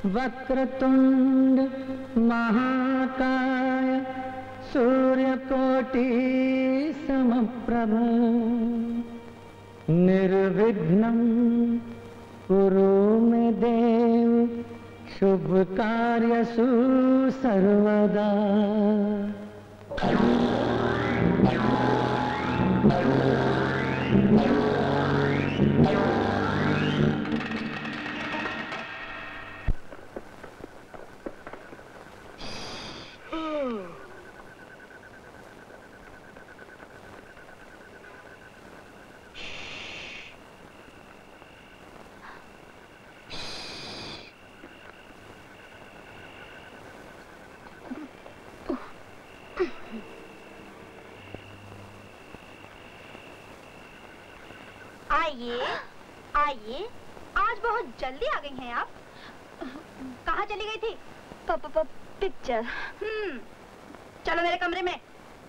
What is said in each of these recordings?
वक्रतुंड महाकाय सूर्यकोटि समप्रभ निर्विघ्नं कुरु मे देव शुभ कार्यसु सर्वदा। आइए आइए, आज बहुत जल्दी आ गई हैं आप। कहाँ चली गई थी? पिक्चर। चलो मेरे कमरे में।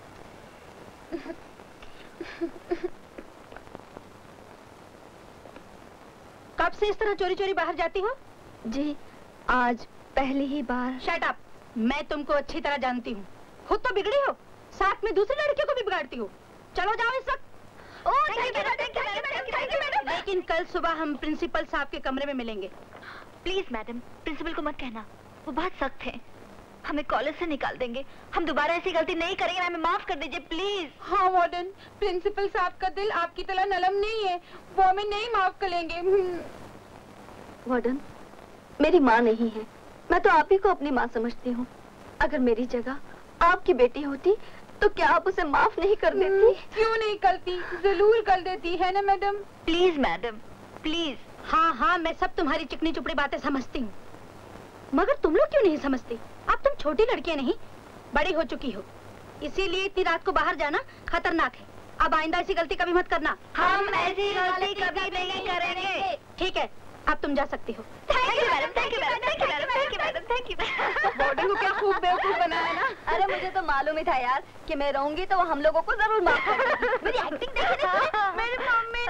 कब से इस तरह चोरी चोरी बाहर जाती हो? जी, आज पहली ही बार। शट अप, मैं तुमको अच्छी तरह जानती हूँ। खुद तो बिगड़ी हो, साथ में दूसरी लड़कियों को भी बिगाड़ती हो। चलो जाओ इस वक्त। लेकिन कल सुबह हम प्रिंसिपल साहब के कमरे में मिलेंगे। प्लीज मैडम, प्रिंसिपल को मत कहना, वो बहुत सख्त हैं। हमें कॉलेज से निकाल देंगे। हम दोबारा ऐसी गलती नहीं करेंगे। हमें माफ कर दीजिए प्लीज। हाँ वार्डन, प्रिंसिपल साहब का दिल आपकी तरह नरम नहीं है, वो हमें नहीं माफ करेंगे। वार्डन, मेरी माँ नहीं है, मैं तो आप ही को अपनी माँ समझती हूँ। अगर मेरी जगह आपकी बेटी होती तो क्या आप उसे माफ नहीं कर देती? क्यों नहीं करती, जरूर कर देती है ना मैडम। Please madam, please. हाँ हाँ, मैं सब तुम्हारी चिकनी चुपड़ी बातें समझती हूँ, मगर तुम लोग क्यों नहीं समझती? अब तुम छोटी लड़कियां नहीं, बड़ी हो चुकी हो, इसीलिए इतनी रात को बाहर जाना खतरनाक है। अब आइंदा ऐसी गलती कभी मत करना। हम ऐसी गलती कभी नहीं करेंगे। ठीक है, अब तुम जा सकती हो। Thank you madam, thank you madam, thank you madam, thank you madam, thank you. Warden को क्या खूब बेवकूफ बनाया ना। अरे मुझे तो मालूम ही था यार कि मैं रहूंगी तो वो हम लोगों को जरूर माफ करेगी। मेरी एक्टिंग देखिए, मेरी मम्मी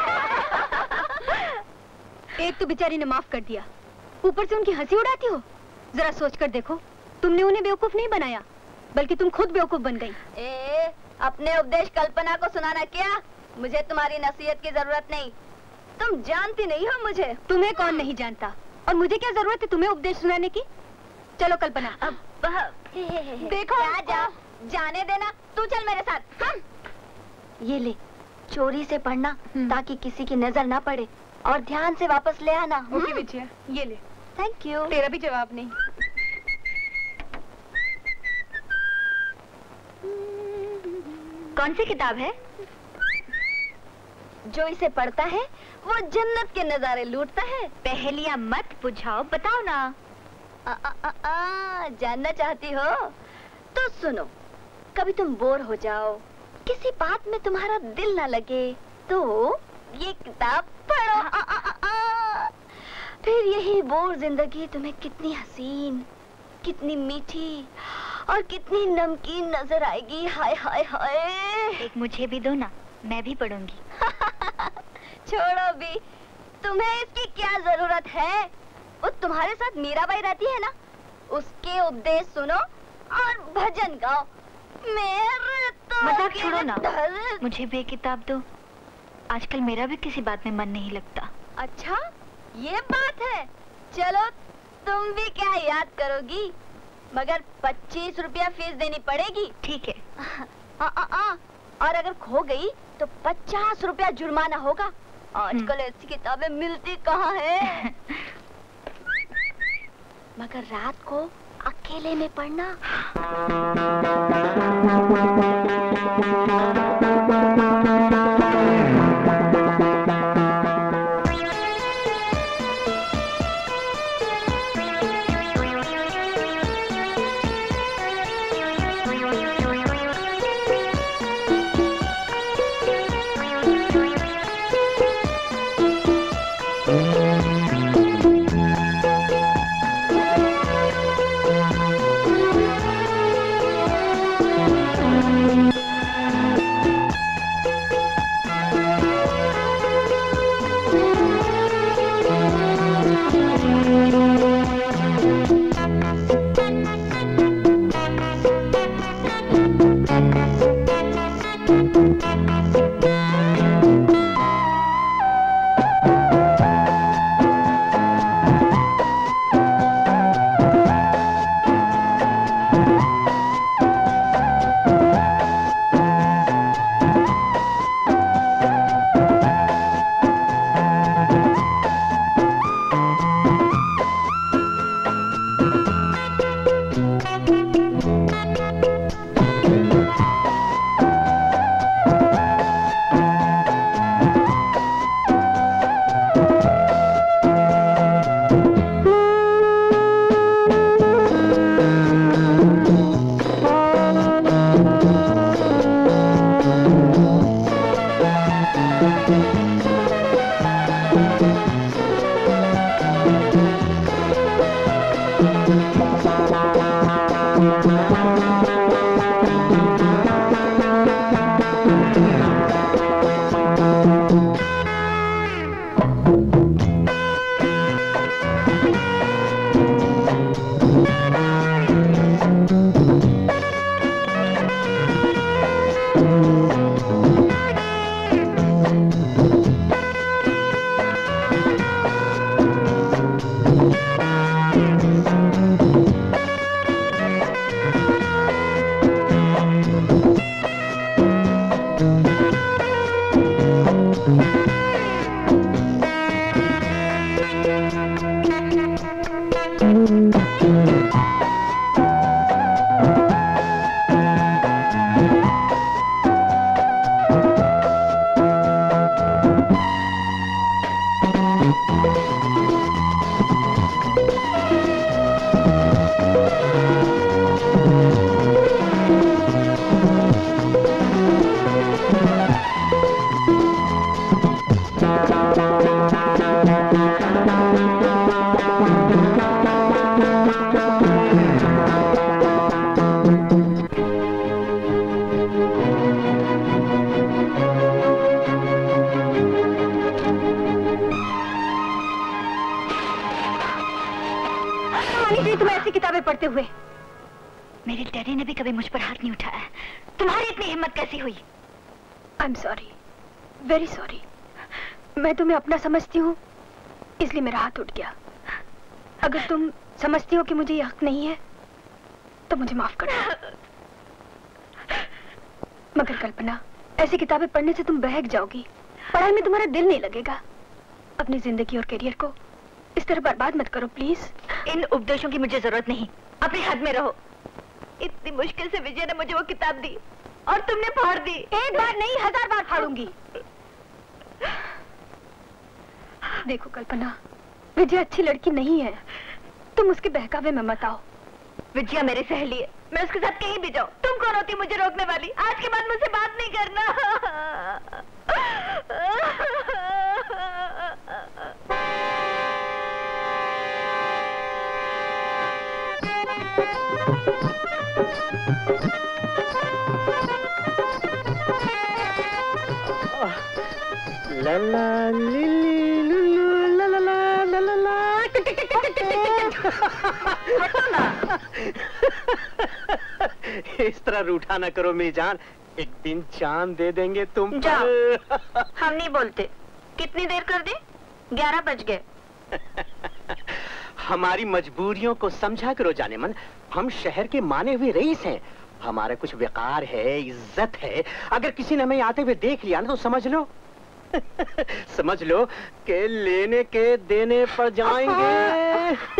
ने। एक तो बेचारी ने माफ कर दिया, ऊपर से उनकी हंसी उड़ाती हो। जरा सोच कर देखो, तुमने उन्हें बेवकूफ नहीं बनाया, बल्कि तुम खुद बेवकूफ बन गई। अपने उपदेश कल्पना को सुनाना क्या? मुझे तुम्हारी नसीहत की जरूरत नहीं, तुम जानती नहीं हो मुझे। तुम्हें कौन नहीं जानता, और मुझे क्या जरूरत है तुम्हें उपदेश सुनाने की? चलो कल्पना। अब देखो क्या जा, जाने देना, तू चल मेरे साथ। हम ये ले, चोरी से पढ़ना ताकि किसी की नजर ना पड़े, और ध्यान से वापस ले आना। ओके बिटिया, ये ले। Thank you. तेरा भी जवाब नहीं। कौन सी किताब है? जो इसे पढ़ता है वो जन्नत के नजारे लूटता है। पहेलियां मत बुझाओ, बताओ ना। जानना चाहती हो तो सुनो। कभी तुम बोर हो जाओ, किसी बात में तुम्हारा दिल ना लगे, तो ये किताब पढ़ो। फिर यही बोर जिंदगी तुम्हें कितनी हसीन, कितनी मीठी और कितनी नमकीन नजर आएगी। हाय हाय हाय। एक मुझे भी दो ना, मैं भी पढ़ूंगी। छोड़ो भी, तुम्हें इसकी क्या जरूरत है? वो तुम्हारे साथ मीराबाई रहती है ना, उसके उपदेश सुनो और भजन गाओ। मेरे तो मजाक छोड़ो ना, मुझे भी एक किताब दो। आजकल मेरा भी किसी बात में मन नहीं लगता। अच्छा, ये बात है। चलो, तुम भी क्या याद करोगी, मगर 25 रुपया फीस देनी पड़ेगी। ठीक है। और अगर खो गई तो 50 रुपया जुर्माना होगा। आजकल ऐसी किताबें मिलती कहाँ है। मगर रात को अकेले में पढ़ना। पड़ते हुए। मेरे डैडी ने भी कभी मुझ पर हाथ नहीं उठाया, तुम्हारी इतनी हिम्मत कैसी हुई? I am sorry, very sorry. मैं तुम्हें अपना समझती हूँ, इसलिए मेरा हाथ उठ गया। अगर तुम समझती हो कि मुझे ये हक नहीं है तो मुझे माफ कर दो। मगर कल्पना, ऐसी किताबें पढ़ने से तुम बहक जाओगी, पढ़ाई में तुम्हारा दिल नहीं लगेगा। अपनी जिंदगी और करियर को इस तरह बर्बाद मत करो प्लीज। इन उपदेशों की मुझे जरूरत नहीं, अपने हद में रहो। इतनी मुश्किल से विजय ने मुझे वो किताब दी और तुमने फाड़ दी। एक बार नहीं, 1000 बार फाड़ूंगी। देखो कल्पना, विजय अच्छी लड़की नहीं है, तुम उसके बहकावे में मत आओ। विजया मेरी सहेली है, मैं उसके साथ कहीं भी जाऊं। तुम कौन होती मुझे रोकने वाली? आज के बाद मुझसे बात नहीं करना। ला ला ली ली लुलु ला ला ला ला ला इस तरह रूठा ना करो मेरी जान, एक दिन चांद दे देंगे तुम पर। हम नहीं बोलते। कितनी देर कर दी? 11 बज गए। हमारी मजबूरियों को समझा करो जाने मन, हम शहर के माने हुए रईस हैं, हमारा कुछ वकार है, इज्जत है। अगर किसी ने हमें आते हुए देख लिया ना तो समझ लो समझ लो कि लेने के देने पर जाएंगे।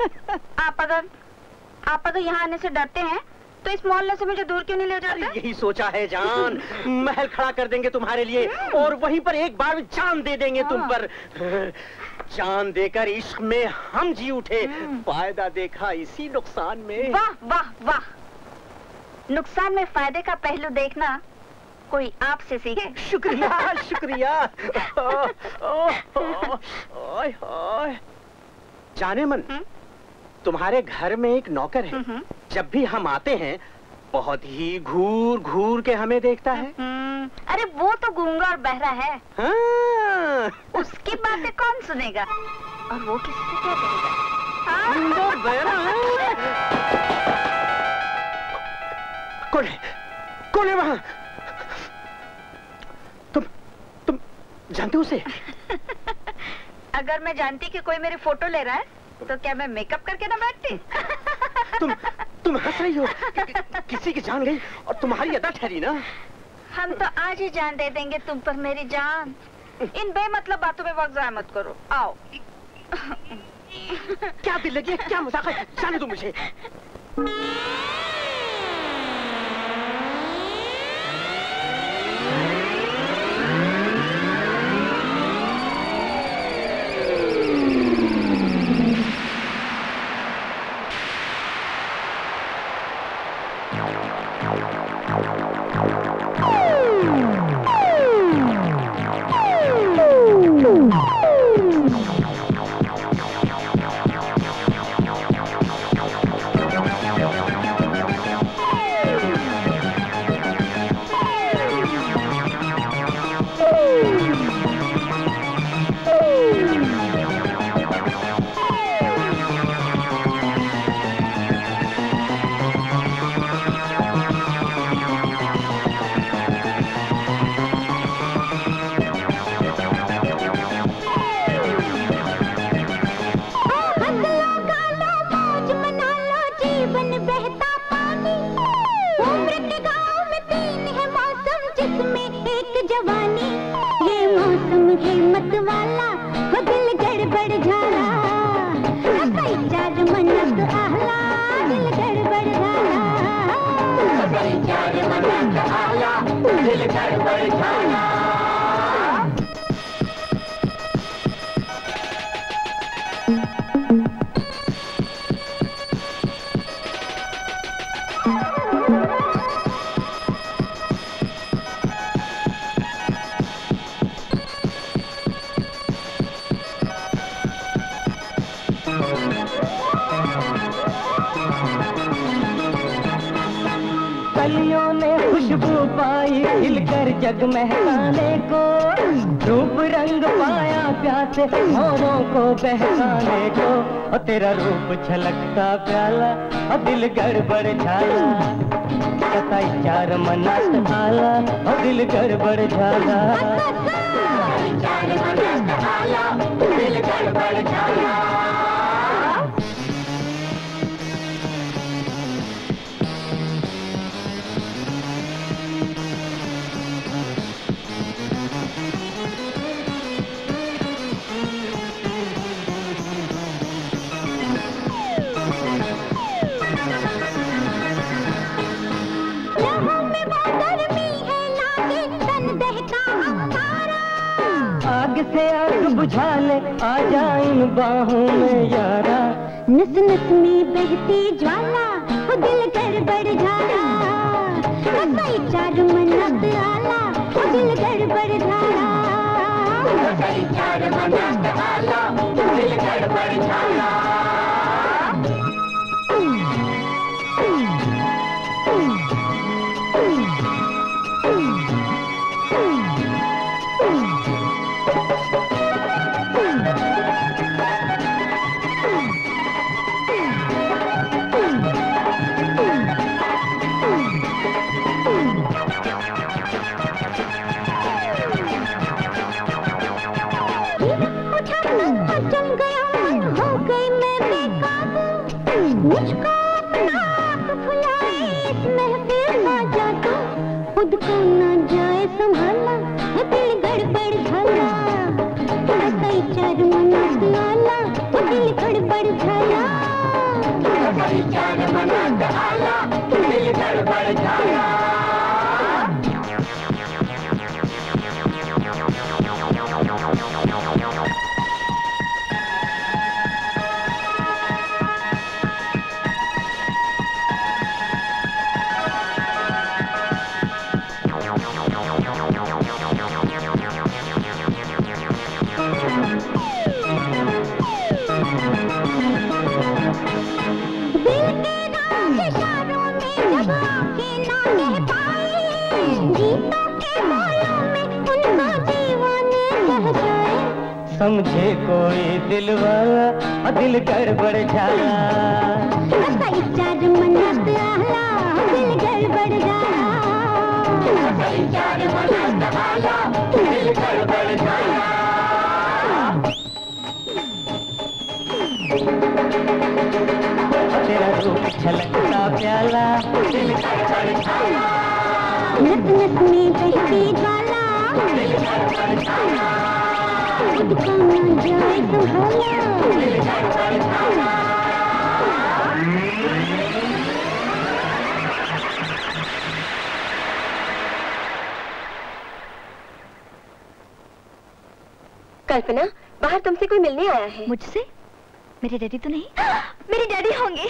आप अगर यहाँ आने से डरते हैं तो इस मोहल्ले से मुझे दूर क्यों नहीं ले जाते? यही सोचा है जान, महल खड़ा कर देंगे तुम्हारे लिए और वहीं पर एक बार जान दे देंगे तुम पर। जान देकर इश्क में हम जी उठे, फायदा देखा इसी नुकसान में। वाह वाह वाह, नुकसान में फायदे का पहलू देखना कोई आपसे सीखे। शुक्रिया शुक्रिया। जाने मन, तुम्हारे घर में एक नौकर है, जब भी हम आते हैं बहुत ही घूर घूर के हमें देखता है। अरे वो तो गूंगा और बहरा है। हाँ। उसकी बातें कौन सुनेगा और वो किसी से क्या कहेगा? गूंगा और बहरा है। कौन है वहाँ? तुम जानते हो उसे? अगर मैं जानती कि कोई मेरी फोटो ले रहा है तो क्या मैं मेकअप करके ना बैठती? तुम हंस रही हो? किसी की जान गई और तुम्हारी अदा ठहरी ना। हम तो आज ही जान दे देंगे तुम पर मेरी जान। इन बेमतलब बातों में वक्त ज़ाया मत करो। आओ। क्या दिल लगी है, क्या मजाक है, जाने दो मुझे। कलियों ने खुशबू पाई आई खिलकर जग महकाने को, रूप रंग पाया प्यासे मोरों को बहकाने को। और तेरा रूप छलकता प्याला और दिल गड़बड़ झाला, कसाई चार मनात आला और दिल गड़बड़ झाला। चार मनात आला दिल गड़बड़ झाला। आग से आग बुझा ले आ जा इन बाहों में यारा, नस नस में बहती ज्वाला वो दिल गड़बड़ झाला। कसाई चार मनात आला वो दिल गड़बड़ झाला। कसाई चार मनात आला वो दिल गड़बड़ झाला। मुझको अपना आप भुलाए इस महफिल ना जा तू, खुद को ना जाए संभाला वो दिल गड़बड़ झाला। कसाई चार मनात आला वो दिल गड़बड़ झाला। कसाई चार मनात आला वो दिल गड़बड़ झाला। समझे कोई दिल वाला और दिल गड़बड़ झाला। कसाई चार मनात आला दिल गड़बड़ झाला। कसाई चार मनात आला दिल गड़बड़ झाला। तेरा रूप छलकता प्याला दिल गड़बड़ झाला। नस नस में बहती ज्वाला दिल गड़बड़ झाला। खुद को ना जाए संभाला दिल गड़बड़ झाला। कल्पना, बाहर तुमसे कोई मिलने आया है। मुझसे? मेरे डैडी तो नहीं? मेरे डैडी होंगे।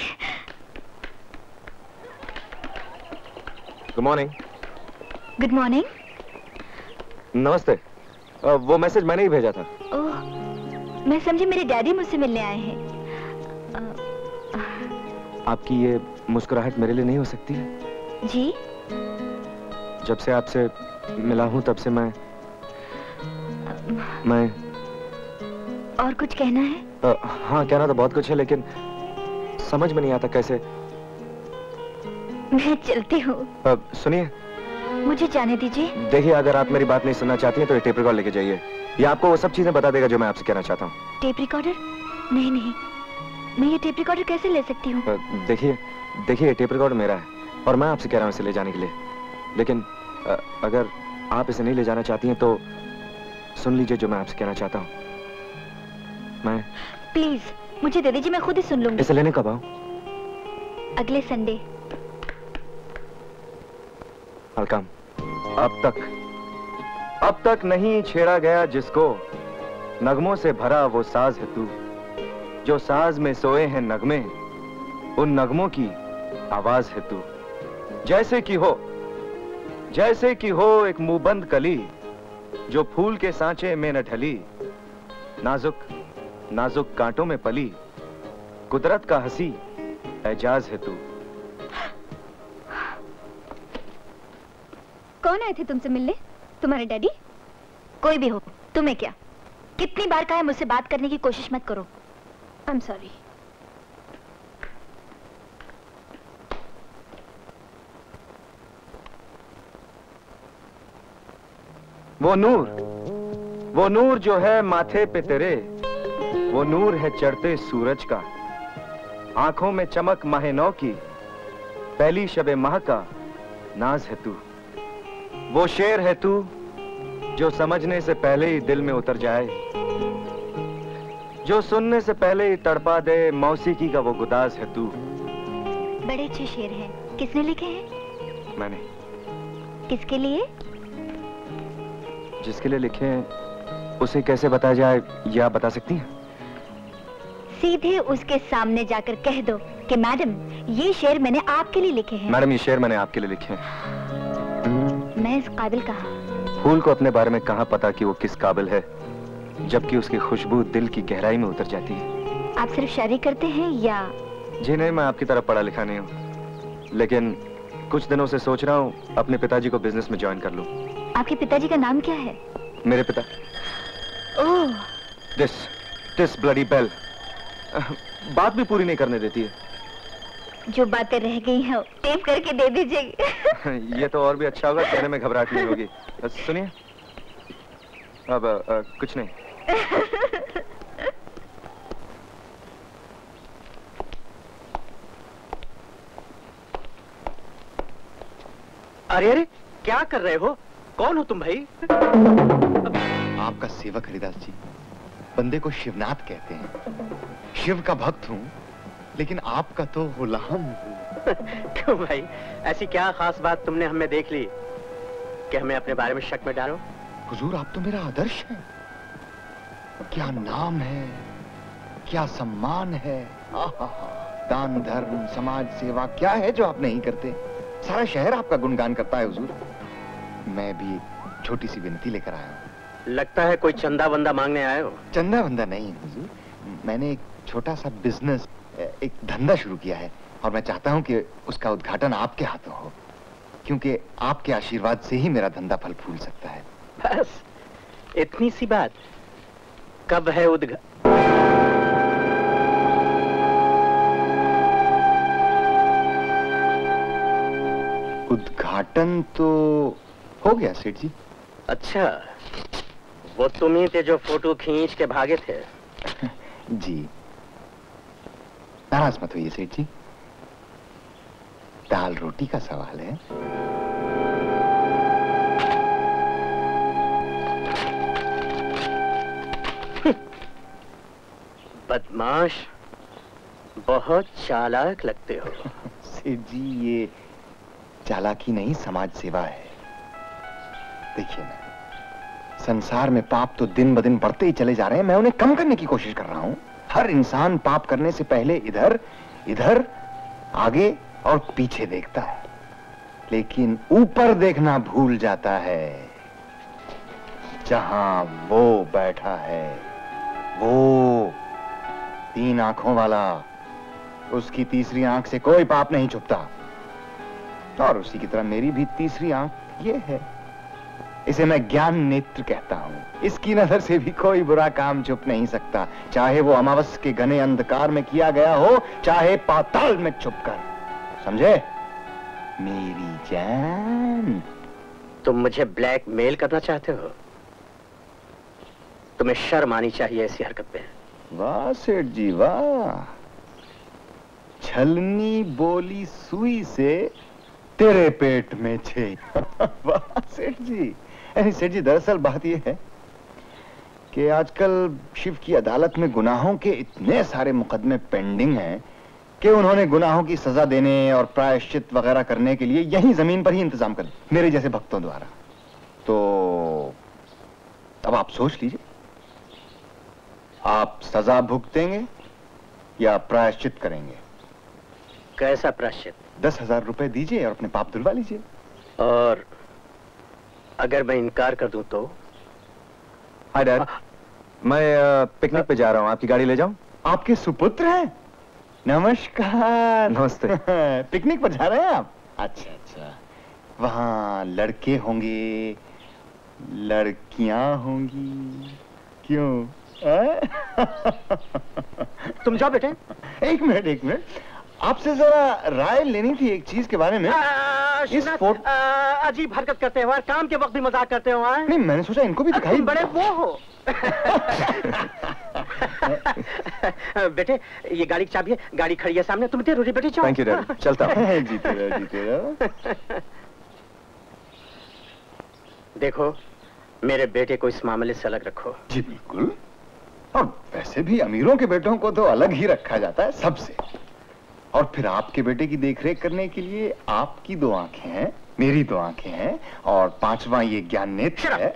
Good morning. Good morning. नमस्ते। वो मैसेज मैंने ही भेजा था। ओह, मैं समझी मेरे डैडी मुझसे मिलने आए हैं। आपकी ये मुस्कुराहट मेरे लिए नहीं हो सकती है? जी? जब से आपसे मिला हूं तब से मैं और कुछ कहना है? हाँ, कहना तो बहुत कुछ है, लेकिन समझ में नहीं आता कैसे। मैं चलती हूँ। सुनिए, मुझे जाने दीजिए। देखिए, अगर आप मेरी बात नहीं सुनना चाहती हैं तो ये टेप रिकॉर्ड लेके जाइए। ये आपको वो सब चीजें बता देगा जो मैं आपसे कहना चाहता हूँ। Tape recorder? नहीं नहीं, मैं ये टेप रिकॉर्डर कैसे ले सकती हूँ? देखिए, टेप रिकॉर्डर मेरा है और मैं आपसे कह रहा हूँ इसे ले जाने के लिए। लेकिन अगर आप इसे नहीं ले जाना चाहती हैं तो सुन लीजिए जो मैं आपसे कहना चाहता हूँ। मैं प्लीज मुझे दे दीजिए, मैं खुद ही सुन लूंगी। इसे लेने कब आऊँ? अगले संडे। वेलकम। अब तक नहीं छेड़ा गया जिसको, नगमों से भरा वो साज है तू। जो साज में सोए हैं नगमे, उन नगमों की आवाज है तू। जैसे कि हो एक मुंहबंद कली, जो फूल के सांचे में न ढली। नाजुक कांटों में पली, कुदरत का हंसी एजाज है तू। कौन आए थे तुमसे मिलने? तुम्हारे डैडी? कोई भी हो, तुम्हें क्या? कितनी बार कहा है मुझसे बात करने की कोशिश मत करो। I am sorry. वो नूर जो है माथे पे तेरे, वो नूर है चढ़ते सूरज का, आंखों में चमक माहे नौ की, पहली शबे माह का नाज है तू। वो शेर है तू जो समझने से पहले ही दिल में उतर जाए, जो सुनने से पहले ही तड़पा दे, मौसीकी का वो गुदाज है तू। बड़े अच्छे शेर हैं। किसने लिखे हैं? मैंने। किसके लिए? जिसके लिए लिखे हैं उसे कैसे बताया जाए, ये आप बता सकती हैं? सीधे उसके सामने जाकर कह दो कि मैडम ये शेर मैंने आपके लिए लिखे हैं। मैडम ये शेर मैंने आपके लिए लिखे हैं। मैं इस काबिल कहाँ? फूल को अपने बारे में कहाँ पता कि वो किस काबिल है, जबकि उसकी खुशबू दिल की गहराई में उतर जाती है। आप सिर्फ शायरी करते हैं या? जी नहीं, मैं आपकी तरह पढ़ा लिखा नहीं हूँ, लेकिन कुछ दिनों से सोच रहा हूँ अपने पिताजी को बिजनेस में ज्वाइन कर लूँ। आपके पिताजी का नाम क्या है? मेरे पिता? ओह, दिस ब्लडी बेल बात भी पूरी नहीं करने देती है। जो बातें रह गई हैं टेप करके दे दीजिए। ये तो और भी अच्छा होगा, कहने में घबराहट नहीं होगी। सुनिए, अब कुछ नहीं। अरे अरे, क्या कर रहे हो? कौन हो तुम भाई? आपका सेवक हरिदास जी। बंदे को शिवनाथ कहते हैं। शिव का भक्त हूँ, लेकिन आपका तो गुलाम हूँ। क्यों भाई, ऐसी क्या खास बात तुमने हमें देख ली कि हमें अपने बारे में शक में डालो? हुजूर, आप तो मेरा आदर्श हैं। क्या नाम है, क्या सम्मान है। दान धर्म समाज सेवा क्या है जो आप नहीं करते? सारा शहर आपका गुणगान करता है हुजूर। मैं भी छोटी सी विनती लेकर आया हूँ। लगता है कोई चंदा वंदा मांगने आए हो। चंदा वंदा नहीं हुजूर, मैंने एक छोटा सा बिजनेस, एक धंधा शुरू किया है और मैं चाहता हूँ कि उसका उद्घाटन आपके हाथों हो, क्योंकि आपके आशीर्वाद से ही मेरा धंधा फल फूल सकता है। बस इतनी सी बात? कब है उद्घाटन तो हो गया सेठ जी। अच्छा, वो तुम ही थे जो फोटो खींच के भागे थे? जी, नाराज मत होइए सेठ जी, दाल रोटी का सवाल है। बदमाश, बहुत चालाक लगते हो। सेठ जी, ये चालाकी नहीं समाज सेवा है। देखिए ना, संसार में पाप तो दिन ब दिन बढ़ते ही चले जा रहे हैं, मैं उन्हें कम करने की कोशिश कर रहा हूं। हर इंसान पाप करने से पहले इधर इधर आगे और पीछे देखता है, लेकिन ऊपर देखना भूल जाता है, जहां वो बैठा है, वो 3 आंखों वाला, उसकी तीसरी आंख से कोई पाप नहीं छुपता। और उसी की तरह मेरी भी तीसरी आंख ये है, इसे मैं ज्ञान नेत्र कहता हूं। इसकी नजर से भी कोई बुरा काम छुप नहीं सकता, चाहे वो अमावस्या के घने अंधकार में किया गया हो, चाहे पाताल में छुपकर। समझे मेरी जान? तुम मुझे ब्लैकमेल करना चाहते हो? तुम्हें शर्म आनी चाहिए ऐसी हरकत पे। वाह सेठ जी वाह, छलनी बोली सुई से तेरे पेट में छे। वाह सेठ जी। सेठ जी, दरअसल बात यह है कि आजकल शिव की अदालत में गुनाहों के इतने सारे मुकदमे पेंडिंग हैं कि उन्होंने गुनाहों की सजा देने और प्रायश्चित वगैरह करने के लिए यहीं जमीन पर ही इंतजाम कर मेरे जैसे भक्तों द्वारा। तो अब आप सोच लीजिए, आप सजा भुगतेंगे या प्रायश्चित करेंगे? कैसा प्रायश्चित? 10,000 रुपए दीजिए और अपने पाप धुलवा लीजिए। और अगर मैं इनकार कर दूं तो? हाय डैड, मैं पिकनिक पे जा रहा हूँ, आपकी गाड़ी ले जाऊं? आपके सुपुत्र हैं? नमस्कार। नमस्ते। पिकनिक पर जा रहे हैं आप? अच्छा अच्छा, वहाँ लड़के होंगे, लड़कियां होंगी। क्यों? तुम जाओ बेटे। एक मिनट, आपसे जरा राय लेनी थी एक चीज के बारे में। इस फोटो अजीब हरकत करते हो, काम के वक्त भी मजाक करते हो। नहीं, मैंने सोचा इनको भी दिखाई। तुम बड़े वो हो। बेटे ये गाड़ी की चाबी है, गाड़ी खड़ी है सामने, तुम दे रोटी बेटे चाहो। थैंक यू डैड, चलता हूँ। जीते रहो। देखो मेरे बेटे को इस मामले से अलग रखो। जी बिल्कुल, और वैसे भी अमीरों के बेटों को तो अलग ही रखा जाता है सबसे। और फिर आपके बेटे की देखरेख करने के लिए आपकी 2 आंखें हैं, मेरी 2 आंखें हैं, और 5वां ये ज्ञान नेत्र है।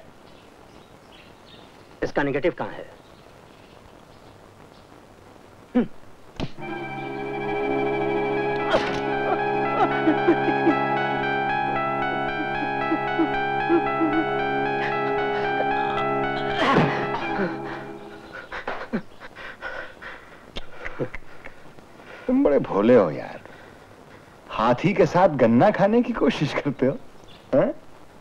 इसका नेगेटिव कहाँ है? तुम बड़े भोले हो यार, हाथी के साथ गन्ना खाने की कोशिश करते हो। है?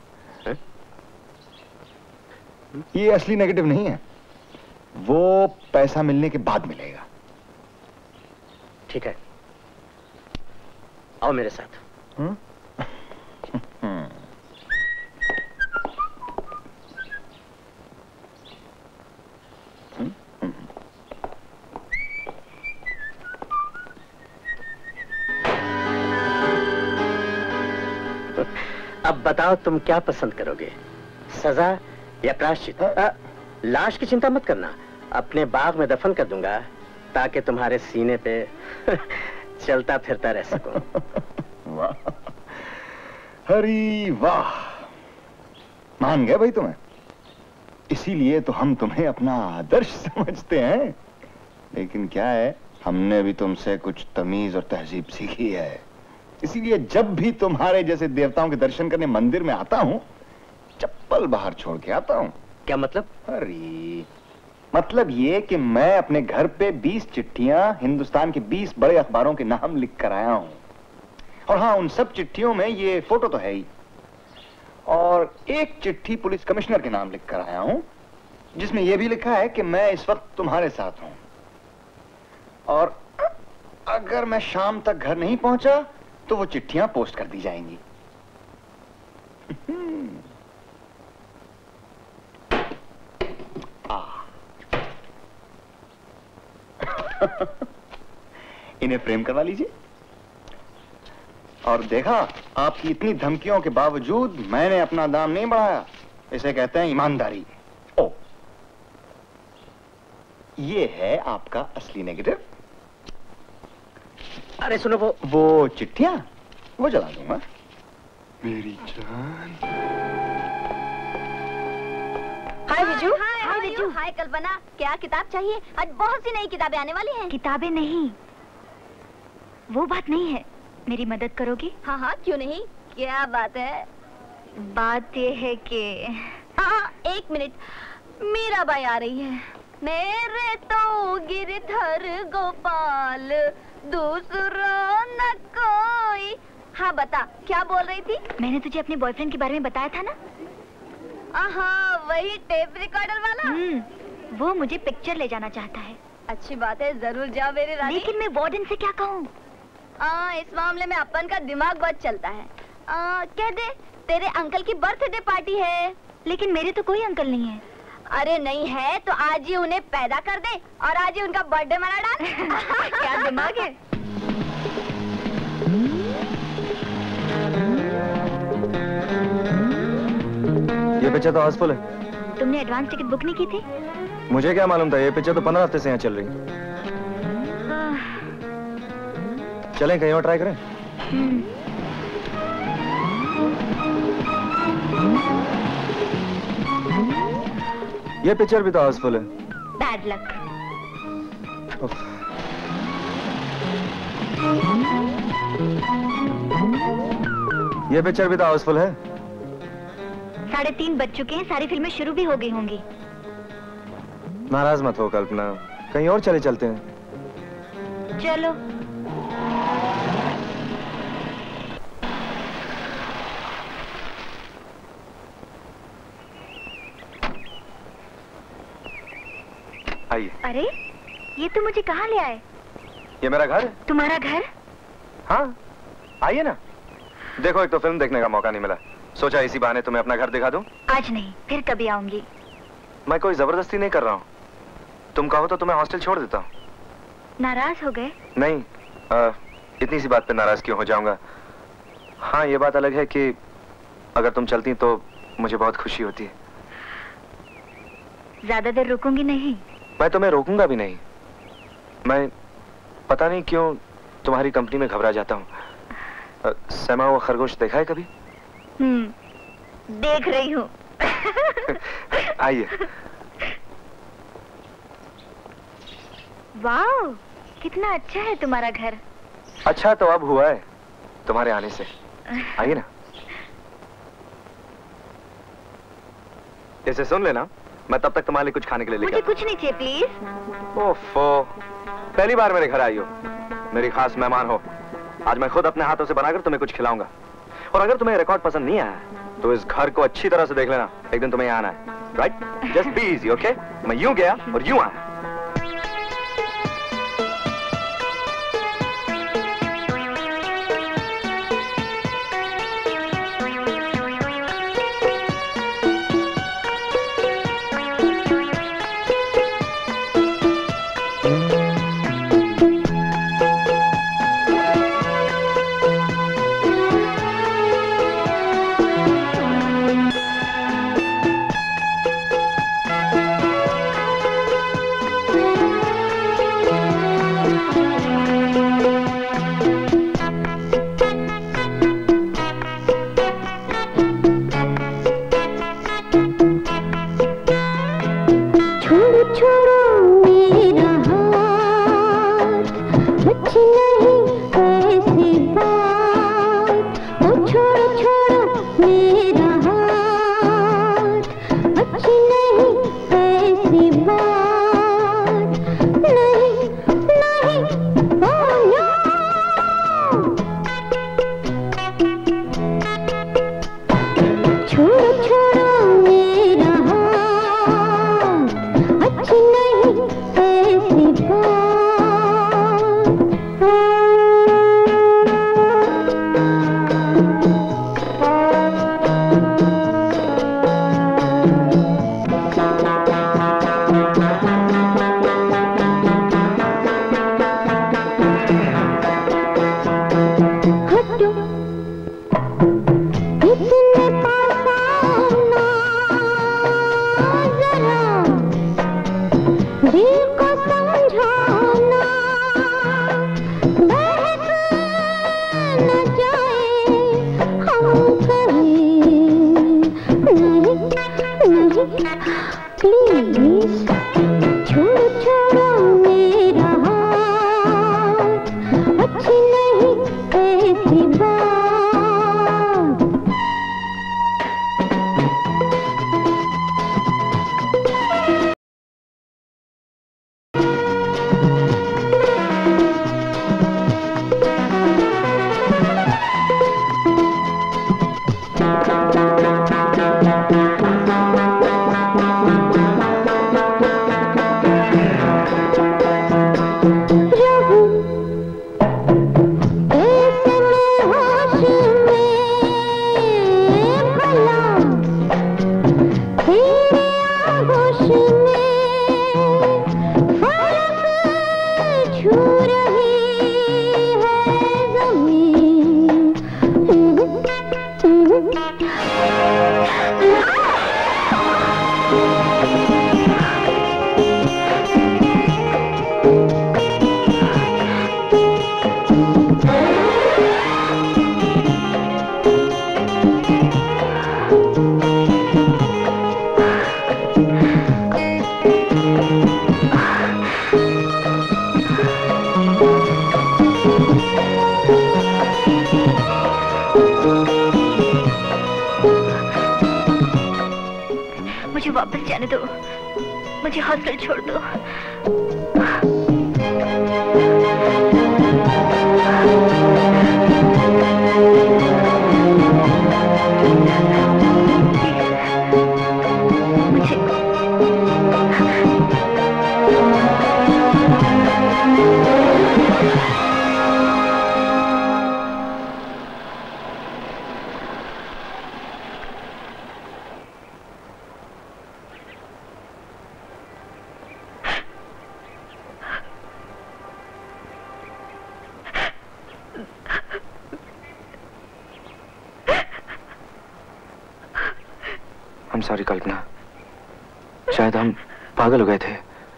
ये असली नेगेटिव नहीं है, वो पैसा मिलने के बाद मिलेगा। ठीक है, आओ मेरे साथ। अब बताओ तुम क्या पसंद करोगे, सजा या प्रायश्चित? लाश की चिंता मत करना, अपने बाग में दफन कर दूंगा ताकि तुम्हारे सीने पे चलता फिरता रह सकूं। वाह हरी वाह, मान गए भाई तुम्हें, इसीलिए तो हम तुम्हें अपना आदर्श समझते हैं। लेकिन क्या है, हमने भी तुमसे कुछ तमीज और तहजीब सीखी है, इसीलिए जब भी तुम्हारे जैसे देवताओं के दर्शन करने मंदिर में आता हूं, चप्पल बाहर छोड़ के आता हूं। क्या मतलब? अरे मतलब ये कि मैं अपने घर पे 20 चिट्ठियां हिंदुस्तान के 20 बड़े अखबारों के नाम लिख कर आया हूं। और हाँ, उन सब चिट्ठियों में ये फोटो तो है ही, और एक चिट्ठी पुलिस कमिश्नर के नाम लिख कर आया हूं, जिसमें यह भी लिखा है कि मैं इस वक्त तुम्हारे साथ हूं, और अगर मैं शाम तक घर नहीं पहुंचा तो वो चिट्ठियां पोस्ट कर दी जाएंगी। इन्हें फ्रेम करवा लीजिए। और देखा, आपकी इतनी धमकियों के बावजूद मैंने अपना दाम नहीं बढ़ाया, इसे कहते हैं ईमानदारी। ओ, ये है आपका असली नेगेटिव। अरे सुनो, वो चिट्ठियां वो जला दूंगा। मेरी जान। हाय विजू। हाय विजू। हाय कल्पना, क्या किताब चाहिए? आज बहुत सी नई किताबें आने वाली हैं। किताबें नहीं, वो बात नहीं है, मेरी मदद करोगी? हाँ हाँ, क्यों नहीं, क्या बात है? बात ये है कि हाँ, 1 मिनट, मीरा बाई आ रही है। मेरे तो गिरधर गोपाल दूसरा न कोई। हाँ बता, क्या बोल रही थी? मैंने तुझे अपने बॉयफ्रेंड के बारे में बताया था ना? हाँ, वही टेप रिकॉर्डर वाला। वो मुझे पिक्चर ले जाना चाहता है। अच्छी बात है, जरूर जाओ मेरी रानी। लेकिन मैं वार्डन से क्या कहूँ? इस मामले में अपन का दिमाग बहुत चलता है। कह दे तेरे अंकल की बर्थडे पार्टी है। लेकिन मेरे तो कोई अंकल नहीं है। अरे नहीं है तो आज ही उन्हें पैदा कर दे और आज ही उनका बर्थडे मना डाल। क्या दिमाग है? ये पिक्चर तो हाउसफुल है। तुमने एडवांस टिकट बुक नहीं की थी? मुझे क्या मालूम था, ये पिक्चर तो 15 हफ्ते से यहाँ चल रही है। चलें कहीं और ट्राई करें? ये पिक्चर भी तो हाउसफुल है। Bad luck. ये पिक्चर भी तो हाउसफुल है। 3:30 बज चुके हैं, सारी फिल्में शुरू भी हो गई होंगी। नाराज मत हो कल्पना, कहीं और चले चलते हैं। चलो। आइए। अरे ये तो मुझे कहाँ ले आए? ये मेरा घर है। तुम्हारा घर? हाँ आइए ना। देखो एक तो फिल्म देखने का मौका नहीं मिला, सोचा इसी बहाने तुम्हें अपना घर दिखा दूं। आज नहीं, फिर कभी आऊंगी। मैं कोई जबरदस्ती नहीं कर रहा हूँ, तुम कहो तो तुम्हें हॉस्टल छोड़ देता हूँ। नाराज हो गए? नहीं, इतनी सी बात पे नाराज क्यों हो जाऊंगा। हाँ ये बात अलग है कि अगर तुम चलती तो मुझे बहुत खुशी होती है। ज्यादा देर रुकूंगी नहीं। मैं तुम्हें रोकूंगा भी नहीं। मैं पता नहीं क्यों तुम्हारी कंपनी में घबरा जाता हूँ। सैमा वो खरगोश देखा है कभी? देख रही हूँ। आइए। वाह, कितना अच्छा है तुम्हारा घर। अच्छा तो अब हुआ है तुम्हारे आने से। आइए ना। इसे सुन लेना, मैं तब तक तुम्हारे लिए कुछ खाने के लिए लेकर। मुझे कुछ नहीं चाहिए प्लीज। ओफो, पहली बार मेरे घर आई हो, मेरी खास मेहमान हो। आज मैं खुद अपने हाथों से बनाकर तुम्हें कुछ खिलाऊंगा। और अगर तुम्हें रिकॉर्ड पसंद नहीं आया तो इस घर को अच्छी तरह से देख लेना। एक दिन तुम्हें यहाँ आना है, right? Just be easy, okay? मैं यूं गया और यूं आया। वापस जाने दो, मुझे हॉस्टल छोड़ दो। मुझे I'm sorry कल्पना, शायद हम पागल हो गए थे।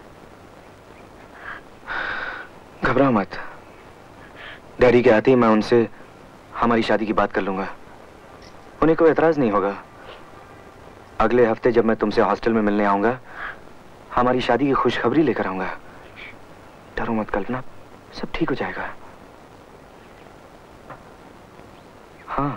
घबराओ मत, डैडी के आते ही मैं उनसे हमारी शादी की बात कर लूंगा। उन्हें कोई एतराज नहीं होगा। अगले हफ्ते जब मैं तुमसे हॉस्टल में मिलने आऊंगा, हमारी शादी की खुशखबरी लेकर आऊंगा। डरो मत कल्पना, सब ठीक हो जाएगा। हाँ।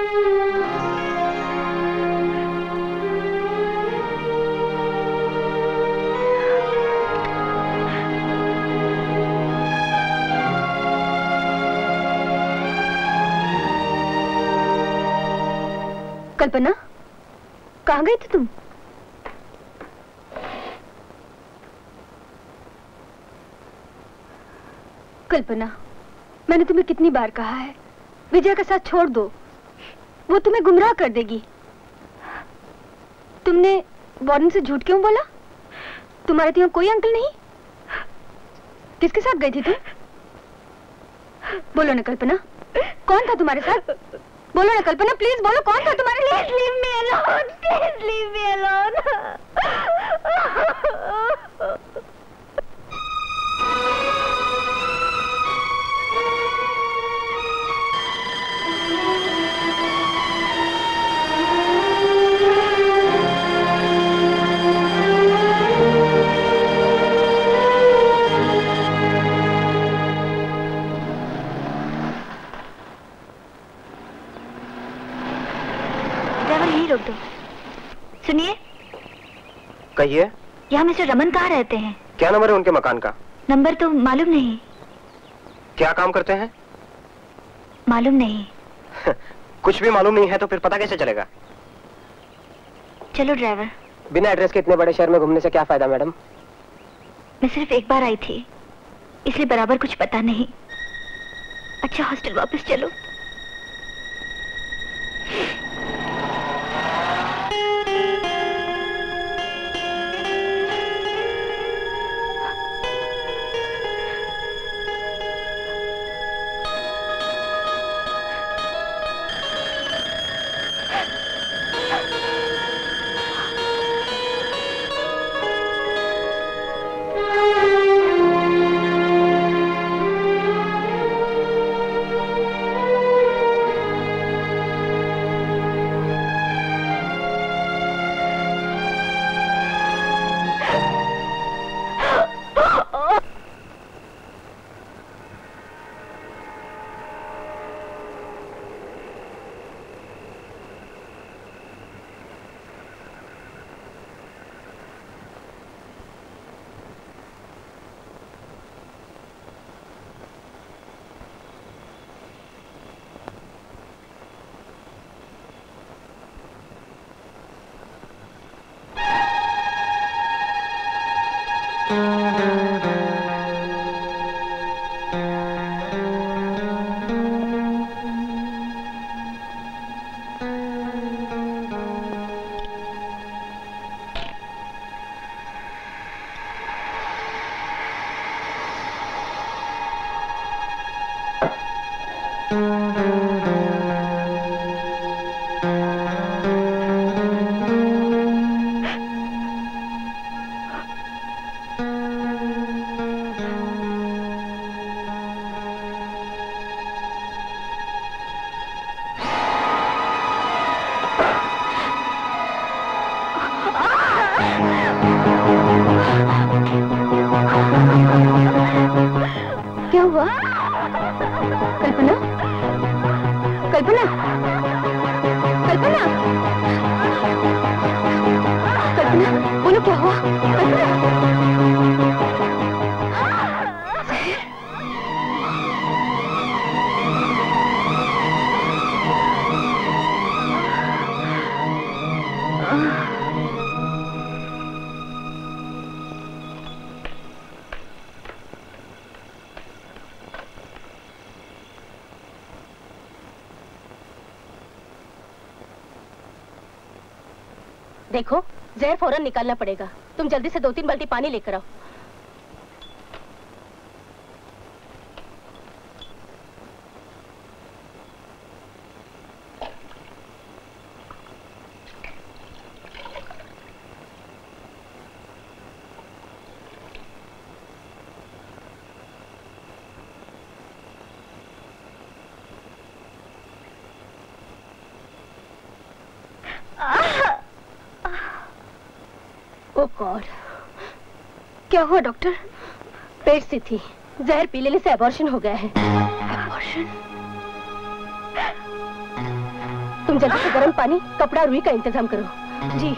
कल्पना, कहाँ गई थी तुम? कल्पना, मैंने तुम्हें कितनी बार कहा है, विजय का साथ छोड़ दो, वो तुम्हें गुमराह कर देगी। तुमने वार्डन से झूठ क्यों बोला? तुम्हारे यहाँ कोई अंकल नहीं? किसके साथ गई थी तुम? बोलो ना कल्पना, कौन था तुम्हारे साथ? बोलो ना कल्पना, प्लीज बोलो, कौन था तुम्हारे लिए? Leave me alone, please leave me alone. रोक दो। सुनिए। कहिए। यहाँ मिस्टर रमन कहाँ रहते हैं? क्या नंबर है उनके मकान का? नंबर तो मालूम नहीं। क्या काम करते हैं? मालूम नहीं। कुछ भी मालूम नहीं है तो फिर पता कैसे चलेगा? चलो ड्राइवर। बिना एड्रेस के इतने बड़े शहर में घूमने से क्या फायदा मैडम? मैं सिर्फ एक बार आई थी, इसलिए बराबर कुछ पता नहीं। अच्छा हॉस्टल वापस चलो। क्या हुआ? कल्पना? कल्पना? कल्पना? कल्पना, बोलो क्या हुआ? कल्पना? देखो, जहर फौरन निकालना पड़ेगा। तुम जल्दी से 2-3 बाल्टी पानी लेकर आओ। ओह गॉड, क्या हुआ डॉक्टर? पेट से थी, जहर पी लेने से अबॉर्शन हो गया है। अबॉर्शन? तुम जल्दी से गर्म पानी, कपड़ा, रुई का इंतजाम करो। जी।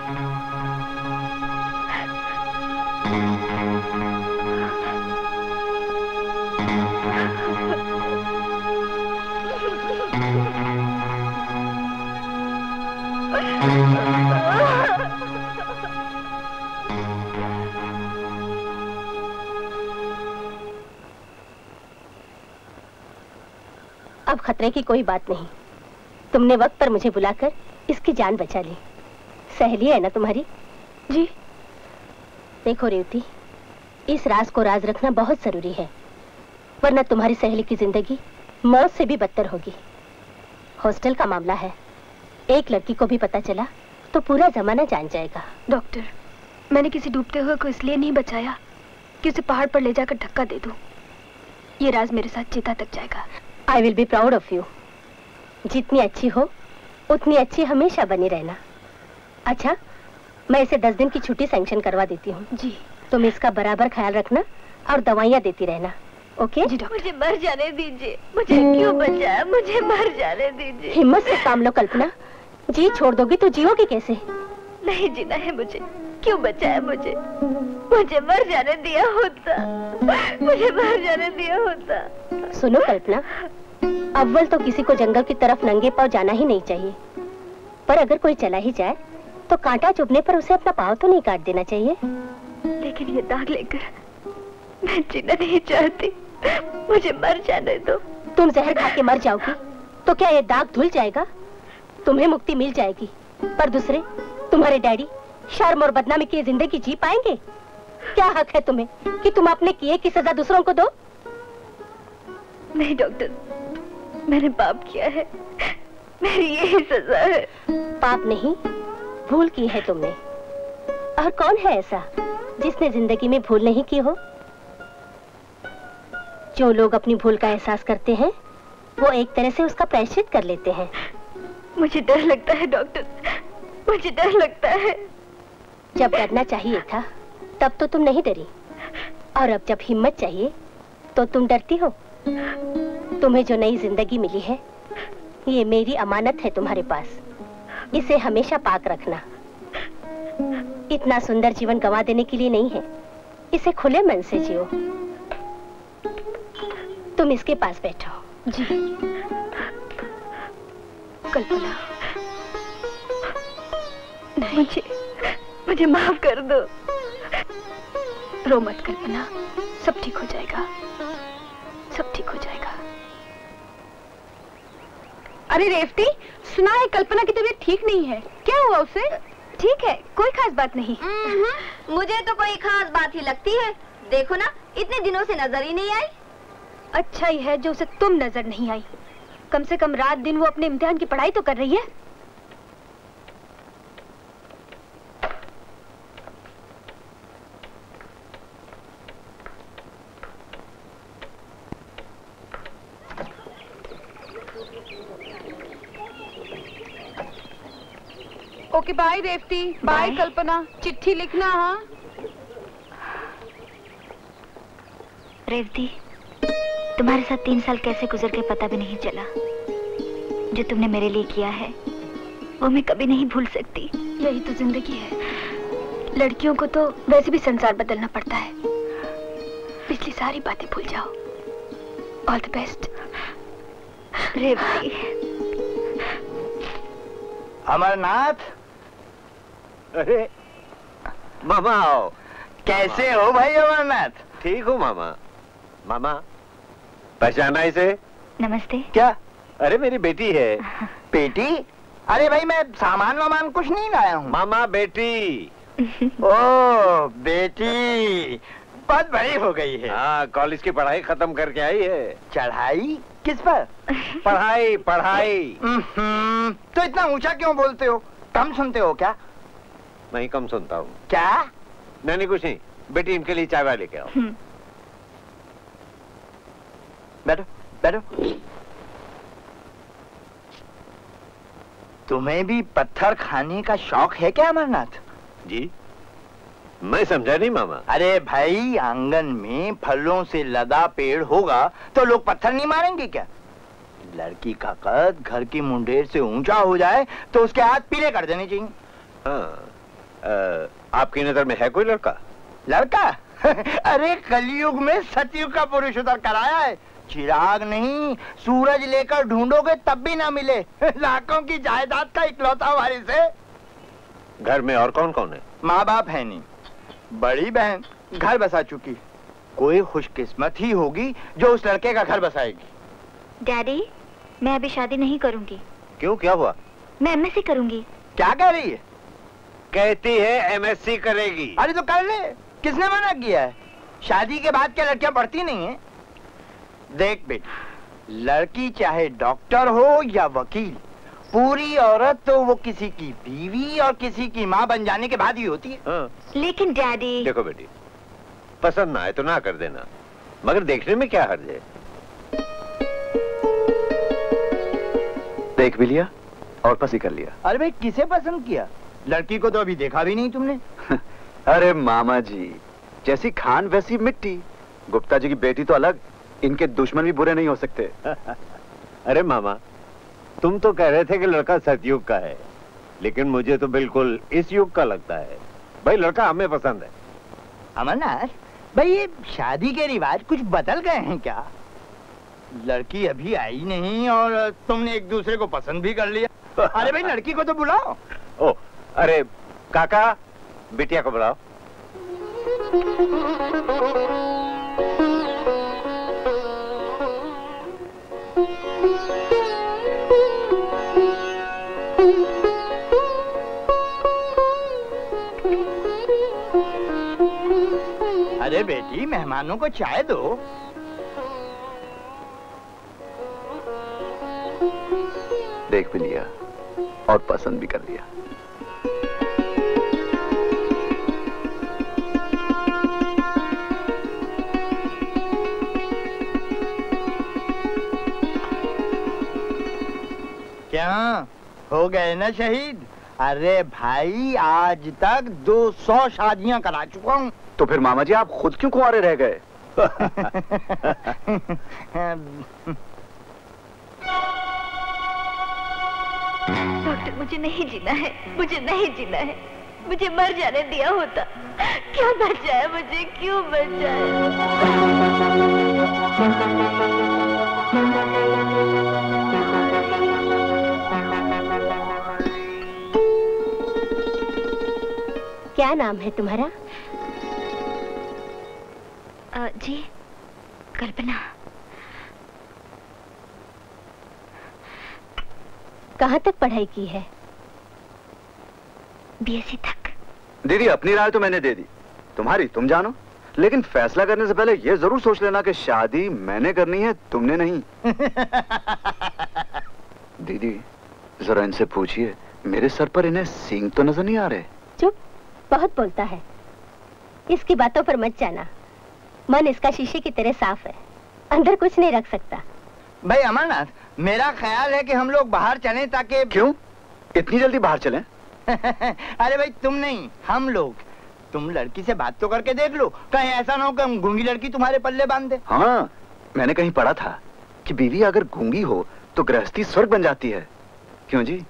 अब खतरे की कोई बात नहीं। तुमने वक्त पर मुझे बुलाकर इसकी जान बचा ली। सहेली है ना तुम्हारी? जी। देखो रेवती, इस राज को राज रखना बहुत जरूरी है, वरना तुम्हारी सहेली की जिंदगी मौत से भी बदतर होगी। हॉस्टल का मामला है, एक लड़की को भी पता चला तो पूरा जमाना जान जाएगा। डॉक्टर, मैंने किसी डूबते हुए को इसलिए नहीं बचाया कि उसे पहाड़ पर ले जाकर धक्का दे दूं। ये राज मेरे साथ चिता तक जाएगा। I will be proud of you. जितनी अच्छी हो उतनी अच्छी हमेशा बनी रहना। अच्छा, मैं इसे 10 दिन की छुट्टी सैंक्शन करवा देती हूँ। जी। तुम इसका बराबर ख्याल रखना और दवाइयाँ देती रहना। ओके? जी डॉक्टर। मुझे मर जाने दीजिए, मुझे क्यों बचाया, मुझे मर जाने दीजिए। हिम्मत से काम लो कल्पना, जी छोड़ दोगी तो जियोगी कैसे? नहीं जीना है मुझे, क्यों बचाया मुझे? मुझे मर जाने दिया होता, मुझे मर जाने दिया होता। सुनो कल्पना, अव्वल तो किसी को जंगल की तरफ नंगे पांव जाना ही नहीं चाहिए, पर अगर कोई चला ही जाए तो कांटा चुभने पर उसे अपना पाँव तो नहीं काट देना चाहिए। लेकिन ये दाग लेकर मैं जीना नहीं चाहती, मुझे मर जाने दो। तुम जहर खा के मर जाओगी तो क्या ये दाग धुल जाएगा? तुम्हें मुक्ति मिल जाएगी, पर दूसरे, तुम्हारे डैडी शर्म और बदनामी की जिंदगी जी पाएंगे? क्या हक है तुम्हें कि तुम अपने किए की सजा दूसरों को दो? नहीं डॉक्टर, मैंने पाप किया है, मेरी यही सजा है। पाप नहीं, भूल की है तुमने। और कौन है ऐसा जिसने जिंदगी में भूल नहीं की हो? जो लोग अपनी भूल का एहसास करते हैं वो एक तरह से उसका प्रायश्चित कर लेते हैं। मुझे डर लगता है डॉक्टर, मुझे डर लगता है। जब डरना चाहिए था तब तो तुम नहीं डरी, और अब जब हिम्मत चाहिए तो तुम डरती हो। तुम्हें जो नई जिंदगी मिली है ये मेरी अमानत है तुम्हारे पास, इसे हमेशा पाक रखना। इतना सुंदर जीवन गंवा देने के लिए नहीं है, इसे खुले मन से जियो। तुम इसके पास बैठो। जी। कल्पना, मुझे माफ कर दो। रो मत कल्पना, सब ठीक हो जाएगा, सब ठीक हो जाएगा। अरे रेवती, सुना है कल्पना की तबीयत ठीक नहीं है, क्या हुआ उसे? ठीक है, कोई खास बात नहीं। मुझे तो कोई खास बात ही लगती है। देखो ना, इतने दिनों से नजर ही नहीं आई। अच्छा ही है जो उसे तुम नजर नहीं आई। कम से कम रात दिन वो अपने इम्तिहान की पढ़ाई तो कर रही है। Okay bye Revati, bye Kalpana, चिट्ठी लिखना। हाँ रेवती, तुम्हारे साथ 3 साल कैसे गुजर के पता भी नहीं चला। जो तुमने मेरे लिए किया है वो मैं कभी नहीं भूल सकती। यही तो जिंदगी है, लड़कियों को तो वैसे भी संसार बदलना पड़ता है। पिछली सारी बातें भूल जाओ। All the best Revati. Amarnath, अरे मामा आओ। कैसे हो भाई अमरनाथ? ठीक हो मामा। मामा पहचाना इसे? नमस्ते। क्या? अरे मेरी बेटी है। बेटी? अरे भाई मैं सामान वामान कुछ नहीं लाया हूँ। मामा बेटी। ओ बेटी, बहुत बड़ी हो गई है। हाँ, कॉलेज की पढ़ाई खत्म करके आई है। चढ़ाई? किस पर? पढ़ाई पढ़ाई। तो इतना ऊंचा क्यों बोलते हो? कम सुनते हो क्या? नहीं कम सुनता हूँ। क्या? नहीं कुछ नहीं। बेटी इनके लिए चाय वाय लेके आओ। बैठो बैठो। तुम्हें भी पत्थर खाने का शौक है क्या अमरनाथ? जी। मैं समझा नहीं मामा। अरे भाई, आंगन में फलों से लदा पेड़ होगा तो लोग पत्थर नहीं मारेंगे क्या? लड़की का कद घर की मुंडेर से ऊंचा हो जाए तो उसके हाथ पीले कर देने चाहिए। हाँ, आपकी नजर में है कोई लड़का? लड़का? अरे कलयुग में सतयुग का पुरुष उतर कर आया है। चिराग नहीं, सूरज लेकर ढूंढोगे तब भी ना मिले। लाखों की जायदाद का इकलौता वारिस है। घर में और कौन कौन है? माँ बाप है नहीं, बड़ी बहन घर बसा चुकी। कोई खुशकिस्मत ही होगी जो उस लड़के का घर बसाएगी। डैडी, मैं अभी शादी नहीं करूंगी। क्यों, क्या हुआ? मैं एमएससी करूंगी। क्या कह रही है? कहती है एमएससी करेगी। अरे तो कर ले, किसने मना किया है? शादी के बाद क्या लड़कियां पढ़ती नहीं है? देख बेटी, लड़की चाहे डॉक्टर हो या वकील, पूरी औरत तो वो किसी की बीवी और किसी की माँ बन जाने के बाद ही होती है। हाँ। लेकिन डैडी, देखो बेटी, पसंद ना आए तो ना कर देना, मगर देखने में क्या हर्ज है? देख भी लिया और पसंद कर लिया। अरे भाई, किसे पसंद किया? लड़की को तो अभी देखा भी नहीं तुमने। अरे मामा जी, जैसी खान वैसी मिट्टी। गुप्ता जी की बेटी तो अलग, इनके दुश्मन भी बुरे नहीं हो सकते। अरे मामा, तुम तो कह रहे थे कि लड़का सतयुग का है, लेकिन मुझे तो बिल्कुल इस युग का लगता है। भाई, लड़का हमें पसंद है। अमरनाथ भाई, ये शादी के रिवाज कुछ बदल गए हैं क्या? लड़की अभी आई नहीं और तुमने एक दूसरे को पसंद भी कर लिया। अरे भाई, लड़की को तो बुलाओ। ओ, अरे काका, बिटिया को बुलाओ। अरे बेटी, मेहमानों को चाय दो। देख भी लिया और पसंद भी कर लिया। क्या हो गए ना शहीद? अरे भाई, आज तक 200 शादियां करा चुका हूँ। तो फिर मामा जी, आप खुद क्यों कुंवारे रह गए? डॉक्टर, मुझे नहीं जीना है, मुझे नहीं जीना है। मुझे मर जाने दिया होता। क्यों बचाया मुझे, क्यों बचाया? क्या नाम है तुम्हारा? जी, कल्पना। कहाँ तक पढ़ाई की है? बीएससी तक। दीदी, अपनी राय तो मैंने दे दी, तुम्हारी तुम जानो। लेकिन फैसला करने से पहले ये जरूर सोच लेना कि शादी मैंने करनी है, तुमने नहीं। दीदी, जरा इनसे पूछिए, मेरे सर पर इन्हें सींग तो नजर नहीं आ रहे? चुप, बहुत बोलता है। इसकी बातों पर मत जाना। मन इसका शीशे की तरह साफ है, अंदर कुछ नहीं रख सकता। भाई अमरनाथ, मेरा ख्याल है कि हम लोग बाहर चलें ताकि। क्यों इतनी जल्दी बाहर चलें? अरे भाई, तुम नहीं, हम लोग। तुम लड़की से बात तो करके देख लो, कहीं ऐसा ना हो कि हम गूंगी लड़की तुम्हारे पल्ले बांध दे। हाँ, मैंने कहीं पढ़ा था कि बीवी अगर गूंगी हो तो गृहस्थी स्वर्ग बन जाती है। क्यों जी?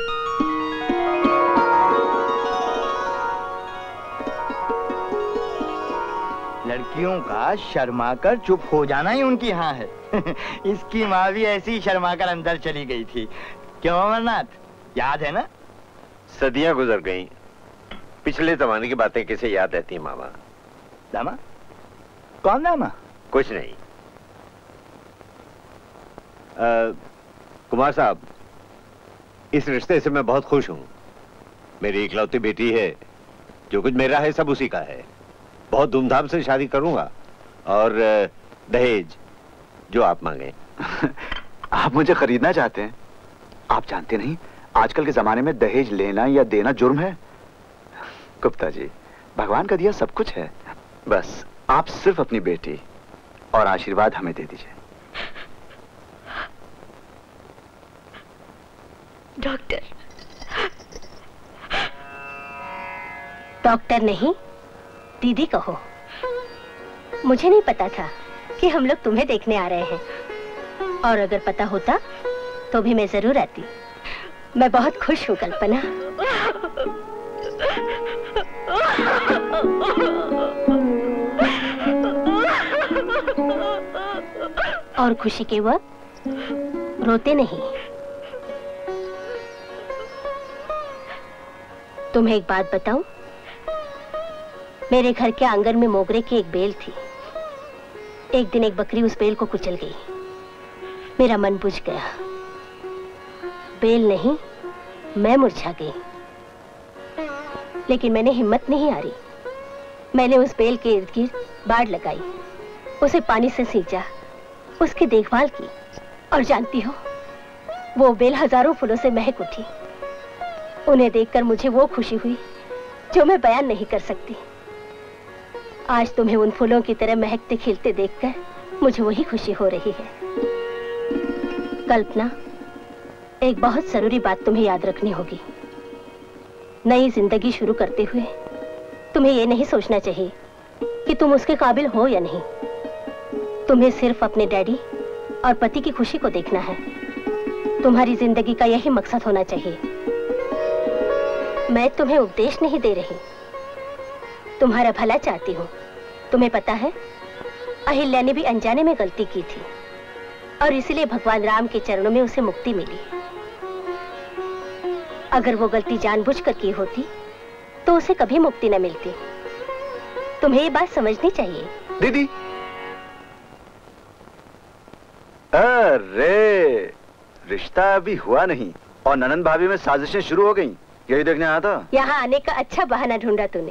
लड़कियों का शर्माकर चुप हो जाना ही उनकी हाँ है। इसकी माँ भी ऐसी ही शर्माकर अंदर चली गई थी। क्यों अमरनाथ, याद है ना? सदियां गुजर गईं, पिछले जमाने की बातें कैसे याद रहती हैं मामा? दामा? कौन दामा? कुछ नहीं। कुमार साहब, इस रिश्ते से मैं बहुत खुश हूं। मेरी इकलौती बेटी है, जो कुछ मेरा है सब उसी का है। बहुत धूमधाम से शादी करूंगा और दहेज जो आप मांगे। आप मुझे खरीदना चाहते हैं? आप जानते नहीं, आजकल के जमाने में दहेज लेना या देना जुर्म है। गुप्ता जी, भगवान का दिया सब कुछ है, बस आप सिर्फ अपनी बेटी और आशीर्वाद हमें दे दीजिए। डॉक्टर नहीं, दीदी कहो। मुझे नहीं पता था कि हम लोग तुम्हें देखने आ रहे हैं, और अगर पता होता तो भी मैं जरूर आती। मैं बहुत खुश हूँ कल्पना। और खुशी के वक्त रोते नहीं। तुम्हें एक बात बताऊं? मेरे घर के आंगन में मोगरे की एक बेल थी। एक दिन एक बकरी उस बेल को कुचल गई। मेरा मन बुझ गया। बेल नहीं, मैं मुरझा गई। लेकिन मैंने हिम्मत नहीं हारी। मैंने उस बेल के इर्द गिर्द बाड़ लगाई, उसे पानी से सींचा, उसकी देखभाल की। और जानती हो, वो बेल हजारों फूलों से महक उठी। उन्हें देखकर मुझे वो खुशी हुई जो मैं बयान नहीं कर सकती। आज तुम्हें उन फूलों की तरह महकते खिलते देखकर मुझे वही खुशी हो रही है। कल्पना, एक बहुत जरूरी बात तुम्हें याद रखनी होगी। नई जिंदगी शुरू करते हुए तुम्हें ये नहीं सोचना चाहिए कि तुम उसके काबिल हो या नहीं। तुम्हें सिर्फ अपने डैडी और पति की खुशी को देखना है। तुम्हारी जिंदगी का यही मकसद होना चाहिए। मैं तुम्हें उपदेश नहीं दे रही, तुम्हारा भला चाहती हूँ। तुम्हें पता है, अहिल्या ने भी अनजाने में गलती की थी और इसलिए भगवान राम के चरणों में उसे मुक्ति मिली। अगर वो गलती जानबूझकर की होती तो उसे कभी मुक्ति न मिलती। तुम्हें ये बात समझनी चाहिए। दीदी, अरे रिश्ता अभी हुआ नहीं और ननंद भाभी में साजिशें शुरू हो गई। यही देखने आया था। यहाँ आने का अच्छा बहाना ढूंढा तूने।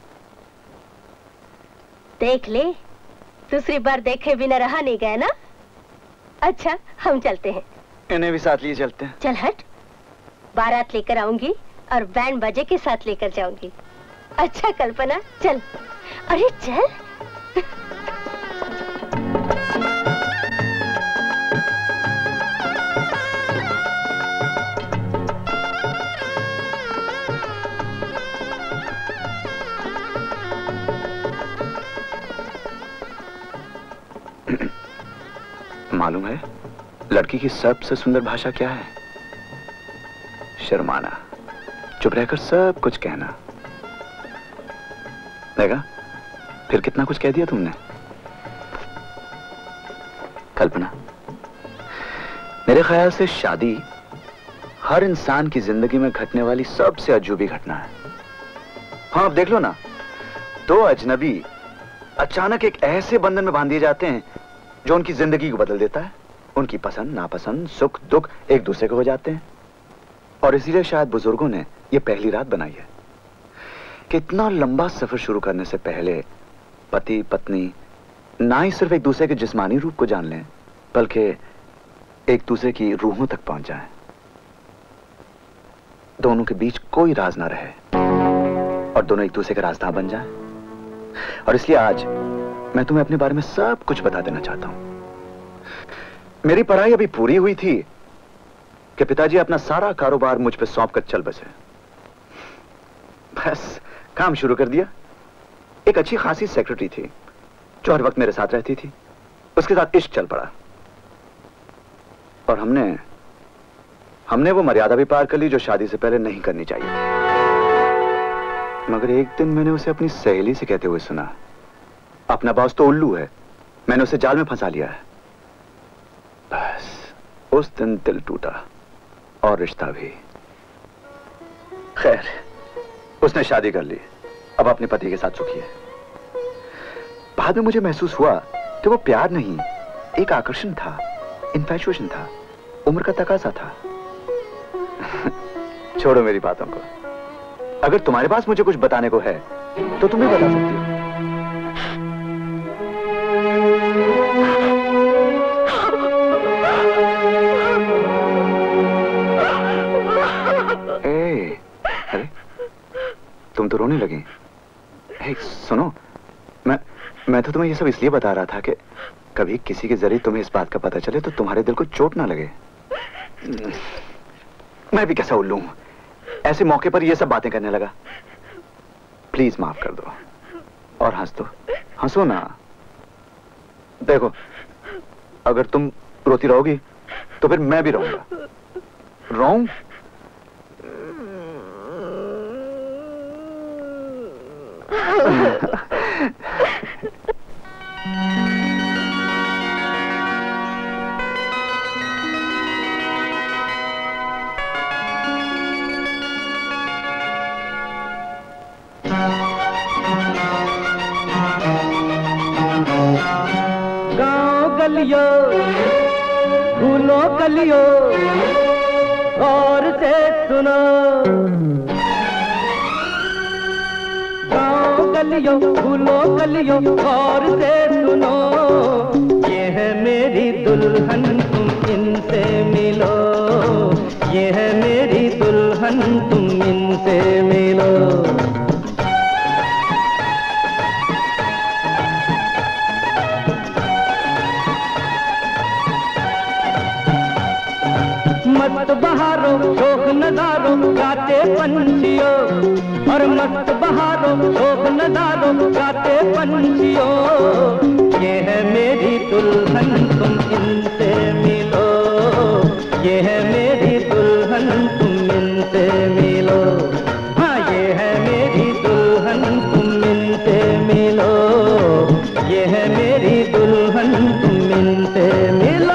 देख ले, दूसरी बार देखे बिना रहा नहीं गया ना। अच्छा, हम चलते हैं। इन्हें भी साथ लिए चलते हैं। चल हट, बारात लेकर आऊंगी और बैंड बाजे के साथ लेकर जाऊंगी। अच्छा कल्पना, चल। अरे चल। मालूम है लड़की की सबसे सुंदर भाषा क्या है? शर्माना, चुप रहकर सब कुछ कहना। देखा, फिर कितना कुछ कह दिया तुमने। कल्पना, मेरे ख्याल से शादी हर इंसान की जिंदगी में घटने वाली सबसे अजूबी घटना है। हाँ, अब देख लो ना, दो अजनबी अचानक एक ऐसे बंधन में बांध दिए जाते हैं जो उनकी जिंदगी को बदल देता है। उनकी पसंद नापसंद, सुख दुख एक दूसरे को हो जाते हैं। और इसीलिए शायद बुजुर्गों ने यह पहली रात बनाई है कि इतना लंबा सफर शुरू करने से पहले पति पत्नी ना ही सिर्फ एक दूसरे के जिस्मानी रूप को जान लें, बल्कि एक दूसरे की रूहों तक पहुंच जाएं। दोनों के बीच कोई राज ना रहे और दोनों एक दूसरे के राजदार बन जाएं। और इसलिए आज मैं तुम्हें अपने बारे में सब कुछ बता देना चाहता हूं। मेरी पढ़ाई अभी पूरी हुई थी कि पिताजी अपना सारा कारोबार मुझ पे सौंप कर चल बसे। बस काम शुरू कर दिया। एक अच्छी खासी सेक्रेटरी थी जो हर वक्त मेरे साथ रहती थी। उसके साथ इश्क चल पड़ा और हमने वो मर्यादा भी पार कर ली जो शादी से पहले नहीं करनी चाहिए। मगर एक दिन मैंने उसे अपनी सहेली से कहते हुए सुना, अपना बॉस तो उल्लू है, मैंने उसे जाल में फंसा लिया है। बस उस दिन दिल टूटा और रिश्ता भी। खैर, उसने शादी कर ली, अब अपने पति के साथ सुखी है। बाद में मुझे महसूस हुआ कि वो प्यार नहीं, एक आकर्षण था, इन्फैचुएशन था, उम्र का तकाजा था। छोड़ो मेरी बातों को। अगर तुम्हारे पास मुझे कुछ बताने को है तो तुम भी बता सकती हो। अरे तुम तो रोने लगी। सुनो, मैं तो तुम्हें ये सब इसलिए बता रहा था कि कभी किसी के जरिए तुम्हें इस बात का पता चले तो तुम्हारे दिल को चोट ना लगे। मैं भी कैसा उल्लू हूं, ऐसे मौके पर ये सब बातें करने लगा। प्लीज माफ कर दो और हंस दो, हंसो ना। देखो, अगर तुम रोती रहोगी तो फिर मैं भी रहूंगा। रोऊं? गाँव गलियों फूलों कलियों और से सुनो, गाँव गलियों फूलों कलियों और से सुनो, ये है मेरी दुल्हन तुम इनसे मिलो, ये है मेरी दुल्हन तुम इनसे मिलो। मस्त बहारों शोक नजारों गाते पंछियों, और मस्त बहारों शोक नजारों गाते पंछियों, ये है मेरी दुल्हन तुम इनसे मिलो, ये है मेरी दुल्हन तुम इनसे मिलो। हाँ, ये है मेरी दुल्हन तुम इनसे मिलो, ये है मेरी दुल्हन तुम इनसे मिलो।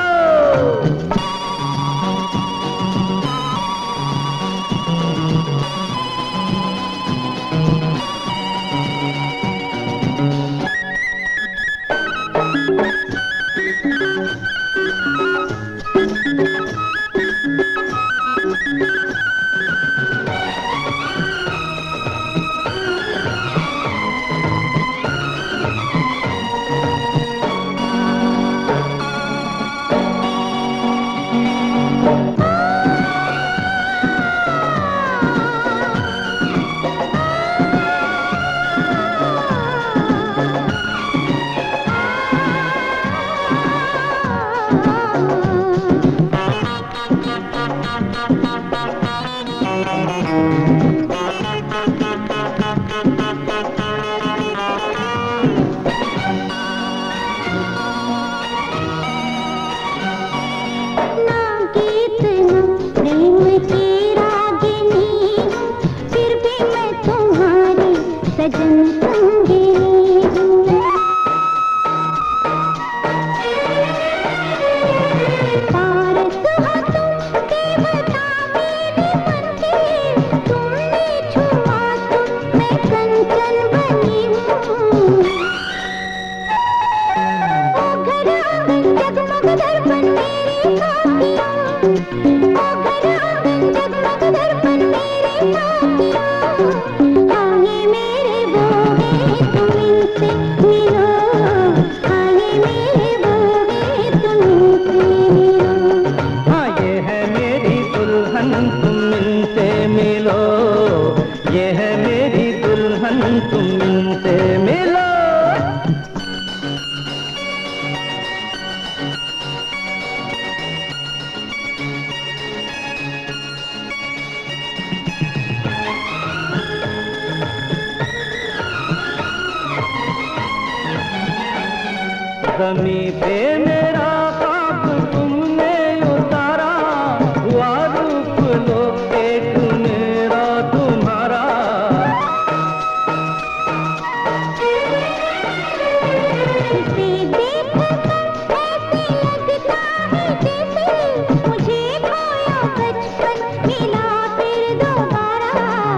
ज़मीं पे मेरा ख्वाब तुमने उतारा, हुआ रूप लो एक मेरा तुम्हारा। इसे देखकर ऐसे लगता है जैसे मुझे खोया बचपन मिला फिर दोबारा।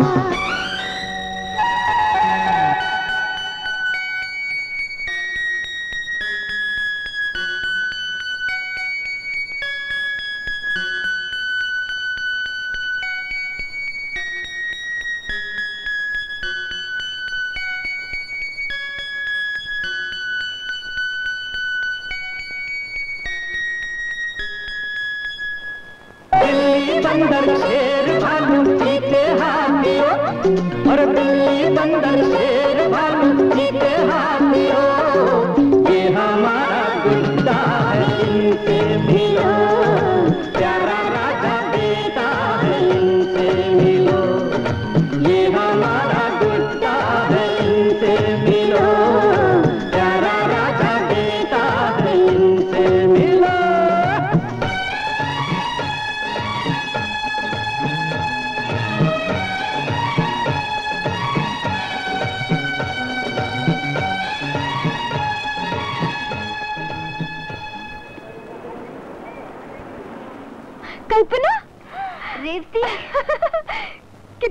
दिल्ली बंदर शेर भालू चीते हाथियों, और दिल्ली बंदर शेर भालू चीते हाथियों, ये हमारा गुड्डा है इनसे मिलो, प्यारा राजा बेटा है इनसे मिलो, ये हमारा गुड्डा है इनसे मिलो।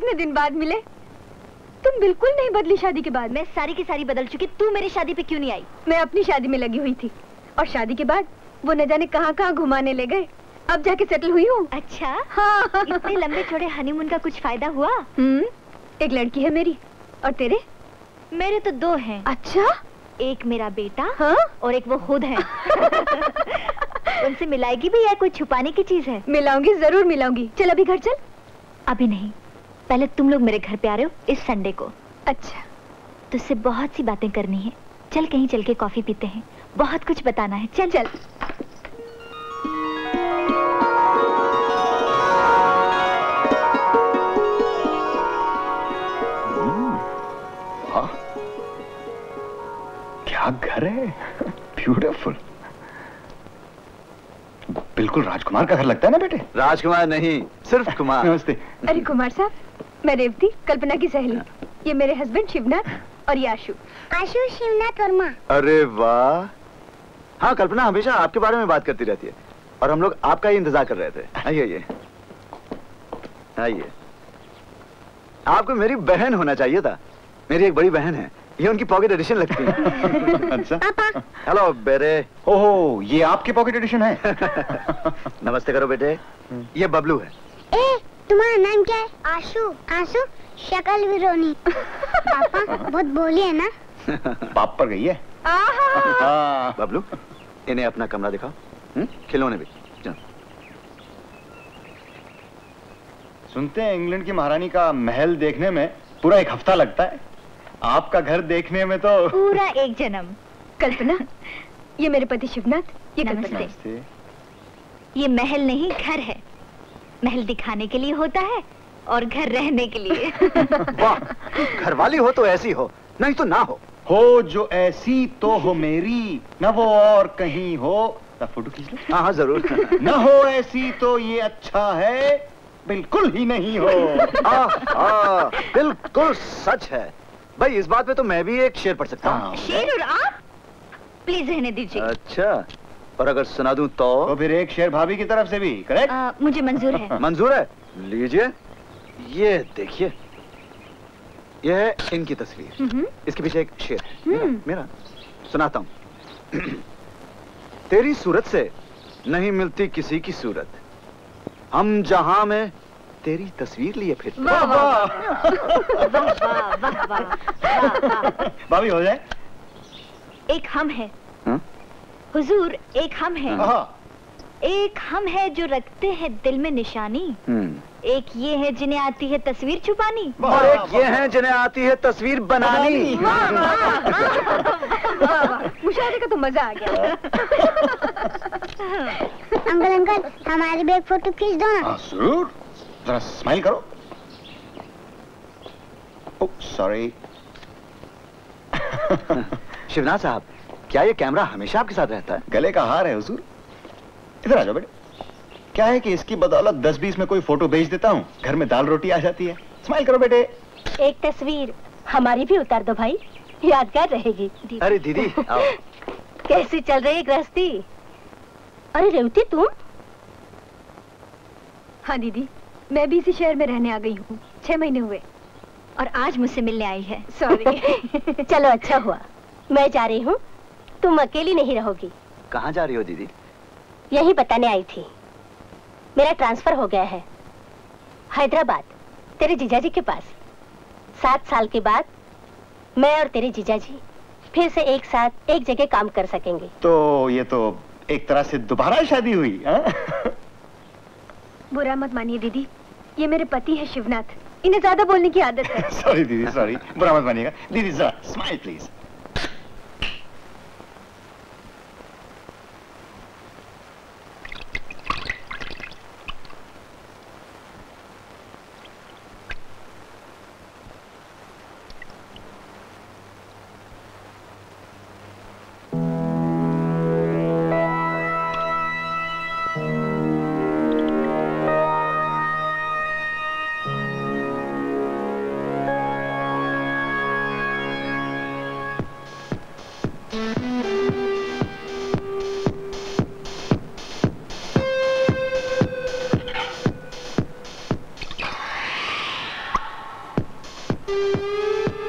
इतने दिन बाद मिले। तुम बिल्कुल नहीं बदली शादी के बाद। मैं सारी की सारी बदल चुकी। तू मेरी शादी पे क्यों नहीं आई? मैं अपनी शादी में लगी हुई थी और शादी के बाद वो न जाने कहाँ कहाँ घुमाने ले गए। अब जाके सेटल हुई हूँ। अच्छा? हाँ। इतने लंबे चौड़े हनीमून का कुछ फायदा हुआ? एक लड़की है मेरी। और तेरे? मेरे तो 2 हैं। अच्छा? एक मेरा बेटा, हाँ? और एक वो खुद है। उनसे मिलाएगी भी या कोई छुपाने की चीज है? मिलाऊंगी, जरूर मिलाऊंगी। चल अभी घर चल। अभी नहीं, पहले तुम लोग मेरे घर पे आ रहे हो इस संडे को। अच्छा। तुझसे बहुत सी बातें करनी है। चल कहीं चल के कॉफी पीते हैं, बहुत कुछ बताना है। चल चल। क्या घर है, ब्यूटीफुल। बिल्कुल राजकुमार का घर लगता है ना बेटे? राजकुमार नहीं, सिर्फ कुमार। नमस्ते। अरे कुमार साहब, मैं रेवती, कल्पना की सहेली। ये मेरे हस्बैंड शिवनाथ और ये आशु। आशु शिवनाथ वर्मा। अरे वाह। हाँ, कल्पना हमेशा आपके बारे में बात करती रहती है और हम लोग आपका ही इंतजार कर रहे थे। आइए आइए आइए। आपको मेरी बहन होना चाहिए था। मेरी एक बड़ी बहन है, ये उनकी पॉकेट एडिशन लगती है। अच्छा। हेलो बेटे। ओहो, ये आपकी पॉकेट एडिशन है? नमस्ते करो बेटे। ये बबलू है। ए, तुम्हारा नाम क्या है? आशु। आशु, शक्ल विरोनी। पापा बहुत बोली है ना? बाप पर गई है। बबलू, इन्हें अपना कमरा दिखाओ। खिलौने भी। सुनते हैं इंग्लैंड की महारानी का महल देखने में पूरा 1 हफ्ता लगता है, आपका घर देखने में तो पूरा 1 जन्म। कल्पना, ये मेरे पति शिवनाथ, ये कल्पना। नमस्ते। ये महल नहीं, घर है। महल दिखाने के लिए होता है और घर रहने के लिए। वाह, घरवाली हो तो ऐसी हो, नहीं तो ना हो। हो जो ऐसी तो हो मेरी, न वो और कहीं हो। फोटो खींच लो। हाँ हाँ जरूर। न हो ऐसी तो ये अच्छा है, बिल्कुल ही नहीं हो। बिल्कुल सच है भाई। इस बात पे तो मैं भी एक शेर पढ़ सकता हूँ। शेर? और आप? प्लीज रहने दीजिए। अच्छा, और अगर सुना दूं तो फिर एक शेर भाभी की तरफ से भी, करेक्ट? मुझे मंजूर है। मंजूर है? लीजिए, ये देखिए, ये है इनकी तस्वीर। इसके पीछे एक शेर है मेरा। सुनाता हूँ। तेरी सूरत से नहीं मिलती किसी की सूरत, हम जहां में तेरी तस्वीर लिए फिरते। वाह वाह वाह वाह वाह। भाभी हो जाए। एक हम है हुजूर, एक हम है। एक हम है जो रखते हैं दिल में निशानी। एक ये है जिन्हें आती है तस्वीर छुपानी। और एक ये है जिन्हें आती है तस्वीर बनानी। मुशायरे का तो मजा आ गया। अंकल अंकल, हमारी भी एक फोटो खींच दो ना। जरूर, जरा स्माइल करो। Oh sorry. शिवनाथ साहब, क्या ये कैमरा हमेशा आपके साथ रहता है? गले का हार है हुजूर। इधर आ जाओ बेटे। क्या है कि इसकी बदौलत 10-20 में कोई फोटो भेज देता हूँ, घर में दाल रोटी आ जाती है। स्माइल करो बेटे। एक तस्वीर हमारी भी उतार दो भाई, यादगार रहेगी। अरे दीदी आओ। कैसी चल रही है गृहस्थी? अरे रेवती तुम? हाँ दीदी, मैं भी इसी शहर में रहने आ गई हूँ। 6 महीने हुए। और आज मुझसे मिलने आई है। सॉरी। चलो अच्छा हुआ, मैं जा रही हूँ, तुम अकेली नहीं रहोगी। कहाँ जा रही हो दीदी? यही बताने आई थी, मेरा ट्रांसफर हो गया है हैदराबाद, तेरे जीजाजी के पास। 7 साल के बाद मैं और तेरे जीजाजी फिर से एक साथ एक जगह काम कर सकेंगे। तो ये तो एक तरह से दोबारा शादी हुई। बुरा मत मानिए दीदी, ये मेरे पति है शिवनाथ, इन्हें ज्यादा बोलने की आदत है। सॉरी दीदी, सॉरी, बुरा मत मानिएगा। दीदी जरा स्माइल प्लीज।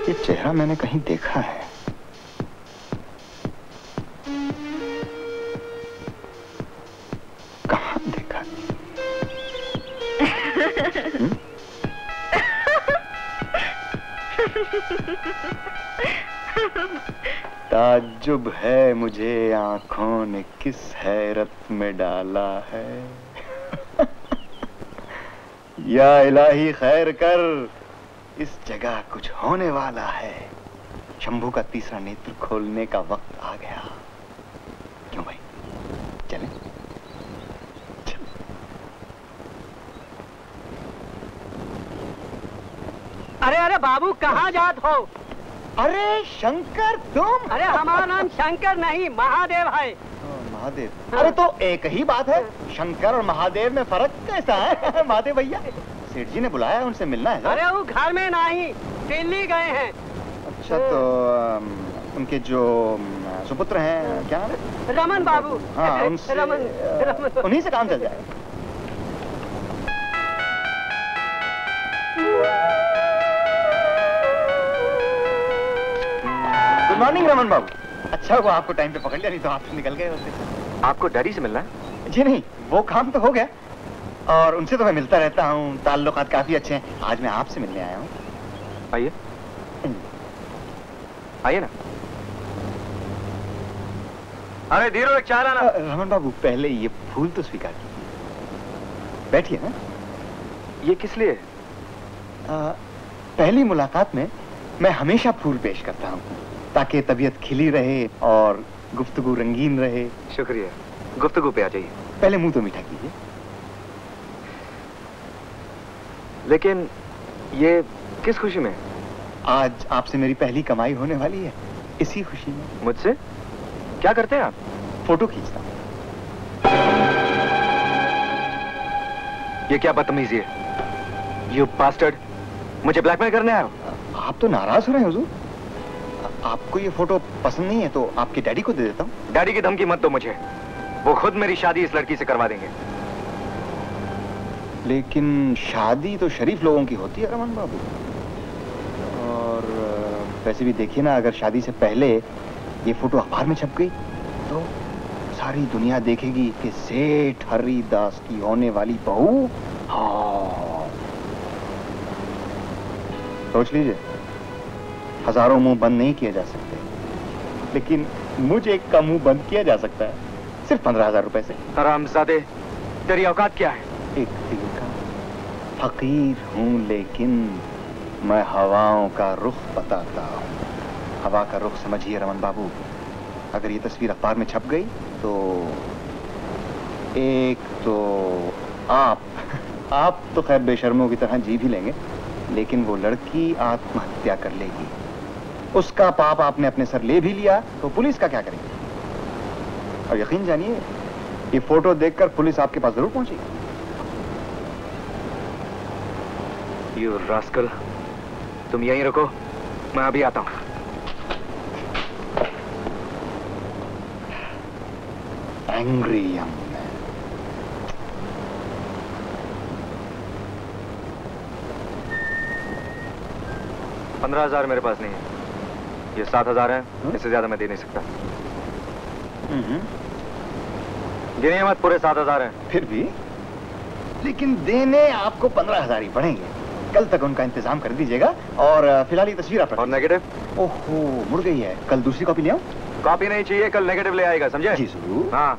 ये चेहरा मैंने कहीं देखा है। कहाँ देखा? ताज्जुब है मुझे आंखों ने किस हैरत में डाला है। या इलाही खैर कर, इस जगह कुछ होने वाला है। शंभू का तीसरा नेत्र खोलने का वक्त आ गया। क्यों भाई, चलें? अरे अरे बाबू, कहाँ जात हो? अरे शंकर तुम? अरे हमारा नाम शंकर नहीं महादेव है। महादेव? अरे तो एक ही बात है, शंकर और महादेव में फर्क कैसा है? महादेव भैया सेठ जी ने बुलाया, उनसे मिलना है। अरे वो घर में नहीं, दिल्ली गए हैं। अच्छा, तो उनके जो सुपुत्र हैं, क्या नाम है? रमन बाबू। हाँ, उनसे रमन। उन्हीं से काम चल जाए। गुड मॉर्निंग रमन बाबू। अच्छा हुआ आपको टाइम पे पकड़ लिया, नहीं तो आप निकल गए होते। आपको डैडी से मिलना है? जी नहीं, वो काम तो हो गया और उनसे तो मैं मिलता रहता हूँ, ताल्लुकात काफी अच्छे हैं। आज मैं आपसे मिलने आया हूँ। आइए आइए ना। अरे धीरो, एक चाय लाना। रमन बाबू पहले ये फूल तो स्वीकार कीजिए। बैठिए ना। ये किस लिए? पहली मुलाकात में मैं हमेशा फूल पेश करता हूँ ताकि तबीयत खिली रहे और गुफ्तगू रंगीन रहे। शुक्रिया, गुफ्तगू पे आ जाइए। पहले मुंह तो मीठा कीजिए। लेकिन ये किस खुशी में? आज आपसे मेरी पहली कमाई होने वाली है, इसी खुशी में। मुझसे? क्या करते हैं आप? फोटो खींचता हूँ। ये क्या बदतमीजी है? यू बास्टर्ड, मुझे ब्लैकमेल करने आए हो? आप तो नाराज हो रहे हैं हुजूर। आपको ये फोटो पसंद नहीं है तो आपके डैडी को दे देता हूँ। डैडी की धमकी मत दो मुझे, वो खुद मेरी शादी इस लड़की से करवा देंगे। लेकिन शादी तो शरीफ लोगों की होती है रमन बाबू। और वैसे भी देखिए ना, अगर शादी से पहले ये फोटो अखबार में छप गई तो सारी दुनिया देखेगी कि सेठ हरिदास की होने वाली बहू। हाँ, सोच लीजिए, हजारों मुंह बंद नहीं किए जा सकते, लेकिन मुझे एक का मुंह बंद किया जा सकता है, सिर्फ 15,000 रुपए से। हरामजादे, तेरी औकात क्या है? एक दिल का फकीर हूं, लेकिन मैं हवाओं का रुख बताता हूं। हवा का रुख समझिए रमन बाबू। अगर ये तस्वीर अखबार में छप गई तो एक तो आप तो खैर बेशर्मों की तरह जी भी लेंगे, लेकिन वो लड़की आत्महत्या कर लेगी। उसका पाप आपने अपने सर ले भी लिया तो पुलिस का क्या करेगी? और यकीन जानिए, ये फोटो देखकर पुलिस आपके पास जरूर पहुंचेगी। यू रास्कल, तुम यहीं रुको, मैं अभी आता हूं। Angry young man. $15,000 मेरे पास नहीं है, ये 7,000 है, इससे ज्यादा मैं दे नहीं सकता। गिने मत, पूरे 7,000 हैं। फिर भी, लेकिन देने आपको 15,000 ही पड़ेंगे। कल तक उनका इंतजाम कर दीजिएगा और फिलहाल ये तस्वीर आप। और नेगेटिव? ओहो, मुड़ गई है। कल दूसरी कॉपी ले आऊं? कॉपी नहीं चाहिए, कल नेगेटिव ले आएगा, समझे? जी जरूर। हाँ।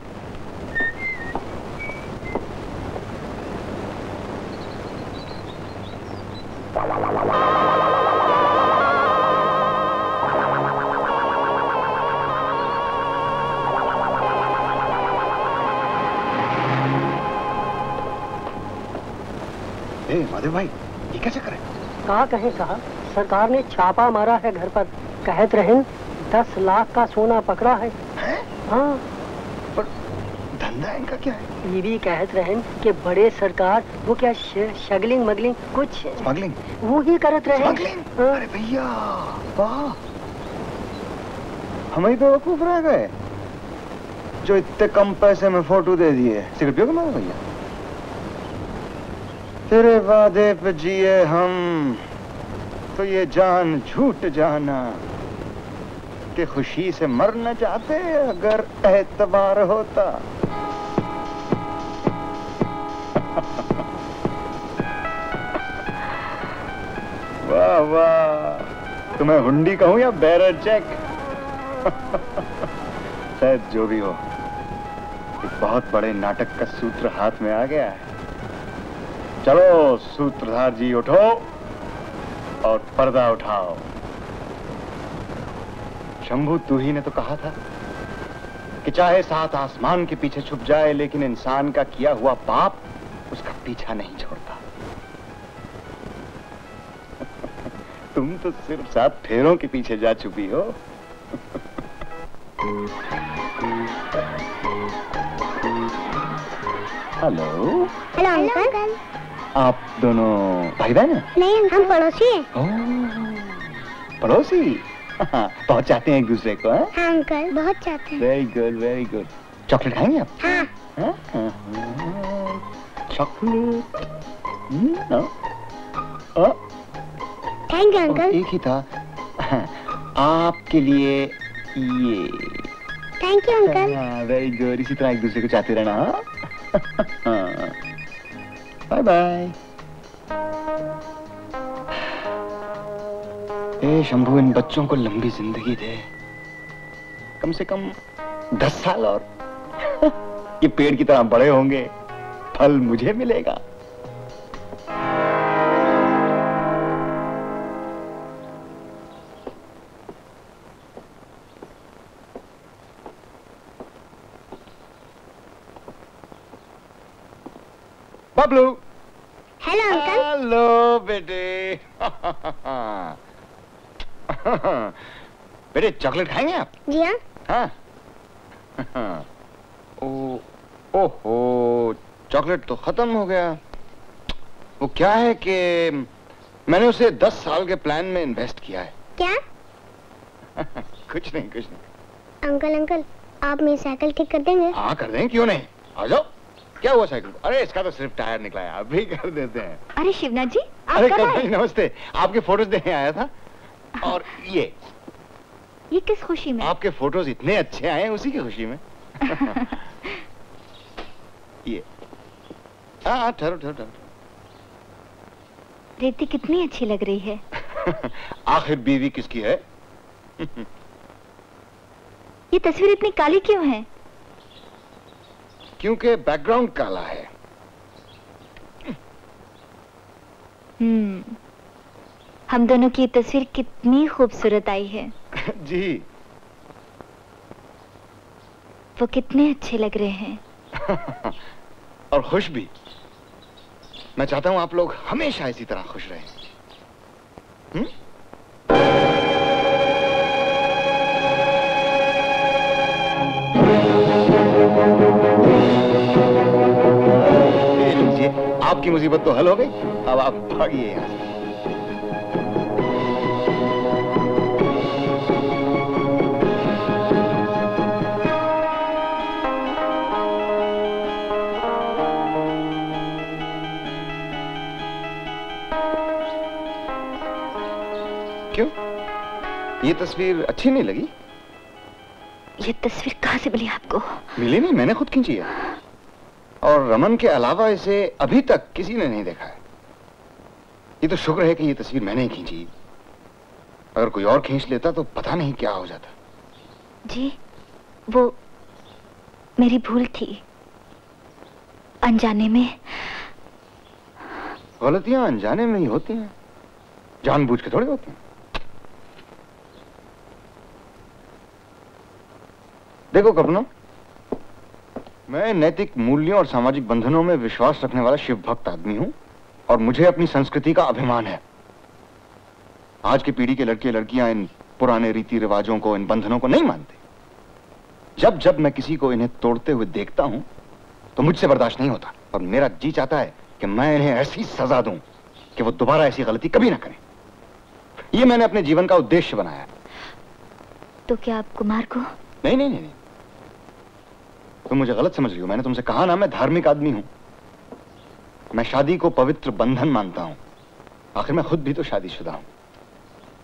माधव भाई, ये क्या चक्कर है? कहा कहें साहब, सरकार ने छापा मारा है घर पर। कहत रहें 10 लाख का सोना पकड़ा है। हाँ, पर धंधा इनका क्या है? ये भी कहत रहें कि बड़े सरकार वो क्या शगलिंग मगलिंग कुछ स्मगलिंग वो ही करत रहे। अरे भैया वाह, हम ही तो बेवकूफ रह गए जो इतने कम पैसे में फोटो दे दिए। सिगरेट पियोगे माधव भैया? तेरे वादे पे जिए हम, तो ये जान झूठ जाना कि खुशी से मर न जाते अगर एतबार होता। वाह वाह, तुम्हें हुंडी कहूं या बैरर चेक? शायद जो भी हो, एक बहुत बड़े नाटक का सूत्र हाथ में आ गया है। चलो सूत्रधार जी, उठो और पर्दा उठाओ। शंभू, तू ही ने तो कहा था कि चाहे सात आसमान के पीछे छुप जाए लेकिन इंसान का किया हुआ पाप उसका पीछा नहीं छोड़ता। तुम तो सिर्फ 7 फेरों के पीछे जा छुपी हो। हेलो। Hello uncle. आप दोनों भाई बहन हैं? नहीं, हम पड़ोसी हैं। पड़ोसी? बहुत चाहते हैं एक दूसरे को? हाँ अंकल, बहुत चाहते हैं। Very good, very good. Chocolate खाएंगे आप? हाँ। चॉकलेट? Thank you uncle. एक ही था। आपके लिए ये। Thank you uncle. Very good, इसी तरह एक दूसरे को चाहते रहना। हाँ, बाय बाय। ए शंभू, इन बच्चों को लंबी जिंदगी दे, कम से कम 10 साल और। ये पेड़ की तरह बड़े होंगे, फल मुझे मिलेगा। बबलू। Hello uncle. हेलो बेटे। बेटे, चॉकलेट खाएंगे आप? जी हाँ। हाँ। ओहो, चॉकलेट तो खत्म हो गया। वो क्या है कि मैंने उसे 10 साल के प्लान में इन्वेस्ट किया है। क्या? कुछ नहीं, कुछ नहीं। अंकल, आप मेरी साइकिल ठीक कर देंगे? हाँ कर देंगे, क्यों नहीं। आ जाओ। क्या हुआ साइकिल? अरे इसका तो सिर्फ टायर निकला है, अभी कर देते हैं। अरे शिवनाथ जी, आप अरे कब आए? नमस्ते, आपके फोटोज देखने आया था। और ये किस खुशी में? आपके फोटोज इतने अच्छे आए हैं, उसी की खुशी में। ये हाँ, ठहरो ठहरो ठहरो। रेती कितनी अच्छी लग रही है। आखिर बीवी किसकी है? ये तस्वीर इतनी काली क्यों है? क्योंकि बैकग्राउंड काला है। हम दोनों की तस्वीर कितनी खूबसूरत आई है। जी। वो कितने अच्छे लग रहे हैं। और खुश भी। मैं चाहता हूं आप लोग हमेशा इसी तरह खुश रहें। आपकी मुसीबत तो हल हो गई, अब आप भागिए यहाँ से। क्यों? ये तस्वीर अच्छी नहीं लगी? ये तस्वीर कहाँ से मिली आपको? मिली नहीं, मैंने खुद खींची है। और रमन के अलावा इसे अभी तक किसी ने नहीं देखा है। ये तो शुक्र है कि ये तस्वीर मैंने ही खींची। अगर कोई और खींच लेता तो पता नहीं क्या हो जाता। जी, वो मेरी भूल थी। अनजाने में। गलतियां अनजाने में ही होती हैं, जानबूझ के थोड़ी होती हैं। देखो करुणा, मैं नैतिक मूल्यों और सामाजिक बंधनों में विश्वास रखने वाला शिव भक्त आदमी हूं और मुझे अपनी संस्कृति का अभिमान है। आज की पीढ़ी के लड़के लड़कियां इन पुराने रीति रिवाजों को, इन बंधनों को नहीं मानते। जब जब मैं किसी को इन्हें तोड़ते हुए देखता हूं तो मुझसे बर्दाश्त नहीं होता और मेरा जी चाहता है कि मैं इन्हें ऐसी सजा दूं कि वो दोबारा ऐसी गलती कभी ना करें। ये मैंने अपने जीवन का उद्देश्य बनाया। तो क्या आप कुमार को? नहीं नहीं नहीं, तुम मुझे गलत समझ रही हो। मैंने तुमसे कहा ना, मैं धार्मिक आदमी हूं। मैं शादी को पवित्र बंधन मानता हूं। आखिर मैं खुद भी तो शादीशुदा हूं।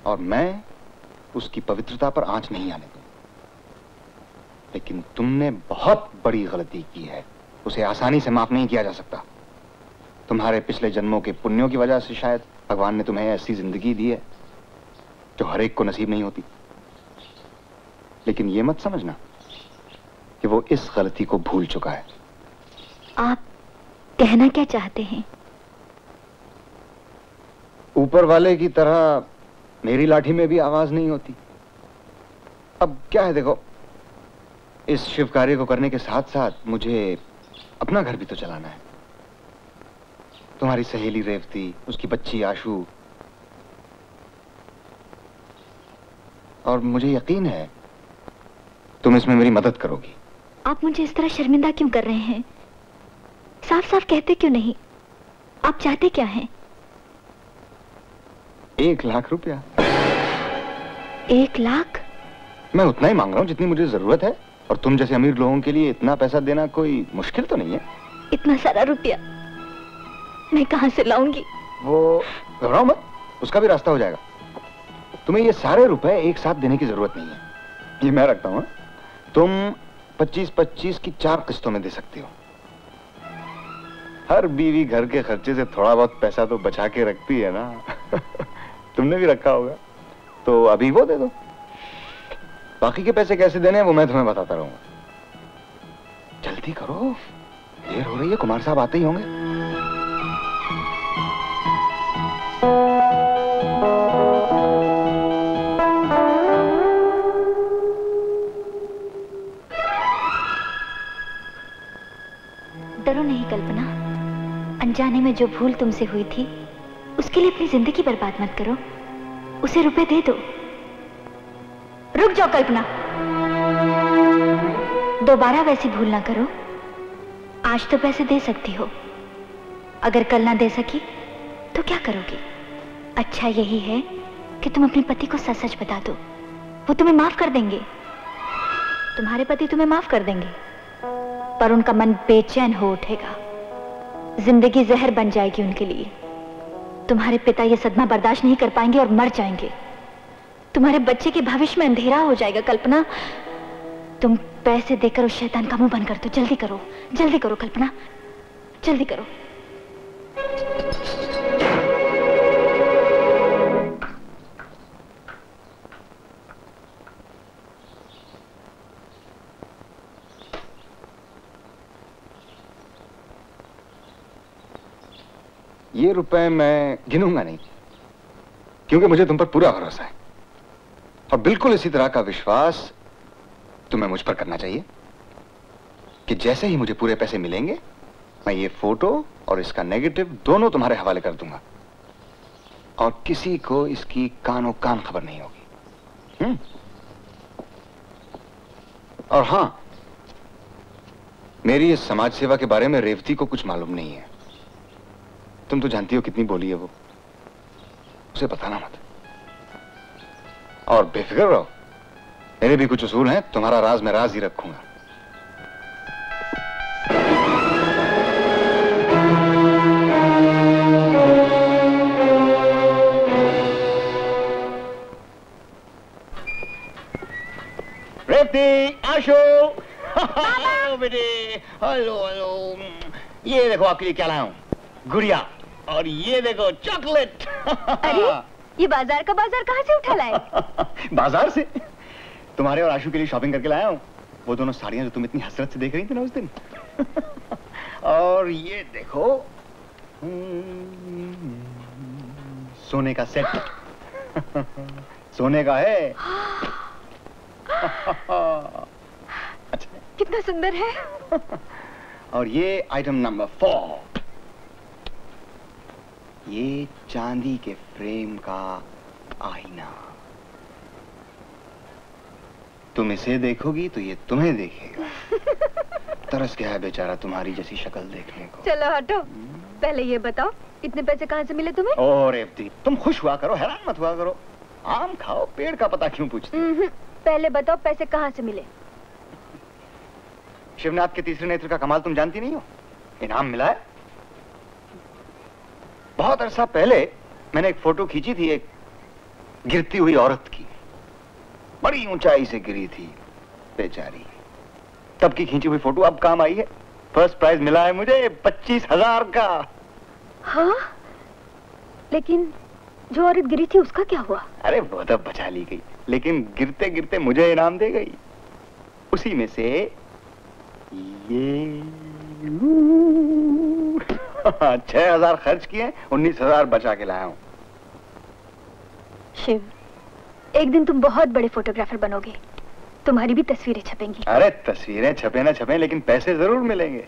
और मैं उसकी पवित्रता पर आंच नहीं आने दूं। लेकिन तुमने बहुत बड़ी गलती की है, उसे आसानी से माफ नहीं किया जा सकता। तुम्हारे पिछले जन्मों के पुण्यों की वजह से शायद भगवान ने तुम्हें ऐसी जिंदगी दी है जो हर एक को नसीब नहीं होती। लेकिन ये मत समझना कि वो इस गलती को भूल चुका है। आप कहना क्या चाहते हैं? ऊपर वाले की तरह मेरी लाठी में भी आवाज नहीं होती। अब क्या है, देखो, इस शिव कार्य को करने के साथ साथ मुझे अपना घर भी तो चलाना है। तुम्हारी सहेली रेवती, उसकी बच्ची आशु, और मुझे यकीन है तुम इसमें मेरी मदद करोगी। आप मुझे इस तरह शर्मिंदा क्यों कर रहे हैं? साफ साफ कहते क्यों नहीं? आप चाहते क्या हैं? 1 लाख रुपया। 1 लाख? मैं उतना ही मांग रहा हूँ जितनी मुझे जरूरत है, और तुम जैसे अमीर लोगों के लिए इतना पैसा देना कोई मुश्किल तो नहीं है। इतना सारा रुपया मैं कहां से लाऊंगी? वो घबराओ मत, उसका भी रास्ता हो जाएगा। तुम्हें ये सारे रुपए एक साथ देने की जरूरत नहीं है, ये मैं रखता हूँ। तुम 25-25 की 4 किस्तों में दे सकती हो। हर बीवी घर के खर्चे से थोड़ा बहुत पैसा तो बचा के रखती है ना। तुमने भी रखा होगा, तो अभी वो दे दो। बाकी के पैसे कैसे देने हैं वो मैं तुम्हें बताता रहूंगा। जल्दी करो, देर हो रही है, कुमार साहब आते ही होंगे। डरो नहीं कल्पना, अनजाने में जो भूल तुमसे हुई थी उसके लिए अपनी जिंदगी बर्बाद मत करो। उसे रुपए दे दो। रुक जाओ कल्पना, दोबारा वैसी भूल ना करो। आज तो पैसे दे सकती हो, अगर कल ना दे सकी तो क्या करोगी? अच्छा यही है कि तुम अपने पति को सच सच बता दो, वो तुम्हें माफ कर देंगे। तुम्हारे पति तुम्हें माफ कर देंगे, पर उनका मन बेचैन हो उठेगा। जिंदगी जहर बन जाएगी उनके लिए। तुम्हारे पिता ये सदमा बर्दाश्त नहीं कर पाएंगे और मर जाएंगे। तुम्हारे बच्चे के भविष्य में अंधेरा हो जाएगा। कल्पना, तुम पैसे देकर उस शैतान का मुंह बंद कर दो। जल्दी करो, जल्दी करो कल्पना, जल्दी करो। ये रुपए मैं गिनूंगा नहीं, क्योंकि मुझे तुम पर पूरा भरोसा है, और बिल्कुल इसी तरह का विश्वास तुम्हें मुझ पर करना चाहिए कि जैसे ही मुझे पूरे पैसे मिलेंगे मैं ये फोटो और इसका नेगेटिव दोनों तुम्हारे हवाले कर दूंगा, और किसी को इसकी कानो कान खबर नहीं होगी। और हां, मेरी इस समाज सेवा के बारे में रेवती को कुछ मालूम नहीं है। तुम तो जानती हो कितनी बोली है वो, उसे बताना मत। और बेफिक्र रहो, मेरे भी कुछ उसूल हैं, तुम्हारा राज मैं राज ही रखूंगा। रेवती, आशु, बेटे, हेलो हेलो। ये देखो आपके लिए क्या लाया हूं, गुड़िया, और ये देखो चॉकलेट। अरे ये बाजार का बाजार कहाँ से उठा लाए? बाजार से तुम्हारे और आशु के लिए शॉपिंग करके लाया हूँ। वो दोनों साड़ियां जो तुम इतनी हसरत से देख रही थी ना उस दिन। और ये देखो सोने का सेट। सोने का है। अच्छा, कितना सुंदर है। और ये आइटम नंबर 4, ये चांदी के फ्रेम का आईना। तुम इसे देखोगी तो ये तुम्हें देखेगा। तरस गया है बेचारा तुम्हारी जैसी शक्ल देखने को। चलो हटो, पहले ये बताओ इतने पैसे कहाँ से मिले तुम्हें? ओ रेवती, तुम खुश हुआ करो, हैरान मत हुआ करो। आम खाओ, पेड़ का पता क्यों पूछती? पहले बताओ पैसे कहाँ से मिले? शिवनाथ के तीसरे नेत्र का कमाल तुम जानती नहीं हो? इनाम मिला है। बहुत अरसा पहले मैंने एक फोटो खींची थी एक गिरती हुई औरत की। बड़ी ऊंचाई से गिरी थी बेचारी। तब की खींची हुई फोटो अब काम आई है। फर्स्ट प्राइज मिला है मुझे 25,000 का। हाँ, लेकिन जो औरत गिरी थी उसका क्या हुआ? अरे वो तो बचा ली गई, लेकिन गिरते गिरते मुझे इनाम दे गई। उसी में से ये 6,000 खर्च किए, 19,000 बचा के लाया हूँ। शिव, एक दिन तुम बहुत बड़े फोटोग्राफर बनोगे, तुम्हारी भी तस्वीरें छपेंगी। अरे तस्वीरें छपे ना छपे, लेकिन पैसे जरूर मिलेंगे।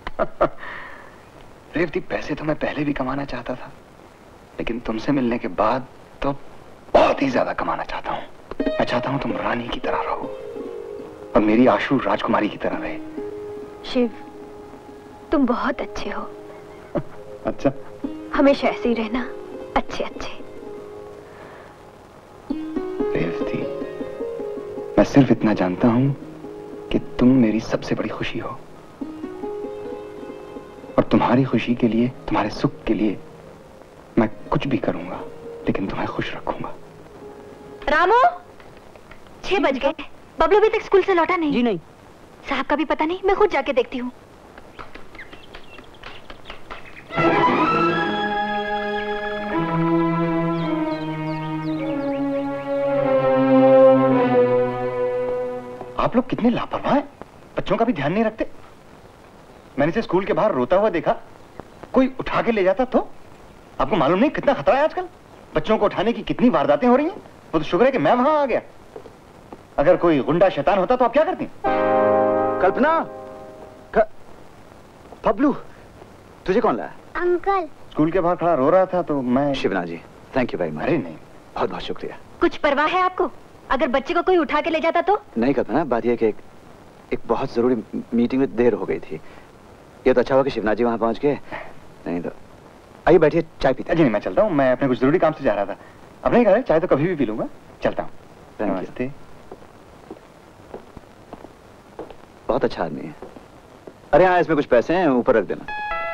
रेवती, पैसे तो मैं पहले भी कमाना चाहता था, लेकिन तुमसे मिलने के बाद तो बहुत ही ज्यादा कमाना चाहता हूँ। मैं चाहता हूँ तुम रानी की तरह रहो और मेरी आशु राजकुमारी की तरह रहे। शिव, तुम बहुत अच्छे हो। अच्छा, हमेशा ऐसे ही रहना, अच्छे अच्छे। रेवती, मैं सिर्फ इतना जानता हूं कि तुम मेरी सबसे बड़ी खुशी हो, और तुम्हारी खुशी के लिए, तुम्हारे सुख के लिए मैं कुछ भी करूंगा, लेकिन तुम्हें खुश रखूंगा। रामू, 6 बज गए। बबलू अभी तक स्कूल से लौटा नहीं? जी नहीं। साहब का भी पता नहीं, मैं खुद जाके देखती हूँ। आप लोग कितने लापरवाह हैं, बच्चों का भी ध्यान नहीं रखते। मैंने इसे स्कूल के बाहर रोता हुआ देखा, कोई उठा के ले जाता तो? आपको मालूम नहीं कितना खतरा है आजकल? बच्चों को उठाने की कितनी वारदातें हो रही हैं। वो तो शुक्र है कि मैं वहां आ गया। अगर कोई गुंडा शैतान होता तो आप क्या करती? कल्पना, बबलू, तुझे कौन लाया? अंकल। स्कूल के बाहर खड़ा रो रहा था तो मैं। Shivna ji, thank you very much. अरे नहीं, बहुत बहुत शुक्रिया। कुछ परवाह है आपको? अगर बच्चे को कोई उठा के ले जाता तो? नहीं कल्पना, बात यह कि एक बहुत जरूरी मीटिंग में देर हो गई थी। ये तो अच्छा हुआ कि शिवनाथ जी वहां पहुंच गए, नहीं तो। आइए बैठिए, चाय पीते हैं। जी नहीं, मैं चलता हूँ, मैं अपने कुछ जरूरी काम से जा रहा था। अपने घर चाय तो कभी भी पी लूंगा। चलता हूँ। नमस्ते। बहुत अच्छा आदमी है। अरे हाँ, इसमें कुछ पैसे हैं, ऊपर रख देना।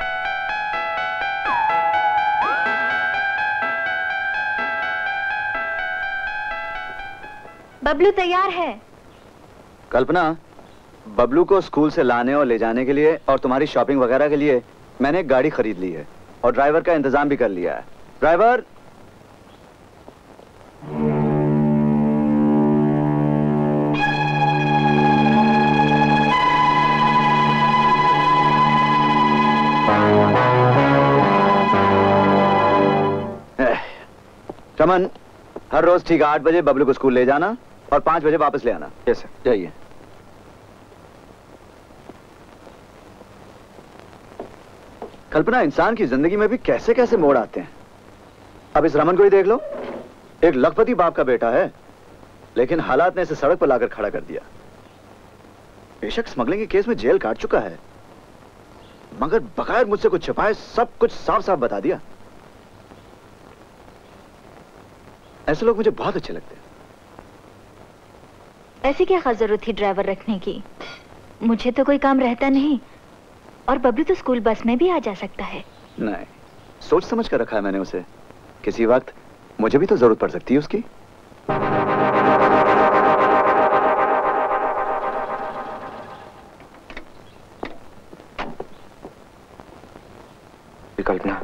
बबलू तैयार है। कल्पना, बबलू को स्कूल से लाने और ले जाने के लिए और तुम्हारी शॉपिंग वगैरह के लिए मैंने एक गाड़ी खरीद ली है और ड्राइवर का इंतजाम भी कर लिया है। ड्राइवर, चमन, हर रोज ठीक 8 बजे बबलू को स्कूल ले जाना और 5 बजे वापस ले आना। Yes sir. जाइए। कल्पना, इंसान की जिंदगी में भी कैसे कैसे मोड़ आते हैं। अब इस रमन को ही देख लो, एक लखपति बाप का बेटा है, लेकिन हालात ने इसे सड़क पर लाकर खड़ा कर दिया। बेशक स्मगलिंग के केस में जेल काट चुका है, मगर बगैर मुझसे कुछ छिपाए सब कुछ साफ साफ बता दिया। ऐसे लोग मुझे बहुत अच्छे लगते हैं। ऐसी क्या खास जरूरत थी ड्राइवर रखने की? मुझे तो कोई काम रहता नहीं, और बबलू तो स्कूल बस में भी आ जा सकता है। नहीं, सोच समझ कर रखा है मैंने उसे। किसी वक्त मुझे भी तो जरूरत पड़ सकती है उसकी। कल्पना,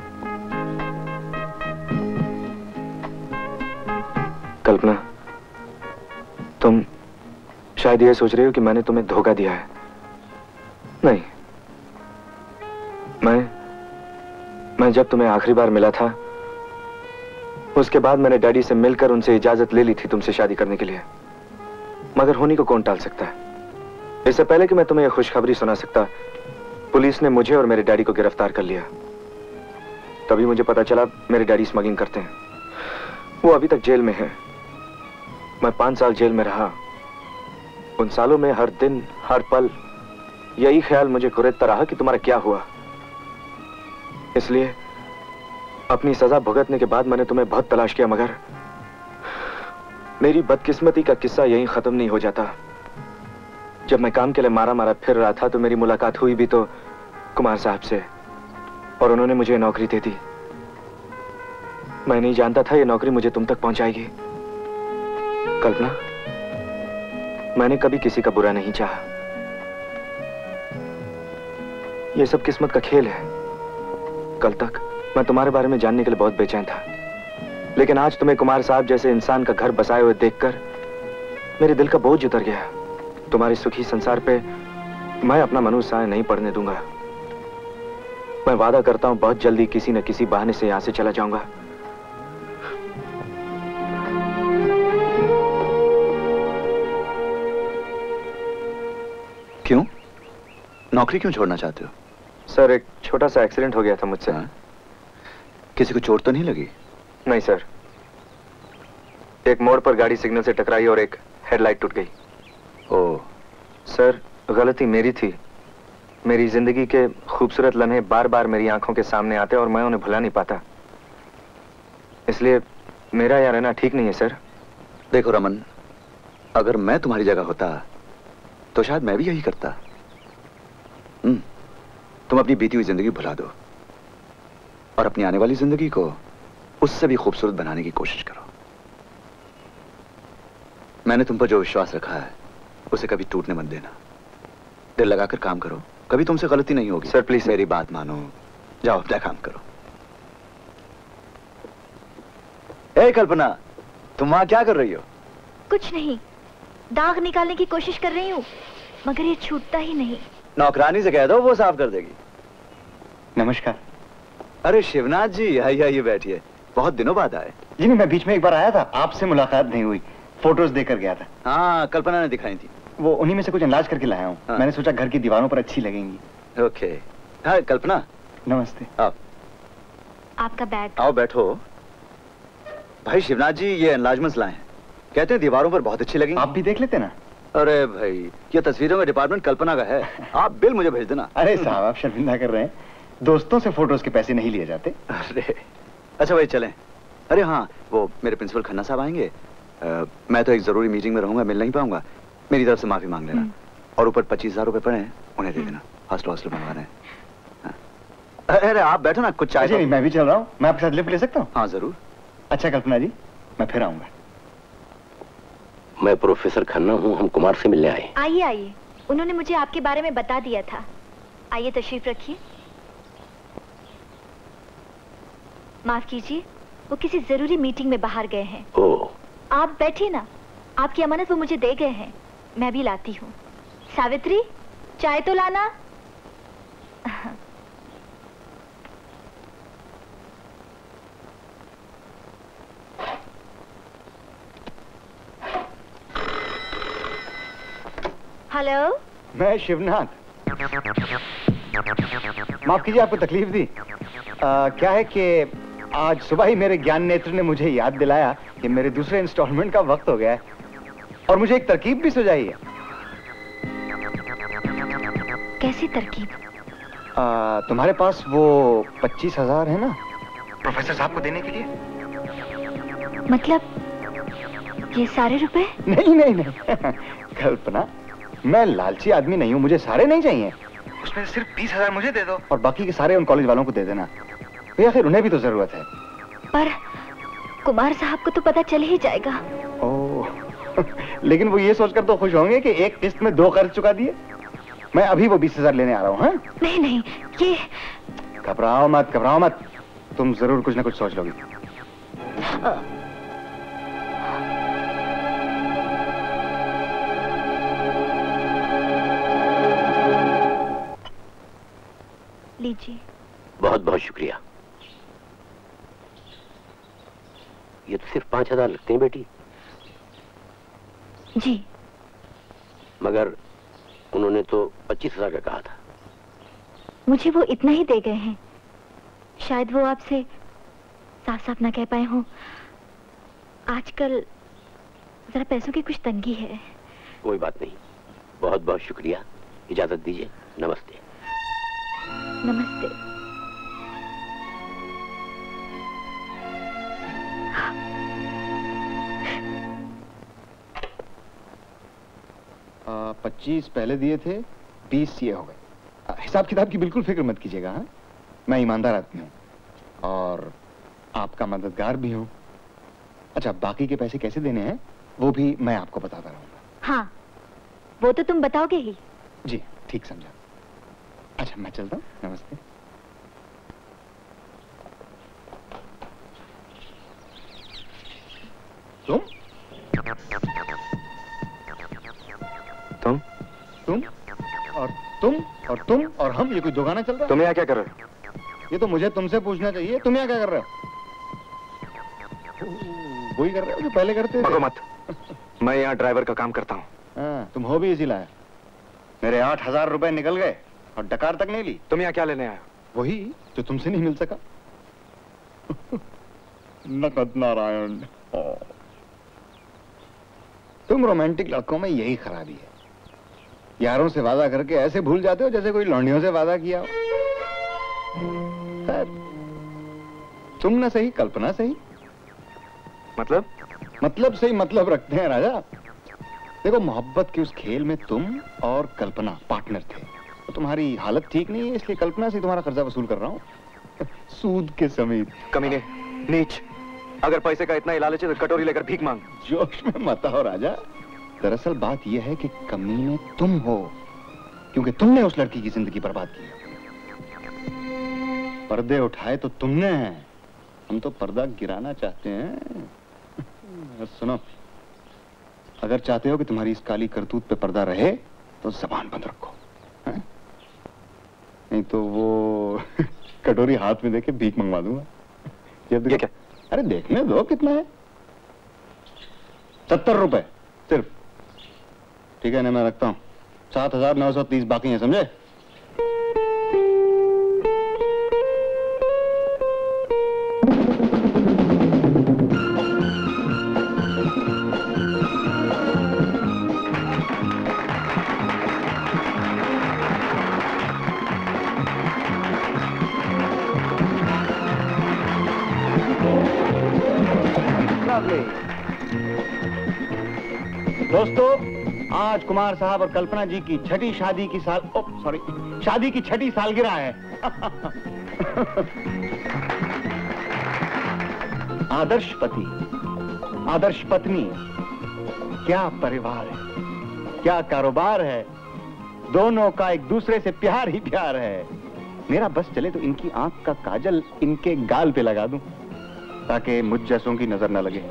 कल्पना, तुम शायद ये सोच रहे हो कि मैंने तुम्हें धोखा दिया है। नहीं, मैं जब तुम्हें आखिरी बार मिला था, उसके बाद मैंने डैडी से मिलकर उनसे इजाजत ले ली थी तुमसे शादी करने के लिए। मगर होनी को कौन टाल सकता है? इससे पहले कि मैं तुम्हें यह खुशखबरी सुना सकता, पुलिस ने मुझे और मेरे डैडी को गिरफ्तार कर लिया। तभी मुझे पता चला मेरे डैडी स्मगलिंग करते हैं। वो अभी तक जेल में है। मैं 5 साल जेल में रहा। उन सालों में हर दिन हर पल यही ख्याल मुझे कुरेदता रहा कि तुम्हारा क्या हुआ। इसलिए अपनी सजा भुगतने के बाद मैंने तुम्हें बहुत तलाश किया, मगर मेरी बदकिस्मती का किस्सा यहीं खत्म नहीं हो जाता। जब मैं काम के लिए मारा मारा फिर रहा था तो मेरी मुलाकात हुई भी तो कुमार साहब से, और उन्होंने मुझे नौकरी दे दी। मैं नहीं जानता था ये नौकरी मुझे तुम तक पहुंचाएगी। कल्पना, मैंने कभी किसी का बुरा नहीं चाहा। ये सब किस्मत का खेल है। कल तक मैं तुम्हारे बारे में जानने के लिए बहुत बेचैन था, लेकिन आज तुम्हें कुमार साहब जैसे इंसान का घर बसाए हुए देखकर मेरे दिल का बोझ उतर गया। तुम्हारे सुखी संसार पे मैं अपना मनुष्य साय नहीं पड़ने दूंगा। मैं वादा करता हूं बहुत जल्दी किसी न किसी बहाने से यहां से चला जाऊंगा। क्यों? नौकरी क्यों छोड़ना चाहते हो? सर, एक छोटा सा एक्सीडेंट हो गया था मुझसे। किसी को चोट तो नहीं लगी? नहीं सर, एक मोड़ पर गाड़ी सिग्नल से टकराई और एक हेडलाइट टूट गई। ओह सर, गलती मेरी थी। मेरी जिंदगी के खूबसूरत लम्हे बार बार मेरी आंखों के सामने आते और मैं उन्हें भुला नहीं पाता, इसलिए मेरा यहाँ रहना ठीक नहीं है सर। देखो रमन, अगर मैं तुम्हारी जगह होता तो शायद मैं भी यही करता। तुम अपनी बीती हुई जिंदगी भुला दो और अपनी आने वाली जिंदगी को उससे भी खूबसूरत बनाने की कोशिश करो। मैंने तुम पर जो विश्वास रखा है उसे कभी टूटने मत देना। दिल लगाकर काम करो, कभी तुमसे गलती नहीं होगी। सर प्लीज मेरी बात मानो, जाओ अपना काम करो। ए कल्पना, तुम वहां क्या कर रही हो? कुछ नहीं, दाग निकालने की कोशिश कर रही हूँ, मगर ये छूटता ही नहीं। नौकरानी से कह दो, वो साफ कर देगी। नमस्कार। अरे शिवनाथ जी, आइए बैठिए। बहुत दिनों बाद आए। जी मैं बीच में एक बार आया था, आपसे मुलाकात नहीं हुई, फोटोज देकर गया था। हाँ, कल्पना ने दिखाई थी। वो उन्हीं में से कुछ अंदाज करके लाया हूँ। हाँ। मैंने सोचा घर की दीवारों पर अच्छी लगेंगी। ओके। हाँ कल्पना, नमस्ते। आओ। आपका बैग। आओ बैठो। भाई शिवनाथ जी ये एनलार्जमेंट्स लाए हैं, कहते हैं दीवारों पर बहुत अच्छी लगेंगी। आप भी देख लेते ना। अरे भाई, ये तस्वीरों का डिपार्टमेंट कल्पना का है, आप बिल मुझे भेज देना। अरे साहब, आप शर्मिंदा कर रहे हैं, दोस्तों से फोटोज के पैसे नहीं लिए जाते। अरे अच्छा भाई चलें। अरे हाँ, वो मेरे प्रिंसिपल खन्ना साहब आएंगे। मैं तो एक जरूरी मीटिंग में रहूंगा, मिल नहीं पाऊंगा। मेरी तरफ से माफी मांग लेना। और ऊपर 25,000 रुपए पड़े हैं, उन्हें दे देना। हॉस्टल बनवा रहे हैं। अरे आप बैठो ना, कुछ चाय। नहीं, मैं भी चल रहा हूँ। मैं आपके साथ लिफ्ट ले सकता हूँ? हाँ जरूर। अच्छा कल्पना जी, मैं फिर आऊंगा। मैं प्रोफेसर खन्ना हूँ, हम कुमार से मिलने आए। आइए आइए, उन्होंने मुझे आपके बारे में बता दिया था। आइए तशरीफ रखिए। माफ कीजिए, वो किसी जरूरी मीटिंग में बाहर गए हैं। ओह। आप बैठिए ना, आपकी अमानत वो मुझे दे गए हैं, मैं भी लाती हूँ। सावित्री, चाय तो लाना। हेलो, मैं शिवनाथ। माफ कीजिए, आपको तकलीफ दी। क्या है कि आज सुबह ही मेरे ज्ञान नेत्र ने मुझे याद दिलाया कि मेरे दूसरे इंस्टॉलमेंट का वक्त हो गया है और मुझे एक तरकीब भी सुझाई है। कैसी तरकीब? तुम्हारे पास वो 25,000 है ना प्रोफेसर साहब को देने के लिए? मतलब ये सारे रुपए? नहीं नहीं नहीं कल्पना, मैं लालची आदमी नहीं हूँ, मुझे सारे नहीं चाहिए। उसमें सिर्फ 20,000 मुझे दे दो और बाकी के सारे उन कॉलेज वालों को दे देना। या फिर उन्हें भी तो जरूरत है। पर कुमार साहब को तो पता चल ही जाएगा। ओह लेकिन वो ये सोचकर तो खुश होंगे कि एक किस्त में 2 कर्ज चुका दिए। मैं अभी वो 20,000 लेने आ रहा हूँ। हाँ? नहीं नहीं, ये घबराओ मत, घबराओ मत, तुम जरूर कुछ ना कुछ सोच लोगी। लीजिए। बहुत बहुत शुक्रिया। ये तो सिर्फ 5,000 लगते हैं बेटी। जी। मगर उन्होंने तो 25,000 का कहा था। मुझे वो इतना ही दे गए हैं। शायद वो आपसे साफ साफ ना कह पाए हों। आजकल जरा पैसों की कुछ तंगी है। कोई बात नहीं, बहुत बहुत शुक्रिया। इजाजत दीजिए। नमस्ते। नमस्ते। आ, 25 पहले दिए थे, 20 ये हो गए। हिसाब किताब की बिल्कुल फिक्र मत कीजिएगा। हाँ, मैं ईमानदार आदमी हूँ और आपका मददगार भी हूं। अच्छा, बाकी के पैसे कैसे देने हैं वो भी मैं आपको बताता रहूंगा। हाँ, वो तो तुम बताओगे ही। जी, ठीक समझा। अच्छा, मैं चलता हूँ। नमस्ते। तुम और तुम और हम, ये कोई दो गाना चल रहा है? तुम यहाँ क्या कर रहे हो? ये तो मुझे तुमसे पूछना चाहिए, तुम यहाँ क्या कर रहे हो? वही कर रहे हो जो पहले करते थे। मत। मैं यहाँ ड्राइवर का काम करता हूँ। हाँ, तुम हो भी इसी लायक। मेरे 8,000 रुपए निकल गए और डकार तक नहीं ली। तुम यहाँ क्या लेने आए? वही जो तुमसे नहीं मिल सका। नकद नारायण। तुम रोमांटिक लड़कों में यही खराबी है, यारों से वादा करके ऐसे भूल जाते हो जैसे कोई लौंडियों से वादा किया हो। तुम ना सही, कल्पना सही। मतलब सही मतलब रखते हैं राजा। देखो, मोहब्बत के उस खेल में तुम और कल्पना पार्टनर थे। तो तुम्हारी हालत ठीक नहीं है, इसलिए कल्पना से तुम्हारा कर्जा वसूल कर रहा हूँ, सूद के समेत। कमीने, नीच। अगर पैसे का इतना ही लालच है तो कटोरी लेकर भीख मांग। जोश में मत आओ राजा। दरअसल बात यह है कि कमीने तुम हो, क्योंकि तुमने उस लड़की की जिंदगी बर्बाद की। पर्दे उठाए तो तुमने हैं, हम तो पर्दा गिराना चाहते हैं। सुनो, अगर चाहते हो कि तुम्हारी इस काली करतूत पे पर्दा रहे तो जबान बंद रखो, है? नहीं तो वो कटोरी हाथ में देके भीख मंगवा दूंगा। ये क्या? अरे देखने दो कितना है। 70 रुपए सिर्फ। ठीक है ना, मैं रखता हूँ। 7,930 बाकी हैं, समझे? दोस्तों, आज कुमार साहब और कल्पना जी की छठी शादी की शादी की छठी सालगिरह है। आदर्श पति, आदर्श पत्नी, क्या परिवार है, क्या कारोबार है। दोनों का एक दूसरे से प्यार ही प्यार है। मेरा बस चले तो इनकी आंख का काजल इनके गाल पे लगा दूं, ताकि मुझ जैसों की नजर न लगे।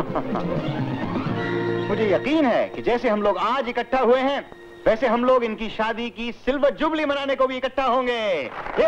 मुझे यकीन है कि जैसे हम लोग आज इकट्ठा हुए हैं, वैसे हम लोग इनकी शादी की सिल्वर जुबली मनाने को भी इकट्ठा होंगे।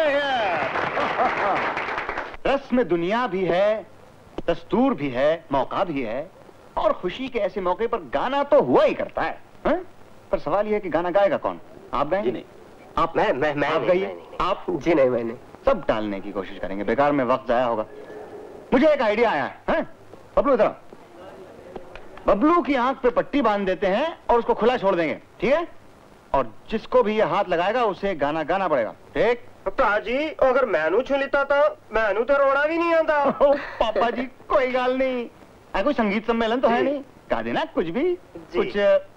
रस्म दुनिया भी है, दस्तूर भी है, मौका भी है, और खुशी के ऐसे मौके पर गाना तो हुआ ही करता है, हैं? पर सवाल यह है कि गाना गाएगा कौन? आप गाएंगे? नहीं, आप मैं आप गाइए। आप? जी नहीं, मैंने। सब टालने की कोशिश करेंगे, बेकार में वक्त जाया होगा। मुझे एक आइडिया आया है। बबलू इधर। बबलू की आंख पे पट्टी बांध देते हैं और उसको खुला छोड़ देंगे, ठीक है? और जिसको भी ये हाथ लगाएगा उसे गाना गाना पड़ेगा, ठीक? जी, अगर मैनू छू लेता तो मैनू तो रोना भी नहीं आता। पापा जी, कोई गाल नहीं, कोई संगीत सम्मेलन तो है नहीं, गा देना कुछ भी, कुछ।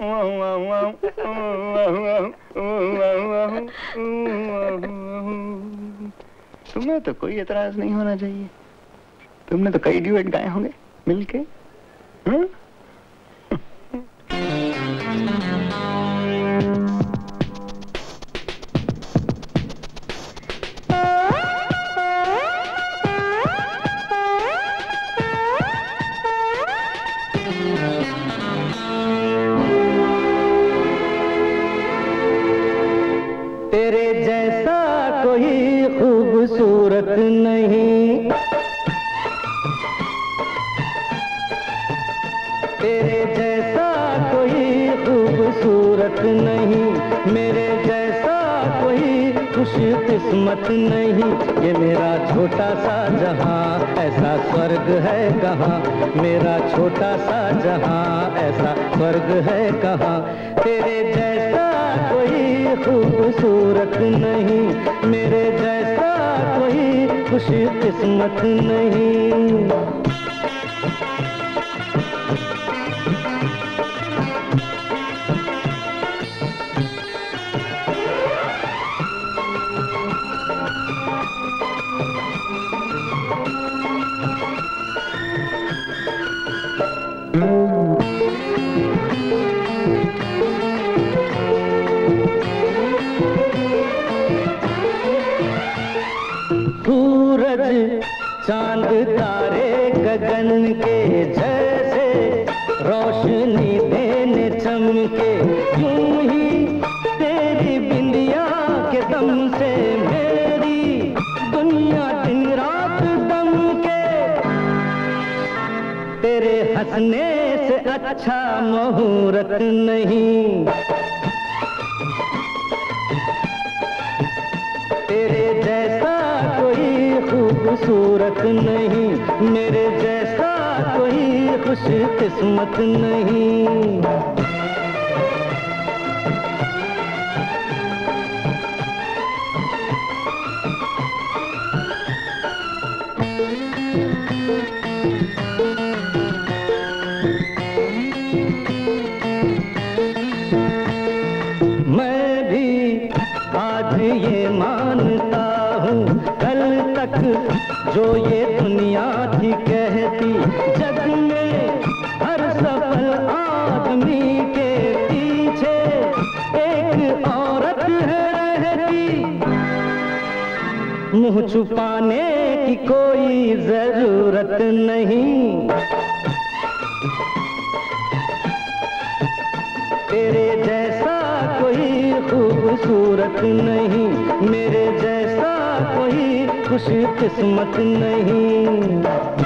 तुम्हें तो कोई एतराज नहीं होना चाहिए, तुमने तो कई ड्यूएट गाए होंगे मिलके। तेरे जैसा कोई खूबसूरत नहीं, तेरे जैसा कोई खूबसूरत नहीं, मेरे जैसा कोई खुश किस्मत नहीं। ये मेरा छोटा सा जहां ऐसा स्वर्ग है कहाँ, मेरा छोटा सा जहां ऐसा स्वर्ग है कहाँ। तेरे जैसा कोई खूबसूरत नहीं, मेरे जैसा कोई खुश किस्मत नहीं। चमके यूं ही तेरी बिंदिया के दम से मेरी दुनिया दिन रात दमके। तेरे हंसने से अच्छा मुहूर्त नहीं, तेरे जैसा कोई खूबसूरत नहीं, मेरे जैसा कोई खुश किस्मत नहीं। मैं भी आज ये मानता हूँ, कल तक जो ये दुनिया थी कहती, जग में हर सफल आदमी के पीछे एक औरत है रहती। मुंह छुपाने की कोई जरूरत नहीं, तेरे जैसा कोई खूबसूरत नहीं, मेरे जैसा कोई खुश किस्मत नहीं।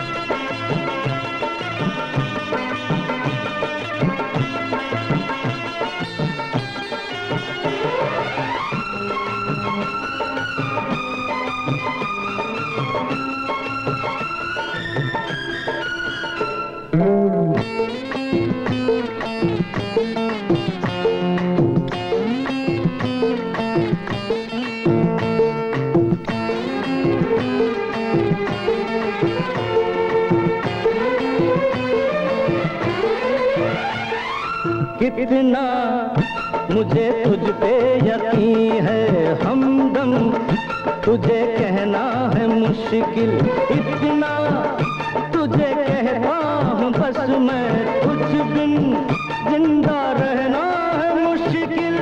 कितना मुझे तुझ पे यकीन है हमदम, तुझे कहना है मुश्किल, इतना तुझे कहता हूँ बस मैं, कुछ दिन जिंदा रहना है मुश्किल।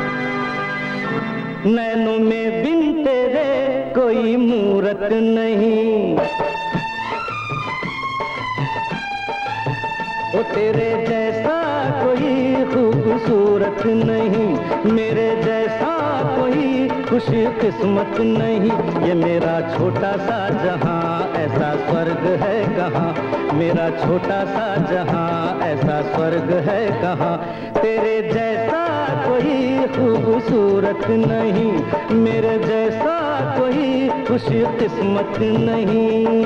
नैनों में बिन तेरे कोई मूरत नहीं, वो तेरे जैसा कोई खूबसूरत नहीं, मेरे जैसा कोई खुश किस्मत नहीं। ये मेरा छोटा सा जहां ऐसा स्वर्ग है कहाँ, मेरा छोटा सा जहां ऐसा स्वर्ग है कहाँ। तेरे जैसा कोई खूबसूरत नहीं, मेरे जैसा कोई खुश किस्मत नहीं।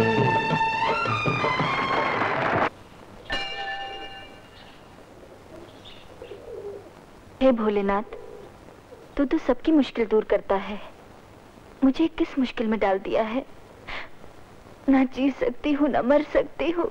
हे भोलेनाथ, तू तो सबकी मुश्किल दूर करता है, मुझे किस मुश्किल में डाल दिया है। ना जी सकती हूँ ना मर सकती हूँ।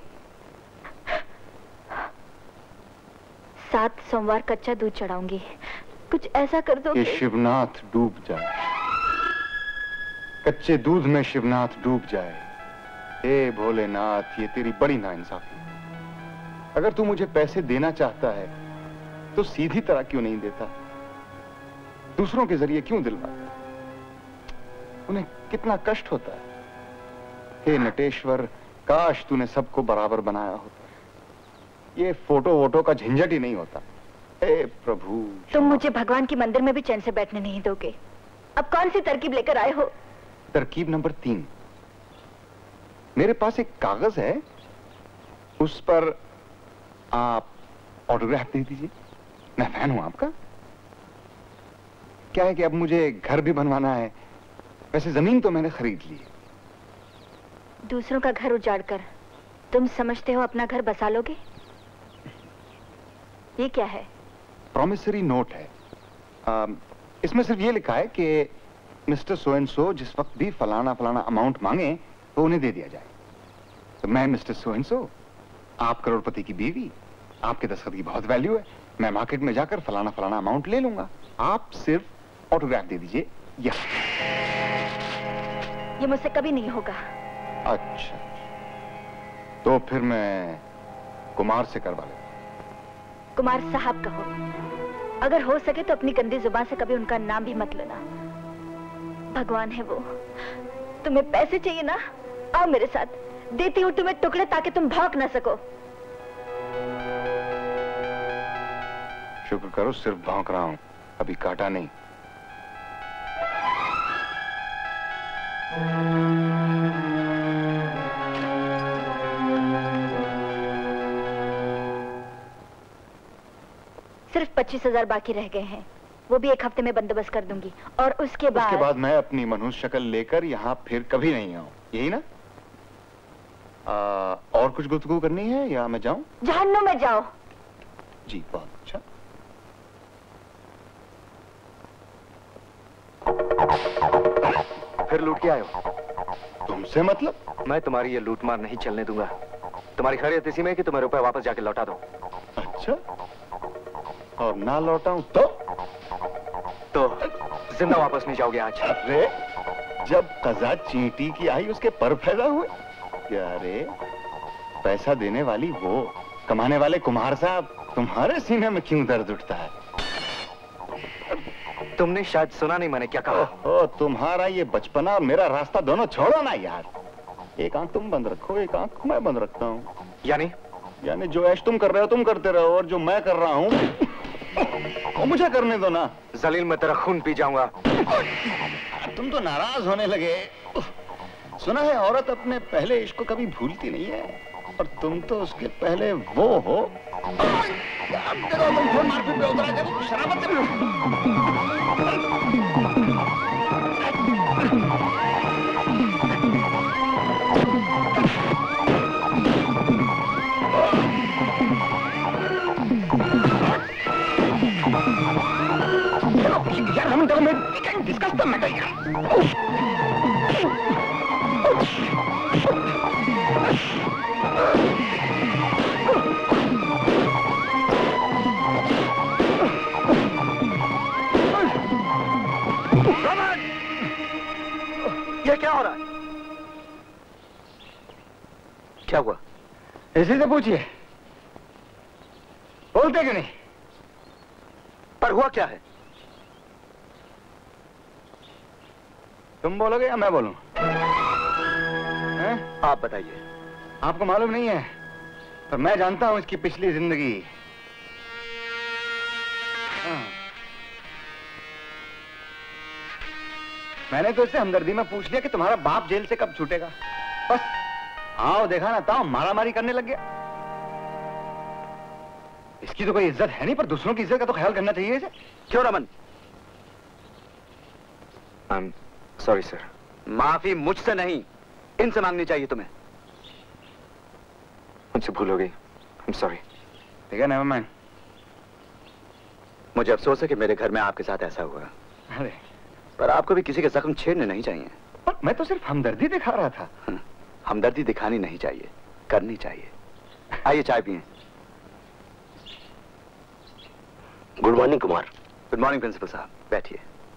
7 सोमवार कच्चा दूध चढ़ाऊंगी, कुछ ऐसा कर दो कि शिवनाथ डूब जाए, कच्चे दूध में शिवनाथ डूब जाए। हे भोलेनाथ, ये तेरी बड़ी नाइंसाफी। अगर तू मुझे पैसे देना चाहता है तो सीधी तरह क्यों नहीं देता, दूसरों के जरिए क्यों दिलवाता? उन्हें कितना कष्ट होता है। हे नटेश्वर, काश तूने सबको बराबर बनाया होता, ये फोटो वोटो का झंझट ही नहीं होता। हे प्रभु, तुम मुझे भगवान के मंदिर में भी चैन से बैठने नहीं दोगे। अब कौन सी तरकीब लेकर आए हो? तरकीब नंबर 3, मेरे पास एक कागज है, उस पर आप ऑटोग्राफ दे दीजिए। मैं फैन हूं आपका। क्या है कि अब मुझे घर भी बनवाना है, वैसे जमीन तो मैंने खरीद ली। दूसरों का घर उजाड़कर तुम समझते हो अपना घर बसा लोगे? ये क्या है? प्रॉमिसरी नोट है। इसमें सिर्फ ये लिखा है कि मिस्टर सो एंड सो जिस वक्त भी फलाना फलाना अमाउंट मांगे तो उन्हें दे दिया जाए। तो मैं मिस्टर सो एंड सो, आप करोड़पति की बीवी, आपके दस्तखत की बहुत वैल्यू है, मैं मार्केट में जाकर फलाना फलाना अमाउंट ले लूंगा, आप सिर्फ ऑटोग्राफ दे दीजिए। ये मुझसे कभी नहीं होगा। अच्छा, तो फिर मैं कुमार से करवा लेता। कुमार साहब कहो, अगर हो सके तो अपनी गंदी जुबान से कभी उनका नाम भी मत लेना। भगवान है वो। तुम्हें पैसे चाहिए ना, आओ मेरे साथ, देती हूँ तुम्हें टुकड़े ताकि तुम भौंक ना सको। शुक्र करो सिर्फ भौंक रहा हूं, अभी काटा नहीं। सिर्फ 25,000 बाकी रह गए हैं, वो भी 1 हफ्ते में बंदोबस्त कर दूंगी। और उसके बाद मैं अपनी मनहूस शक्ल लेकर यहाँ फिर कभी नहीं आऊं, यही ना? और कुछ गुफ्तगू करनी है या मैं जाऊं? जहन्नुम में जाओ। जी बहुत अच्छा। फिर लूट के आए हो? तुमसे मतलब? मैं तुम्हारी ये लूटमार नहीं चलने दूंगा। तुम्हारी खैरियत इसी में कि तुम्हें रुपए वापस जाके लौटा दो। अच्छा, और ना लौटाऊं तो जिंदा वापस नहीं जाओगे आज। अरे जब कज़ा चींटी की आई उसके पर फैला हुए। क्या रे, पैसा देने वाली वो, कमाने वाले कुम्हार साहब, तुम्हारे सीने में क्यों दर्द उठता है? तुमने शायद सुना नहीं मैंने क्या कहा। ओ, तुम्हारा ये बचपना और मेरा रास्ता दोनों छोड़ो ना यार। एक आंख तुम बंद रखो, एक आंख मैं बंद रखता हूँ। यानी जो ऐश तुम कर रहे हो तुम करते रहो, और जो मैं कर रहा हूँ वो मुझे करने दो ना। जलील मैं तेरा खून पी जाऊंगा। तुम तो नाराज होने लगे। सुना है औरत अपने पहले इश्क को कभी भूलती नहीं है, और तुम तो उसके पहले वो हो। शराबत यार हम में डिस्कस तो मैं ये क्या हो रहा है? क्या हुआ? इसी से पूछिए, बोलते क्यों नहीं? पर हुआ क्या है? तुम बोलोगे या मैं बोलूं? आप बताइए। आपको मालूम नहीं है, पर मैं जानता हूं इसकी पिछली जिंदगी। मैंने तो इससे हमदर्दी में पूछ लिया कि तुम्हारा बाप जेल से कब छूटेगा। बस आओ देखा ना, ताऊ मारामारी करने लग गया। इसकी तो कोई इज्जत है नहीं, पर दूसरों की इज्जत का तो ख्याल करना चाहिए इसे। क्यों रमन? Sorry sir. माफी मुझसे नहीं, इनसे मांगनी चाहिए तुम्हें। मुझसे भूल हो गई। I'm sorry। ठीक है, नेवर माइंड। मुझे अफसोस है कि मेरे घर में आपके साथ ऐसा हुआ। अरे पर आपको भी किसी के जख्म छेड़ने नहीं चाहिए। पर मैं तो सिर्फ हमदर्दी दिखा रहा था। हमदर्दी दिखानी नहीं चाहिए, करनी चाहिए। आइए चाय पिए। Good morning Kumar. Good morning principal साहब, बैठिए।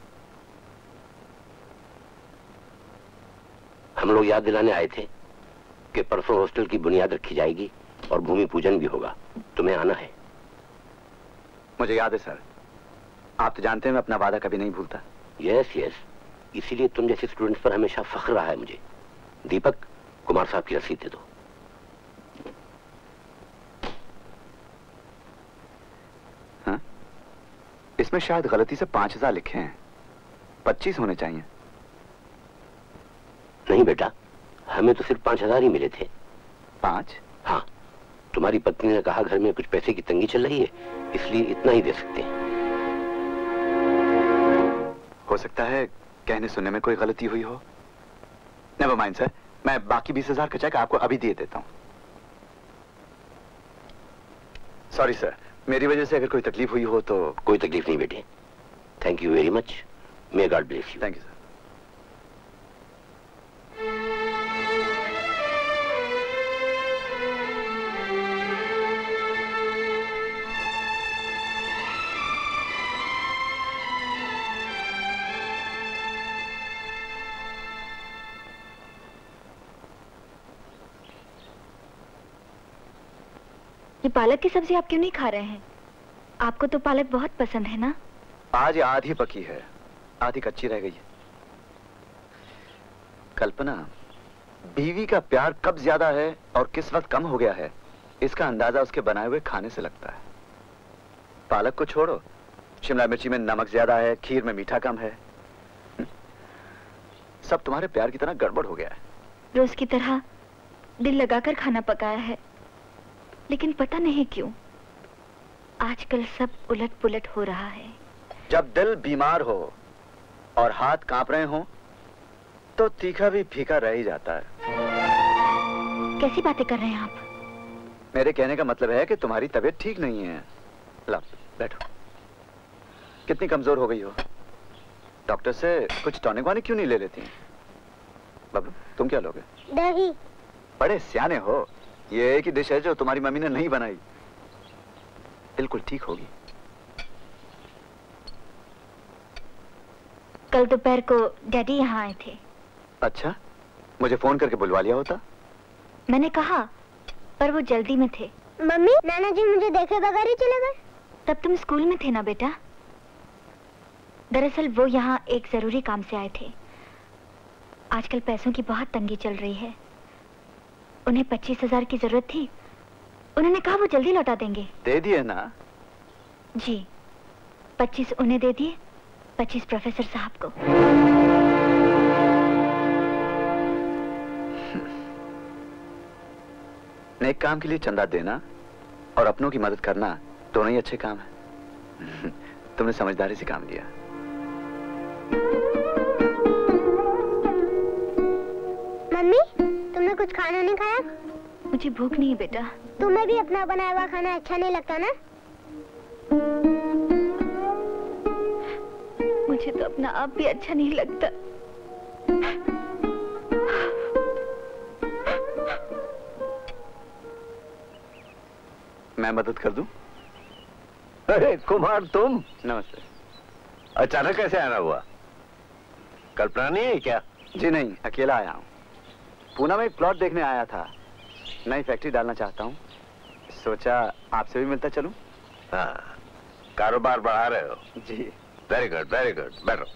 हम लोग याद दिलाने आए थे कि परसों हॉस्टल की बुनियाद रखी जाएगी और भूमि पूजन भी होगा। तुम्हें आना है। मुझे याद है सर। आप तो जानते हैं मैं अपना वादा कभी नहीं भूलता। यस यस, इसीलिए तुम जैसे स्टूडेंट्स पर हमेशा फख्र रहा है मुझे। दीपक, कुमार साहब की रसीद दे दो। हाँ? इसमें शायद गलती से 5,000 लिखे हैं, 25 होने चाहिए। नहीं बेटा, हमें तो सिर्फ 5,000 ही मिले थे। 5? हाँ, तुम्हारी पत्नी ने कहा घर में कुछ पैसे की तंगी चल रही है, इसलिए इतना ही दे सकते हैं। हो सकता है कहने सुनने में कोई गलती हुई हो। नेवर माइंड सर, मैं बाकी 20,000 का चेक आपको अभी दिए देता हूं। सॉरी सर, मेरी वजह से अगर कोई तकलीफ हुई हो तो। कोई तकलीफ नहीं बेटे। Thank you very much. May God bless you. Thank you sir. ये पालक की सब्जी आप क्यों नहीं खा रहे हैं? आपको तो पालक बहुत पसंद है ना? आज आधी पकी है, आधी कच्ची रह गई है। कल्पना, बीवी का प्यार कब ज्यादा है और किस वक्त कम हो गया है, इसका अंदाजा उसके बनाए हुए खाने से लगता है। पालक को छोड़ो, शिमला मिर्ची में नमक ज्यादा है, खीर में मीठा कम है। सब तुम्हारे प्यार की तरह गड़बड़ हो गया है। रोज की तरह दिल लगाकर खाना पकाया है, लेकिन पता नहीं क्यों आजकल सब उलट पुलट हो रहा है। जब दिल बीमार हो और हाथ कांप रहे हो तो तीखा भी फीका रह ही जाता है। कैसी बातें कर रहे हैं आप? मेरे कहने का मतलब है कि तुम्हारी तबीयत ठीक नहीं है। लो बैठो। कितनी कमजोर हो गई हो? डॉक्टर से कुछ टॉनिक वानिक क्यों नहीं ले लेती? बबलू तुम क्या लोगे? दही। बड़े सियाने हो। ये एक ही डिश है जो तुम्हारी मम्मी ने नहीं बनाई। बिल्कुल ठीक होगी। कल दोपहर को डैडी यहाँ आए थे। अच्छा, मुझे फोन करके बुलवा लिया होता। मैंने कहा, पर वो जल्दी में थे। मम्मी, नाना जी मुझे देखे बगैर ही चले गए। तब तुम स्कूल में थे ना बेटा। दरअसल वो यहाँ एक जरूरी काम से आए थे। आजकल पैसों की बहुत तंगी चल रही है। उन्हें 25,000 की जरूरत थी। उन्होंने कहा वो जल्दी लौटा देंगे। दे दिए ना? जी, 25 उन्हें दे दिए, 25 प्रोफेसर साहब को। नेक काम के लिए चंदा देना और अपनों की मदद करना दोनों ही अच्छे काम है। तुमने समझदारी से काम लिया। मम्मी, तुमने कुछ खाना नहीं खाया? मुझे भूख नहीं है बेटा। तुम्हें भी अपना बनाया हुआ खाना अच्छा नहीं लगता ना? मुझे तो अपना आप भी अच्छा नहीं लगता। मैं मदद कर दूं? अरे कुमार, तुम? नमस्ते। अचानक कैसे आना हुआ? कल्पना नहीं है क्या? जी नहीं, अकेला आया हूँ। पूना में एक प्लॉट देखने आया था। नई फैक्ट्री डालना चाहता हूँ। सोचा आपसे भी मिलता चलूं। हाँ, कारोबार बढ़ा रहे हो? जी। Very good, very good. बैठो।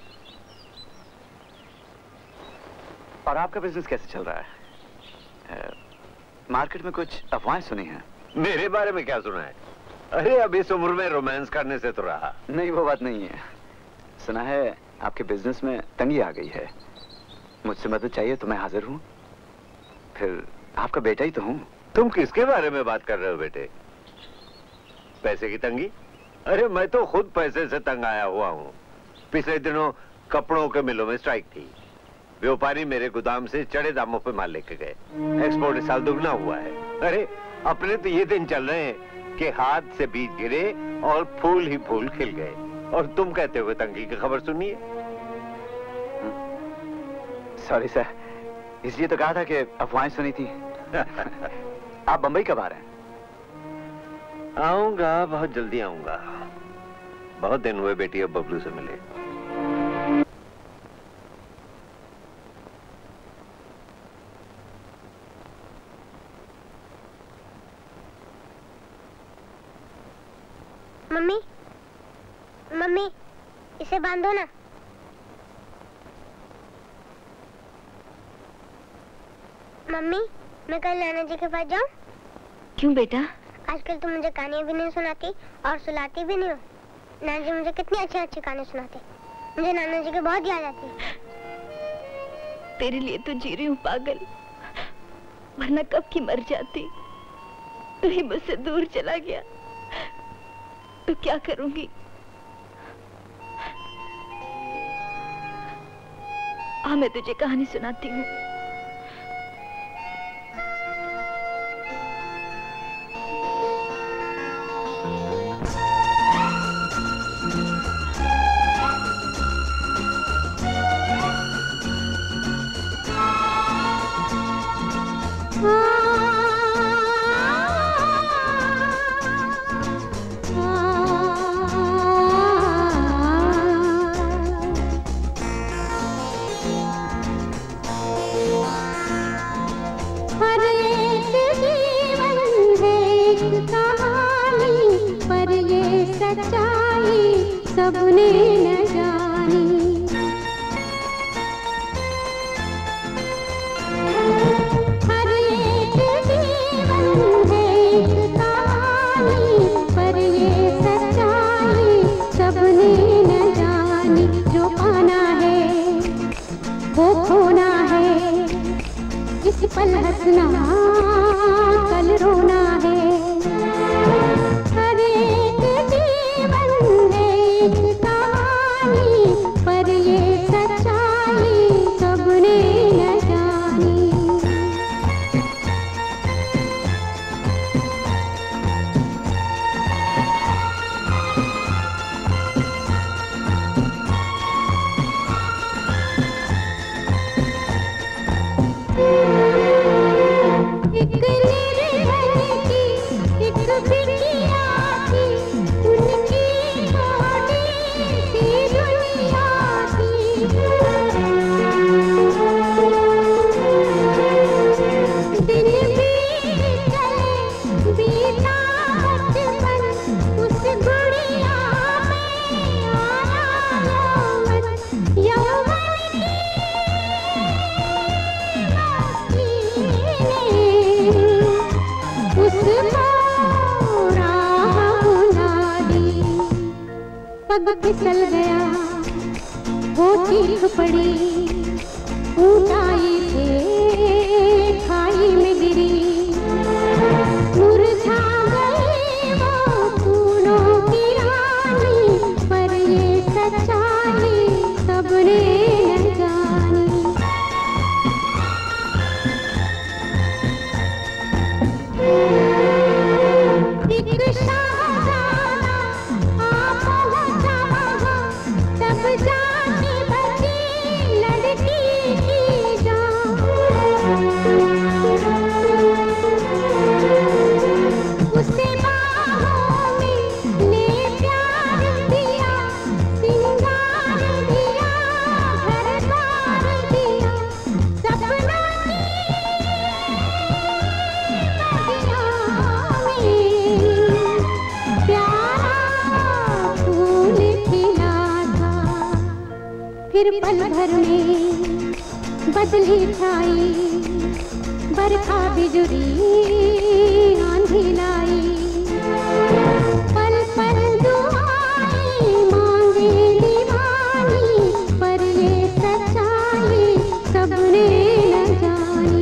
और आपका बिजनेस कैसे चल रहा है? मार्केट में कुछ अफवाहें सुनी हैं। मेरे बारे में क्या सुना है? अरे अब इस उम्र में रोमांस करने से तो रहा। नहीं, वो बात नहीं है। सुना है आपके बिजनेस में तंगी आ गई है। मुझसे मदद चाहिए तो मैं हाजिर हूँ। फिर आपका बेटा ही तो हूँ। तुम किसके बारे में बात कर रहे हो बेटे? पैसे की तंगी? अरे मैं तो खुद पैसे से तंग आया हुआ हूँ। पिछले दिनों कपड़ों के मिलों में स्ट्राइक थी। व्यापारी मेरे गोदाम से चढ़े दामों पे माल लेके गए। एक्सपोर्ट इस साल दुगना हुआ है। अरे अपने तो ये दिन चल रहे हैं कि हाथ से बीज गिरे और फूल ही फूल खिल गए, और तुम कहते हुए तंगी की खबर सुनिए। सॉरी सर, इसलिए तो कहा था कि अफवाहें सुनी थी। आप बंबई कब आ रहे हैं? आऊंगा, बहुत जल्दी आऊंगा। बहुत दिन हुए बेटी अब बबलू से मिले। मम्मी, मम्मी, इसे बांधो ना। मम्मी, मैं कल नाना जी के पास जाऊं? क्यों बेटा? आजकल तुम मुझे कहानियां भी नहीं सुनाती और सुलाती भी नहीं हो। नाना जी मुझे कितनी अच्छी अच्छी कहानी सुनाते। मुझे नाना जी की बहुत याद आती है। तेरे लिए तो जी रही हूँ पागल, वरना कब की मर जाती। तू ही मुझसे दूर चला गया तो क्या करूंगी? हाँ, मैं तुझे कहानी सुनाती हूँ। सबने न जानी। हर एक जीवन है एक कहानी, पर ये सच्चाई पल हंसना कल रोना है। हर एक जीवन है एक कहानी, पर ये सच्चाई सबने न जानी। एक निर्धन की एक बिटिया थी, उनकी छोटी सी दुनिया थी। दिन बीत चले बीता बचपन, उस गुड़िया में आया यौवन, यौवन की पग फिसल गया, वो चीख पड़ी, ऊंचाई से खाई में गिरी। मुरझा गई वो फूलों की रानी, पर ये सच्चाई सबने न जानी। एक शाहज़ादा आप लगा वहाँ, तब जाके बची लड़की की जान। उसे बाहों में ले प्यार दिया, सिंगार दिया, घर द्वार दिया, सपना की प्यारा फूल खिला था। फिर पल भर में बदली छाई, बरखा बिजुली आंधी लाई। पल पल दुआएं मांगे दीवानी, पर ये सच्चाई सबने न जानी।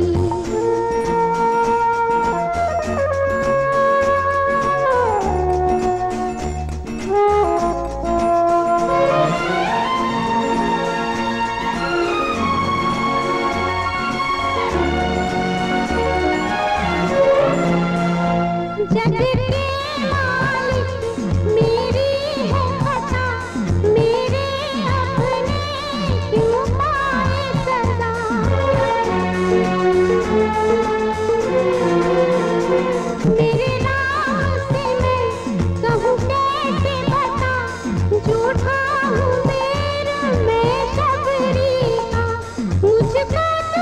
जग के मालिक मेरी है खता, मेरे अपने क्यों पाए सजा। मेरे नाम से मैं कहूँ कैसे बता, झूठा हूँ मैं शबरी का, मुझको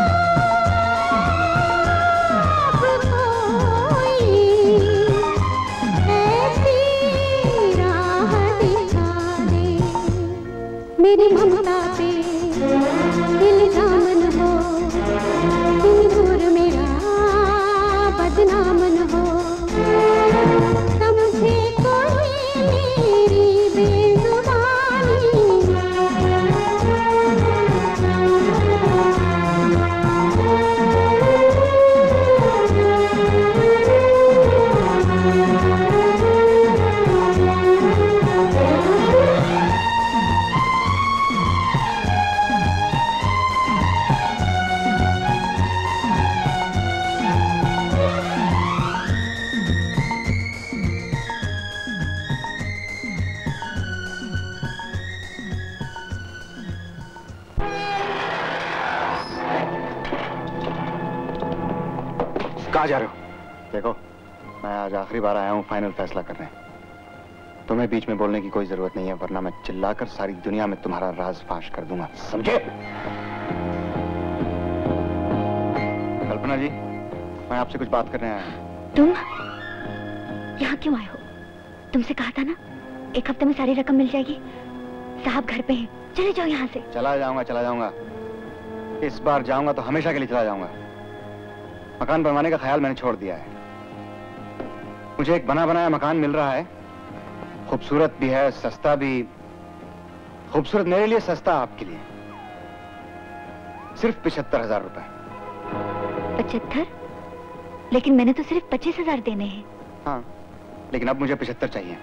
मेरी ममता पे इल्जाम न हो, सिंदूर मेरा बदनाम न हो। समझे कोई मेरी बेजुबानी, कहाँ जा रहे हो? देखो, मैं आज आखिरी बार आया हूँ फाइनल फैसला करने। तुम्हें बीच में बोलने की कोई जरूरत नहीं है, वरना मैं चिल्लाकर सारी दुनिया में तुम्हारा राज फाश कर दूंगा, समझे? कल्पना जी, मैं आपसे कुछ बात करने आया हूँ। तुम यहाँ क्यों आए हो? तुमसे कहा था ना, एक हफ्ते में सारी रकम मिल जाएगी। साहब घर पे हैं, चले जाओ यहाँ से। चला जाऊंगा। इस बार जाऊंगा तो हमेशा के लिए चला जाऊंगा। मकान बनवाने का ख्याल मैंने छोड़ दिया है। मुझे एक बना बनाया मकान मिल रहा है, खूबसूरत भी है, सस्ता भी। खूबसूरत मेरे लिए, सस्ता आपके लिए। सिर्फ 75,000 रुपए। 75? लेकिन मैंने तो सिर्फ 25,000 देने हैं। हाँ, लेकिन अब मुझे 75 चाहिए।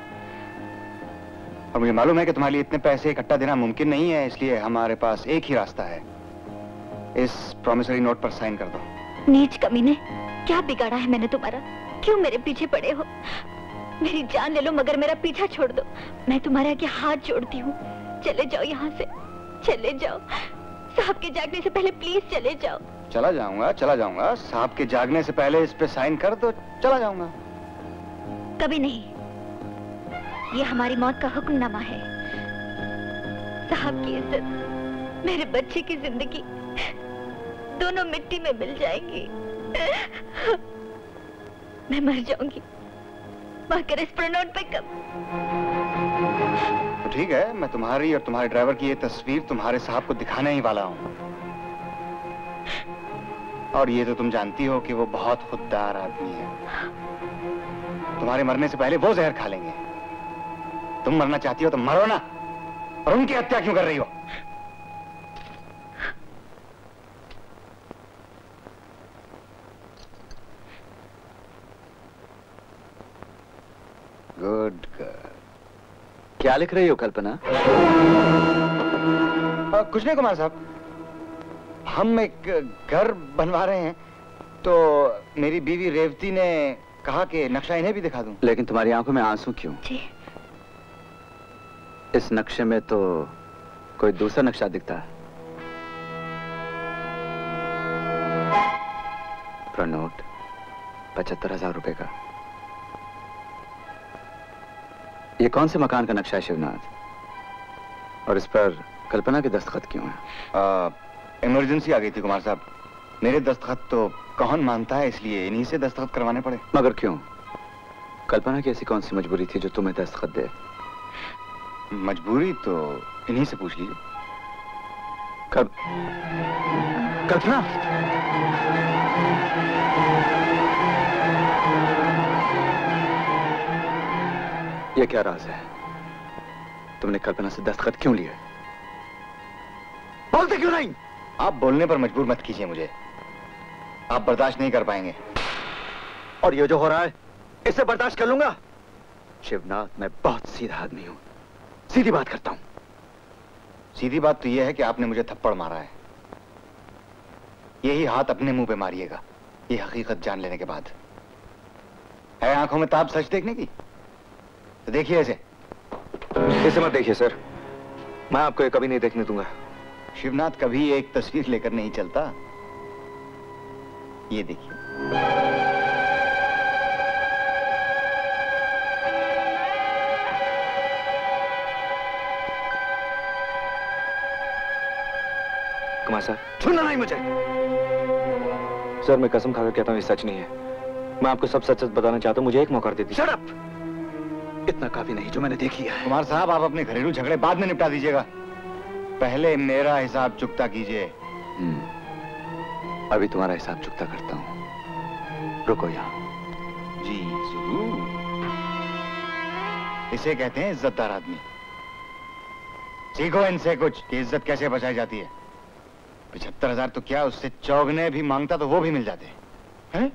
और मुझे मालूम है कि तुम्हारे लिए इतने पैसे इकट्ठा देना मुमकिन नहीं है, इसलिए हमारे पास एक ही रास्ता है। इस प्रॉमिसरी नोट पर साइन कर दो। नीच कमीने, क्या बिगाड़ा है मैंने तुम्हारा? क्यों मेरे पीछे पड़े हो? मेरी जान ले लो मगर मेरा पीछा छोड़ दो। मैं तुम्हारे आगे हाथ जोड़ती हूँ, चले जाओ यहाँ से, चले जाओ। साहब के जागने से पहले प्लीज चले जाओ। चला जाऊंगा। साहब के जागने से पहले इस पे साइन कर दो, चला जाऊंगा। कभी नहीं, ये हमारी मौत का हुक्मनामा है। साहब की इज्जत, मेरे बच्चे की जिंदगी दोनों मिट्टी में मिल जाएंगी। मैं मर जाऊंगी मगर इस प्रोनोट पे कब। तो ठीक है, मैं तुम्हारी और तुम्हारे ड्राइवर की ये तस्वीर तुम्हारे साहब को दिखाने ही वाला हूँ। और ये तो तुम जानती हो कि वो बहुत खुददार आदमी है। तुम्हारे मरने से पहले वो जहर खा लेंगे। तुम मरना चाहती हो तो मरो ना, और उनकी हत्या क्यों कर रही हो? Good girl. क्या लिख रही हो कल्पना? कुछ नहीं कुमार साहब, हम एक घर बनवा रहे हैं, तो मेरी बीवी रेवती ने कहा कि नक्शा इन्हें भी दिखा दूं। लेकिन तुम्हारी आंखों में आंसू क्यों? जी। इस नक्शे में तो कोई दूसरा नक्शा दिखता है। प्रोनोट 75,000 रुपए का। ये कौन से मकान का नक्शा है शिवनाथ? और इस पर कल्पना के दस्तखत क्यों है? इमरजेंसी आ गई थी कुमार साहब, मेरे दस्तखत तो कौन मानता है, इसलिए इन्हीं से दस्तखत करवाने पड़े। मगर क्यों? कल्पना की ऐसी कौन सी मजबूरी थी जो तुम्हें दस्तखत दे? मजबूरी तो इन्हीं से पूछ लीजिए। कल्पना, ये क्या राज है? तुमने कल्पना से दस्तखत क्यों लिए? बोलते क्यों नहीं? आप बोलने पर मजबूर मत कीजिए मुझे, आप बर्दाश्त नहीं कर पाएंगे। और ये जो हो रहा है, इसे बर्दाश्त कर लूंगा? शिवनाथ, मैं बहुत सीधा आदमी हूं, सीधी बात करता हूं। सीधी बात तो यह है कि आपने मुझे थप्पड़ मारा है। यही हाथ अपने मुंह पे मारिएगा, ये हकीकत जान लेने के बाद। है आंखों में ताब सच देखने की? तो देखिए इसे मत देखिए सर, मैं आपको ये कभी नहीं देखने दूंगा। शिवनाथ कभी एक तस्वीर लेकर नहीं चलता। ये देखिए। कुमार साहब, छूना नहीं मुझे। सर मैं कसम खाकर कहता हूँ ये सच नहीं है। मैं आपको सब सच सच बताना चाहता हूँ, मुझे एक मौका दे दीजिए। Shut up! इतना काफी नहीं जो मैंने देख लिया है। कुमार साहब, आप अपने घरेलू झगड़े बाद में निपटा दीजिएगा, पहले मेरा हिसाब चुकता कीजिए। अभी तुम्हारा हिसाब चुकता करता हूं, रुको यहाँ। जी जरूर। इसे कहते हैं इज्जतदार आदमी। सीखो इनसे कुछ कि इज्जत कैसे बचाई जाती है। 75,000 तो क्या, उससे चौगने भी मांगता तो वो भी मिल जाते हैं।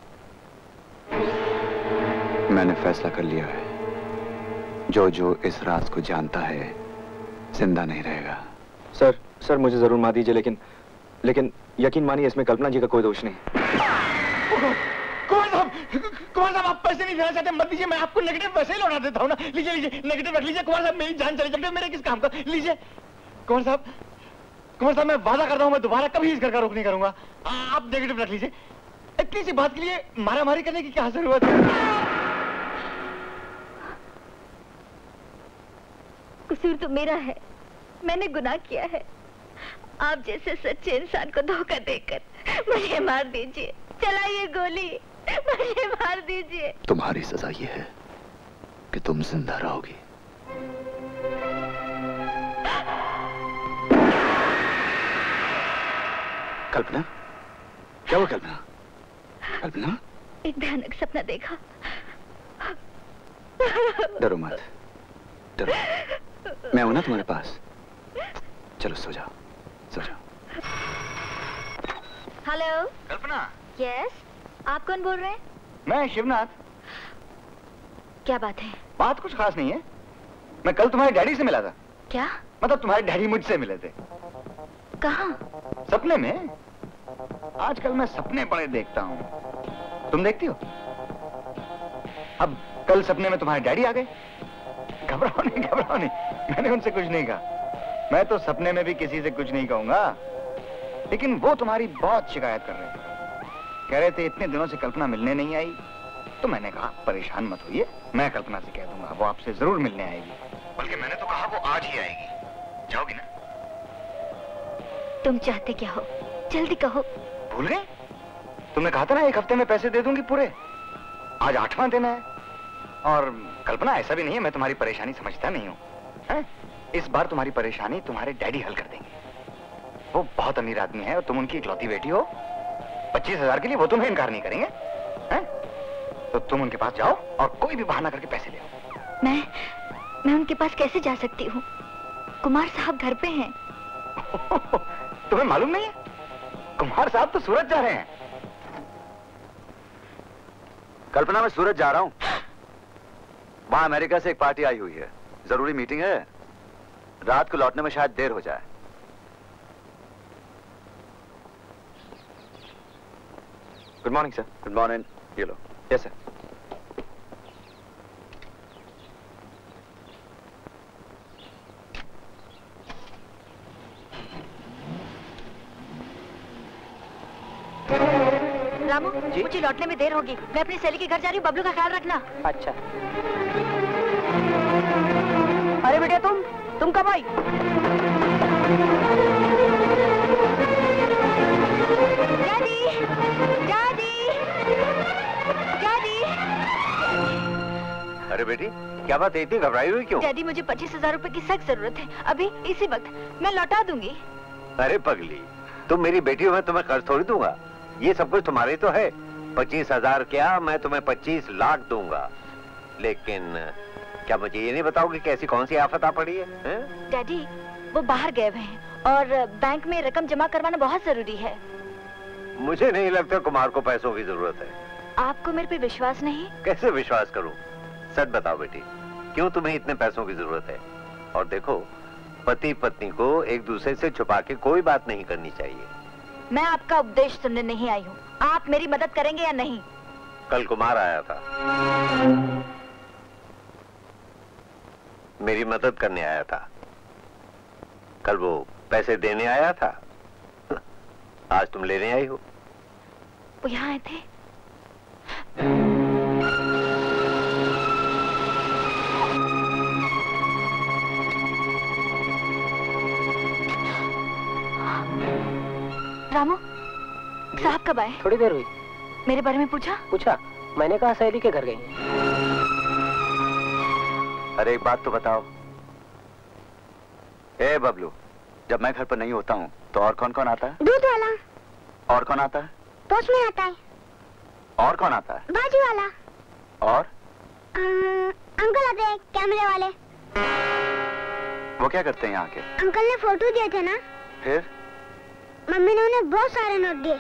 मैंने फैसला कर लिया है, जो जो इस राज को जानता है जिंदा नहीं रहेगा। सर मुझे जरूर मार दीजिए, लेकिन यकीन मानिए इसमें कल्पना जी का कोई दोष नहीं। कुमार साहब, आप पैसे नहीं देना चाहते मत दीजिए, मैं आपको नेगेटिव पैसे ही लौटा देता हूँ ना। लीजिए लीजिए, नेगेटिव रख लीजिए। कुमार साहब, मेरी जान चली जाए, मेरे किस काम का? लीजिए कुमार साहब, मैं वादा करता हूँ मैं दोबारा कभी इस घर का रुख नहीं करूंगा। आप नेगेटिव रख लीजिए। इतनी सी बात के लिए मारामारी करने की क्या जरूरत है? कसूर तो मेरा है, मैंने गुनाह किया है। आप जैसे सच्चे इंसान को धोखा देकर मुझे मार दीजिए। चलाइए गोली, मुझे मार दीजिए। तुम्हारी सजा ये है कि तुम जिंदा रहोगी। कल्पना, क्या हुआ कल्पना? कल्पना, एक भयानक सपना देखा। डरो मत, डरो, मैं हूं ना तुम्हारे पास। चलो सो जाओ, सो जाओ। हेलो। कल्पना। यस, आप कौन बोल रहे हैं? मैं शिवनाथ। क्या बात है? बात कुछ खास नहीं है। मैं कल तुम्हारे डैडी से मिला था। क्या? मतलब तुम्हारे डैडी मुझसे मिले थे। कहाँ? सपने में। आजकल मैं सपने बड़े देखता हूँ। तुम देखती हो? अब कल सपने में तुम्हारे डैडी आ गए। घबराओ नहीं, घबराओ नहीं, मैंने उनसे कुछ नहीं कहा। मैं तो सपने में भी किसी से कुछ नहीं कहूंगा। लेकिन वो तुम्हारी बहुत शिकायत कर रहे थे। कह रहे थे इतने दिनों से कल्पना मिलने नहीं आई। तो मैंने कहा परेशान मत होइए, मैं कल्पना से कह दूंगा, वो आपसे जरूर मिलने आएगी। बल्कि मैंने तो कहा वो आज ही आएगी। जाओगी ना? तुम चाहते क्या हो? जल्दी कहो। भूल गए? तुमने कहा था ना 1 हफ्ते में पैसे दे दूंगी पूरे। आज 8वां दिन है। और कल्पना ऐसा भी नहीं है मैं तुम्हारी परेशानी समझता नहीं हूँ। इस बार तुम्हारी परेशानी तुम्हारे डैडी हल कर देंगे। वो बहुत अमीर आदमी है और तुम उनकी इकलौती बेटी हो। 25,000 के लिए वो तुम्हें इनकार नहीं करेंगे। हैं? तो तुम उनके पास जाओ और कोई भी बहाना करके पैसे ले आओ। मैं उनके पास कैसे जा सकती हूँ? कुमार साहब घर पे हैं। तुम्हें मालूम नहीं है? कुमार साहब तो सूरत जा रहे हैं। कल्पना, मैं सूरत जा रहा हूँ। वहां अमेरिका से एक पार्टी आई हुई है, जरूरी मीटिंग है। रात को लौटने में शायद देर हो जाए। Good morning sir. Good morning. ये लो। Yes sir. रामू, मुझे लौटने में देर होगी। मैं अपनी सहेली के घर जा रही हूँ। बबलू का ख्याल रखना। अच्छा। अरे बेटा तुम कब आई? Daddy, daddy, daddy. अरे बेटी, क्या बात है, इतनी घबराई हुई क्यों? डैडी, मुझे 25,000 रुपए की सख्त जरूरत है। अभी इसी वक्त मैं लौटा दूंगी। अरे पगली, तुम मेरी बेटी हो, मैं तुम्हें कर्ज थोड़ी दूंगा। ये सब कुछ तुम्हारे तो है। 25,000 क्या, मैं तुम्हें 25 लाख दूंगा। लेकिन क्या मुझे ये नहीं बताओगे कैसी कौन सी आफत आ पड़ी है? डैडी, वो बाहर गए हुए हैं और बैंक में रकम जमा करवाना बहुत जरूरी है। मुझे नहीं लगता कुमार को पैसों की जरूरत है। आपको मेरे पे विश्वास नहीं? कैसे विश्वास करूं? सच बताओ बेटी, क्यों तुम्हें इतने पैसों की जरूरत है? और देखो, पति पत्नी को एक दूसरे से छुपा के कोई बात नहीं करनी चाहिए। मैं आपका उपदेश सुनने नहीं आई हूँ। आप मेरी मदद करेंगे या नहीं? कल कुमार आया था, मेरी मदद करने आया था। कल वो पैसे देने आया था, आज तुम लेने आई हो। वो यहाँ आए थे? रामू साहब कब आए? थोड़ी देर हुई। मेरे बारे में पूछा? पूछा, मैंने कहा सहेली के घर गई। अरे एक बात तो बताओ। ए बबलू, जब मैं घर पर नहीं होता हूँ तो और कौन कौन आता है? दूध वाला। और कौन आता है? पोस्टमैन आता है। और कौन आता है? बाजू वाला। और अंकल आते हैं, कैमरे वाले। वो क्या करते हैं यहाँ के? अंकल ने फोटो दिए थे ना, फिर मम्मी ने उन्हें बहुत सारे नोट दिए।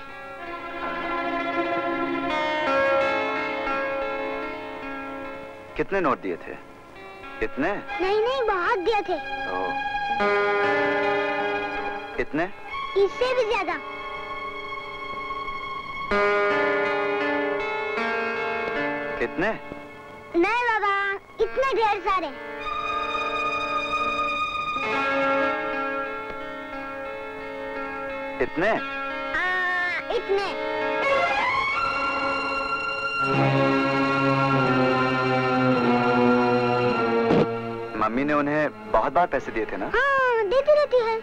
कितने नोट दिए थे? इतने? नहीं, बहुत दिए थे। कितने? इससे भी ज्यादा। कितने? नहीं बाबा, इतने ढेर सारे। इतने? इतने। मम्मी ने उन्हें बहुत बार पैसे दिए थे ना? हाँ, देती रहती है।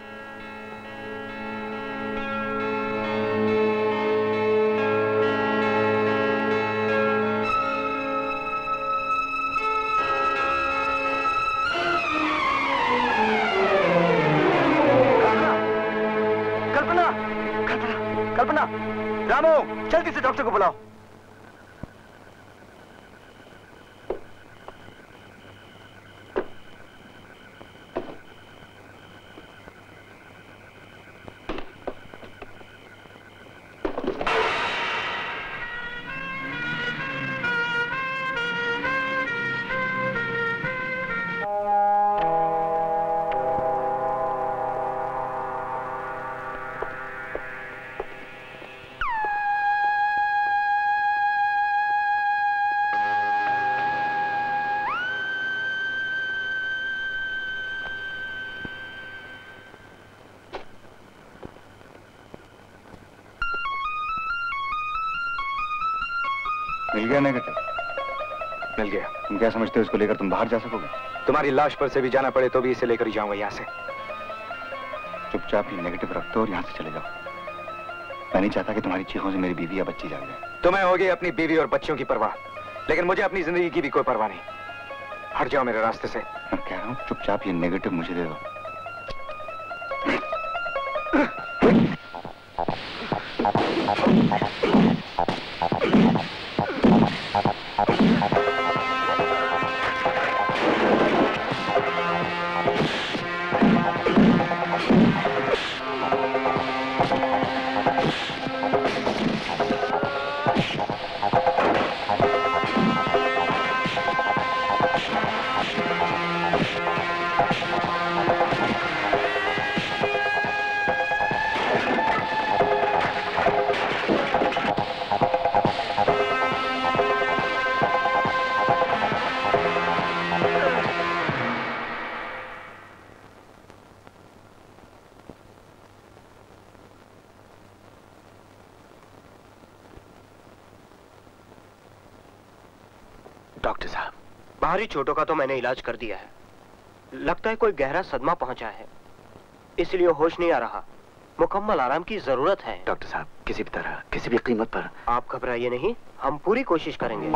कल्पना, रामू, जल्दी से डॉक्टर को बुलाओ। मिल गया नेगेटिव? मिल गया। तुम क्या समझते हो इसको लेकर तुम बाहर जा सकोगे? तुम्हारी लाश पर से भी जाना पड़े तो भी इसे लेकर ही जाऊंगा यहाँ से। चुपचाप ये नेगेटिव रख दो और यहाँ से चले जाओ। मैं नहीं चाहता कि तुम्हारी चीखों से मेरी बीवी या बच्ची जाग जाए। तुम्हें होगी अपनी बीवी और बच्चियों की परवाह, लेकिन मुझे अपनी जिंदगी की भी कोई परवाह नहीं। हट जाओ मेरे रास्ते से। मैं कह रहा हूँ चुपचाप ये नेगेटिव मुझे दे दो। डॉक्टर साहब, बाहरी चोटों का तो मैंने इलाज कर दिया है। लगता है कोई गहरा सदमा पहुंचा है, इसलिए होश नहीं आ रहा। मुकम्मल आराम की जरूरत है। डॉक्टर साहब, किसी भी तरह, किसी भी कीमत पर। आप घबराइए नहीं, हम पूरी कोशिश करेंगे।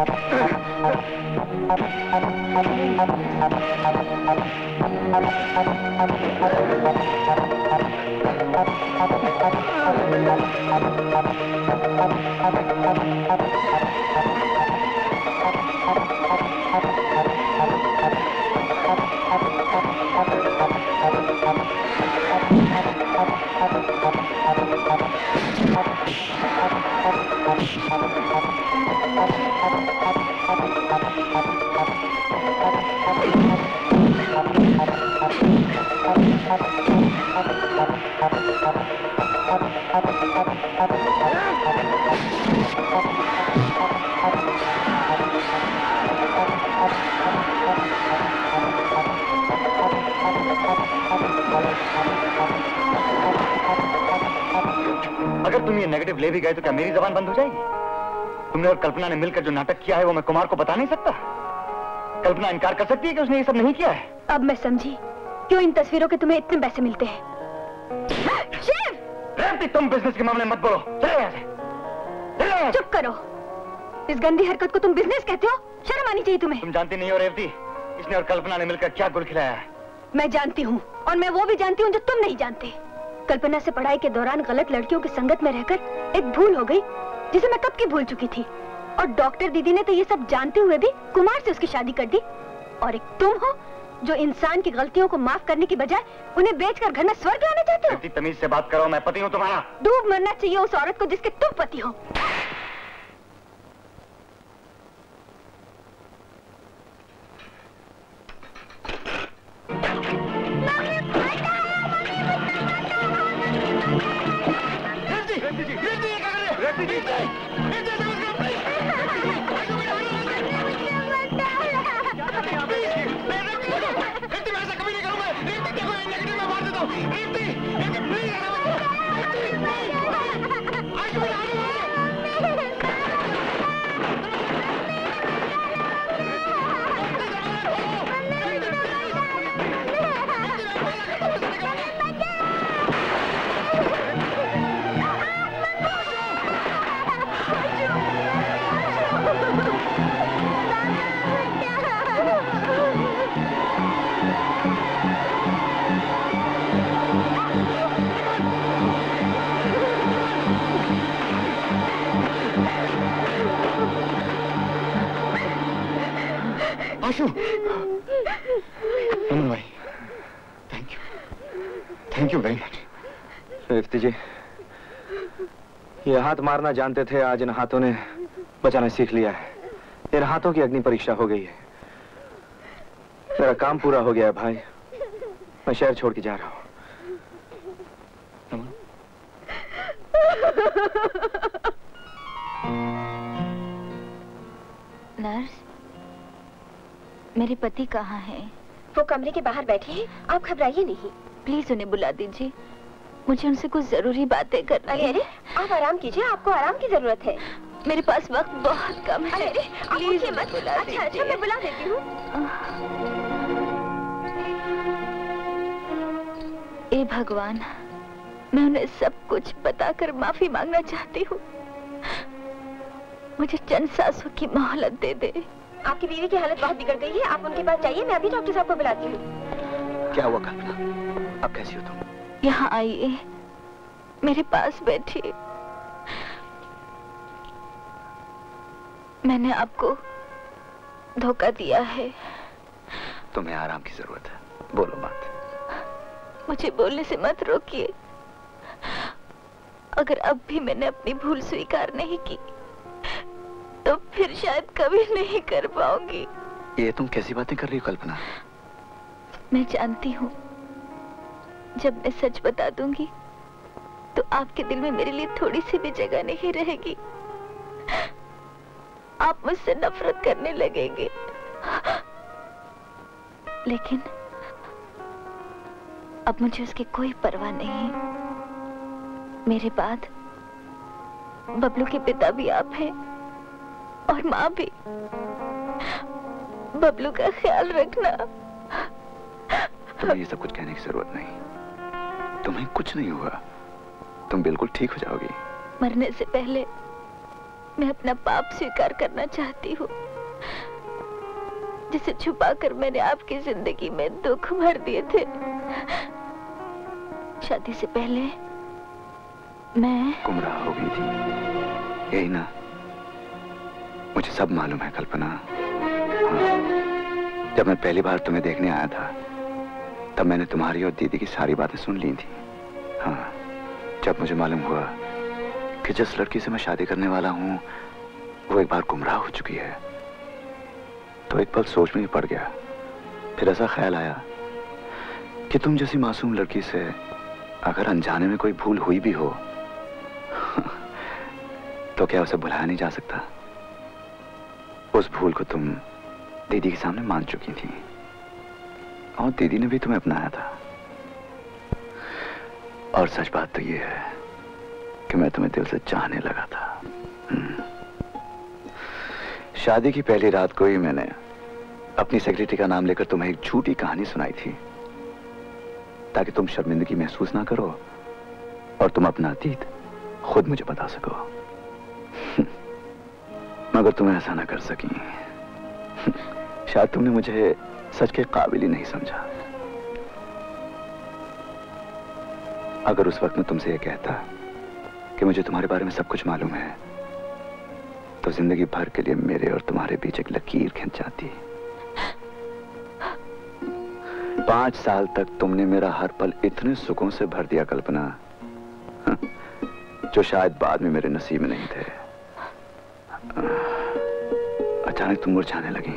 अगर तुम ये नेगेटिव ले भी गए तो क्या मेरी जबान बंद हो जाएगी? तुमने और कल्पना ने मिलकर जो नाटक किया है वो मैं कुमार को बता नहीं सकता। कल्पना इनकार कर सकती है कि उसने ये सब नहीं किया है। अब मैं समझी क्यों इन तस्वीरों के तुम्हें इतने पैसे मिलते हैं। रेवती, तुम बिजनेस के मामले में मत बोलो। चले यहाँ से। चुप करो। इस गंदी हरकत को तुम बिजनेस कहते हो? शर्म आनी चाहिए तुम्हें। तुम जानती नहीं हो रेवती, इसने और कल्पना ने मिलकर क्या गुल खिलाया है। मैं जानती हूँ, और मैं वो भी जानती हूँ जो तुम नहीं जानते। कल्पना से पढ़ाई के दौरान गलत लड़कियों की संगत में रहकर एक भूल हो गई जिसे मैं कब की भूल चुकी थी। और डॉक्टर दीदी ने तो ये सब जानते हुए भी कुमार से उसकी शादी कर दी। और एक तुम हो जो इंसान की गलतियों को माफ करने की बजाय उन्हें बेचकर घर में स्वर्ग लाना चाहते हो। तमीज से बात करो, मैं पति हूँ तुम्हारा। डूब मरना चाहिए उस औरत को जिसके तुम पति हो। आशु, नमन भाई, thank you very much. Revati ji, ये हाथ मारना जानते थे, आज इन हाथों ने बचाना सीख लिया है। इन हाथों की अग्नि परीक्षा हो गई है। मेरा काम पूरा हो गया है भाई, मैं शहर छोड़ के जा रहा हूँ। नर्स, मेरे पति कहाँ हैं? वो कमरे के बाहर बैठे हैं, आप घबराइए नहीं। प्लीज उन्हें बुला दीजिए, मुझे उनसे कुछ जरूरी बातें करनी है। अरे आप आराम कीजिए, आपको आराम की जरूरत है। मेरे पास वक्त बहुत कम है। अरे प्लीज मत बुला। अच्छा अच्छा मैं बुला देती हूँ। ए भगवान, मैं उन्हें सब कुछ बताकर माफी मांगना चाहती हूँ। मुझे चंद सांसों की मोहलत दे दे। आपकी बीवी की हालत बहुत बिगड़ गई है, आप उनके पास जाइए, मैं अभी डॉक्टर साहब को बुलाती हूँ। क्या हुआ कल्पना? अब कैसी हो तुम? यहाँ आइए, मेरे पास बैठिए। मैंने आपको धोखा दिया है। तुम्हें आराम की जरूरत है, बोलो मत। मुझे बोलने से मत रोकिए। अगर अब भी मैंने अपनी भूल स्वीकार नहीं की तो फिर शायद कभी नहीं कर पाऊंगी। ये तुम कैसी बातें कर रही हो कल्पना? मैं जानती हूँ जब मैं सच बता दूंगी तो आपके दिल में मेरे लिए थोड़ी सी भी जगह नहीं रहेगी। आप मुझसे नफरत करने लगेंगे। लेकिन अब मुझे उसकी कोई परवाह नहीं। मेरे बाद बबलू के पिता भी आप हैं और माँ भी। बबलू का ख्याल रखना। तुम्हें ये सब कुछ कहने की जरूरत नहीं। तुम्हें कुछ नहीं हुआ, तुम बिल्कुल ठीक हो जाओगी। मरने से पहले मैं अपना पाप स्वीकार करना चाहती हूँ, जिसे छुपाकर मैंने आपकी जिंदगी में दुख भर दिए थे। शादी से पहले मैं गुमराह हो गई थी, यही ना? मुझे सब मालूम है कल्पना। हाँ, जब मैं पहली बार तुम्हें देखने आया था तब मैंने तुम्हारी और दीदी की सारी बातें सुन ली थी। हाँ, जब मुझे मालूम हुआ कि जिस लड़की से मैं शादी करने वाला हूँ वो एक बार गुमराह हो चुकी है तो एक पल सोच में ही पड़ गया। फिर ऐसा ख्याल आया कि तुम जैसी मासूम लड़की से अगर अनजाने में कोई भूल हुई भी हो तो क्या उसे भुलाया नहीं जा सकता? उस भूल को तुम दीदी के सामने मान चुकी थी और दीदी ने भी तुम्हें अपनाया था। और सच बात तो ये है कि मैं तुम्हें दिल से चाहने लगा था। शादी की पहली रात को ही मैंने अपनी सेक्रेटरी का नाम लेकर तुम्हें एक झूठी कहानी सुनाई थी ताकि तुम शर्मिंदगी महसूस ना करो और तुम अपना अतीत खुद मुझे बता सको। मगर तुम ऐसा ना कर सकी। शायद तुमने मुझे सच के काबिल ही नहीं समझा। अगर उस वक्त मैं तुमसे ये कहता कि मुझे तुम्हारे बारे में सब कुछ मालूम है तो जिंदगी भर के लिए मेरे और तुम्हारे बीच एक लकीर खिंच जाती। 5 साल तक तुमने मेरा हर पल इतने सुखों से भर दिया कल्पना, जो शायद बाद में मेरे नसीब में नहीं थे। अचानक तुम मुरझाने लगी।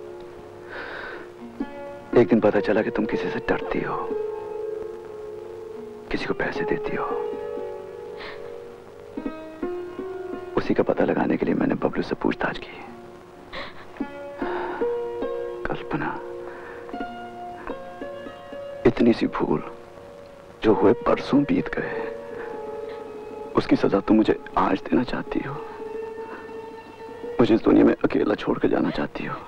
एक दिन पता चला कि तुम किसी से डरती हो, किसी को पैसे देती हो। उसी का पता लगाने के लिए मैंने बबलू से पूछताछ की। कल्पना, इतनी सी भूल जो हुए परसों बीत गए, उसकी सजा तुम मुझे आज देना चाहती हो? मुझे इस दुनिया में अकेला छोड़ कर जाना चाहती हो?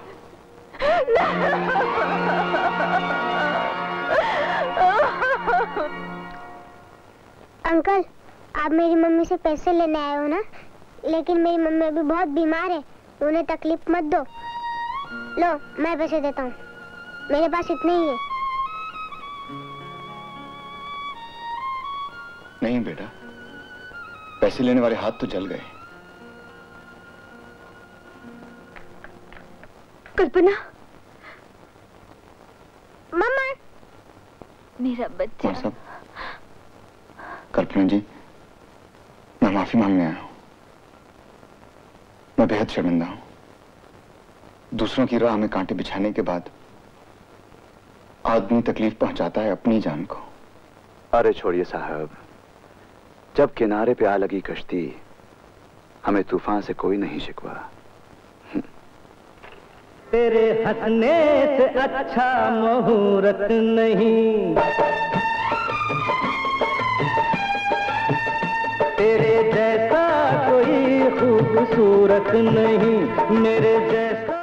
अंकल, आप मेरी मम्मी से पैसे लेने आए हो ना? लेकिन मेरी मम्मी अभी बहुत बीमार है, उन्हें तकलीफ मत दो। लो, मैं पैसे देता हूँ, मेरे पास इतने ही है। नहीं बेटा, पैसे लेने वाले हाथ तो जल गए। कल्पना, मम्मा, मेरा बच्चा। सब कल्पना जी, मैं माफी मांगने आया हूं। मैं बेहद शर्मिंदा हूं। दूसरों की राह में कांटे बिछाने के बाद आदमी तकलीफ पहुंचाता है अपनी जान को। अरे छोड़िए साहब, जब किनारे पे आ लगी कश्ती, हमें तूफान से कोई नहीं शिकवा। तेरे हंसने से अच्छा मुहूर्त नहीं, तेरे जैसा कोई खूबसूरत सूरत नहीं मेरे जैसा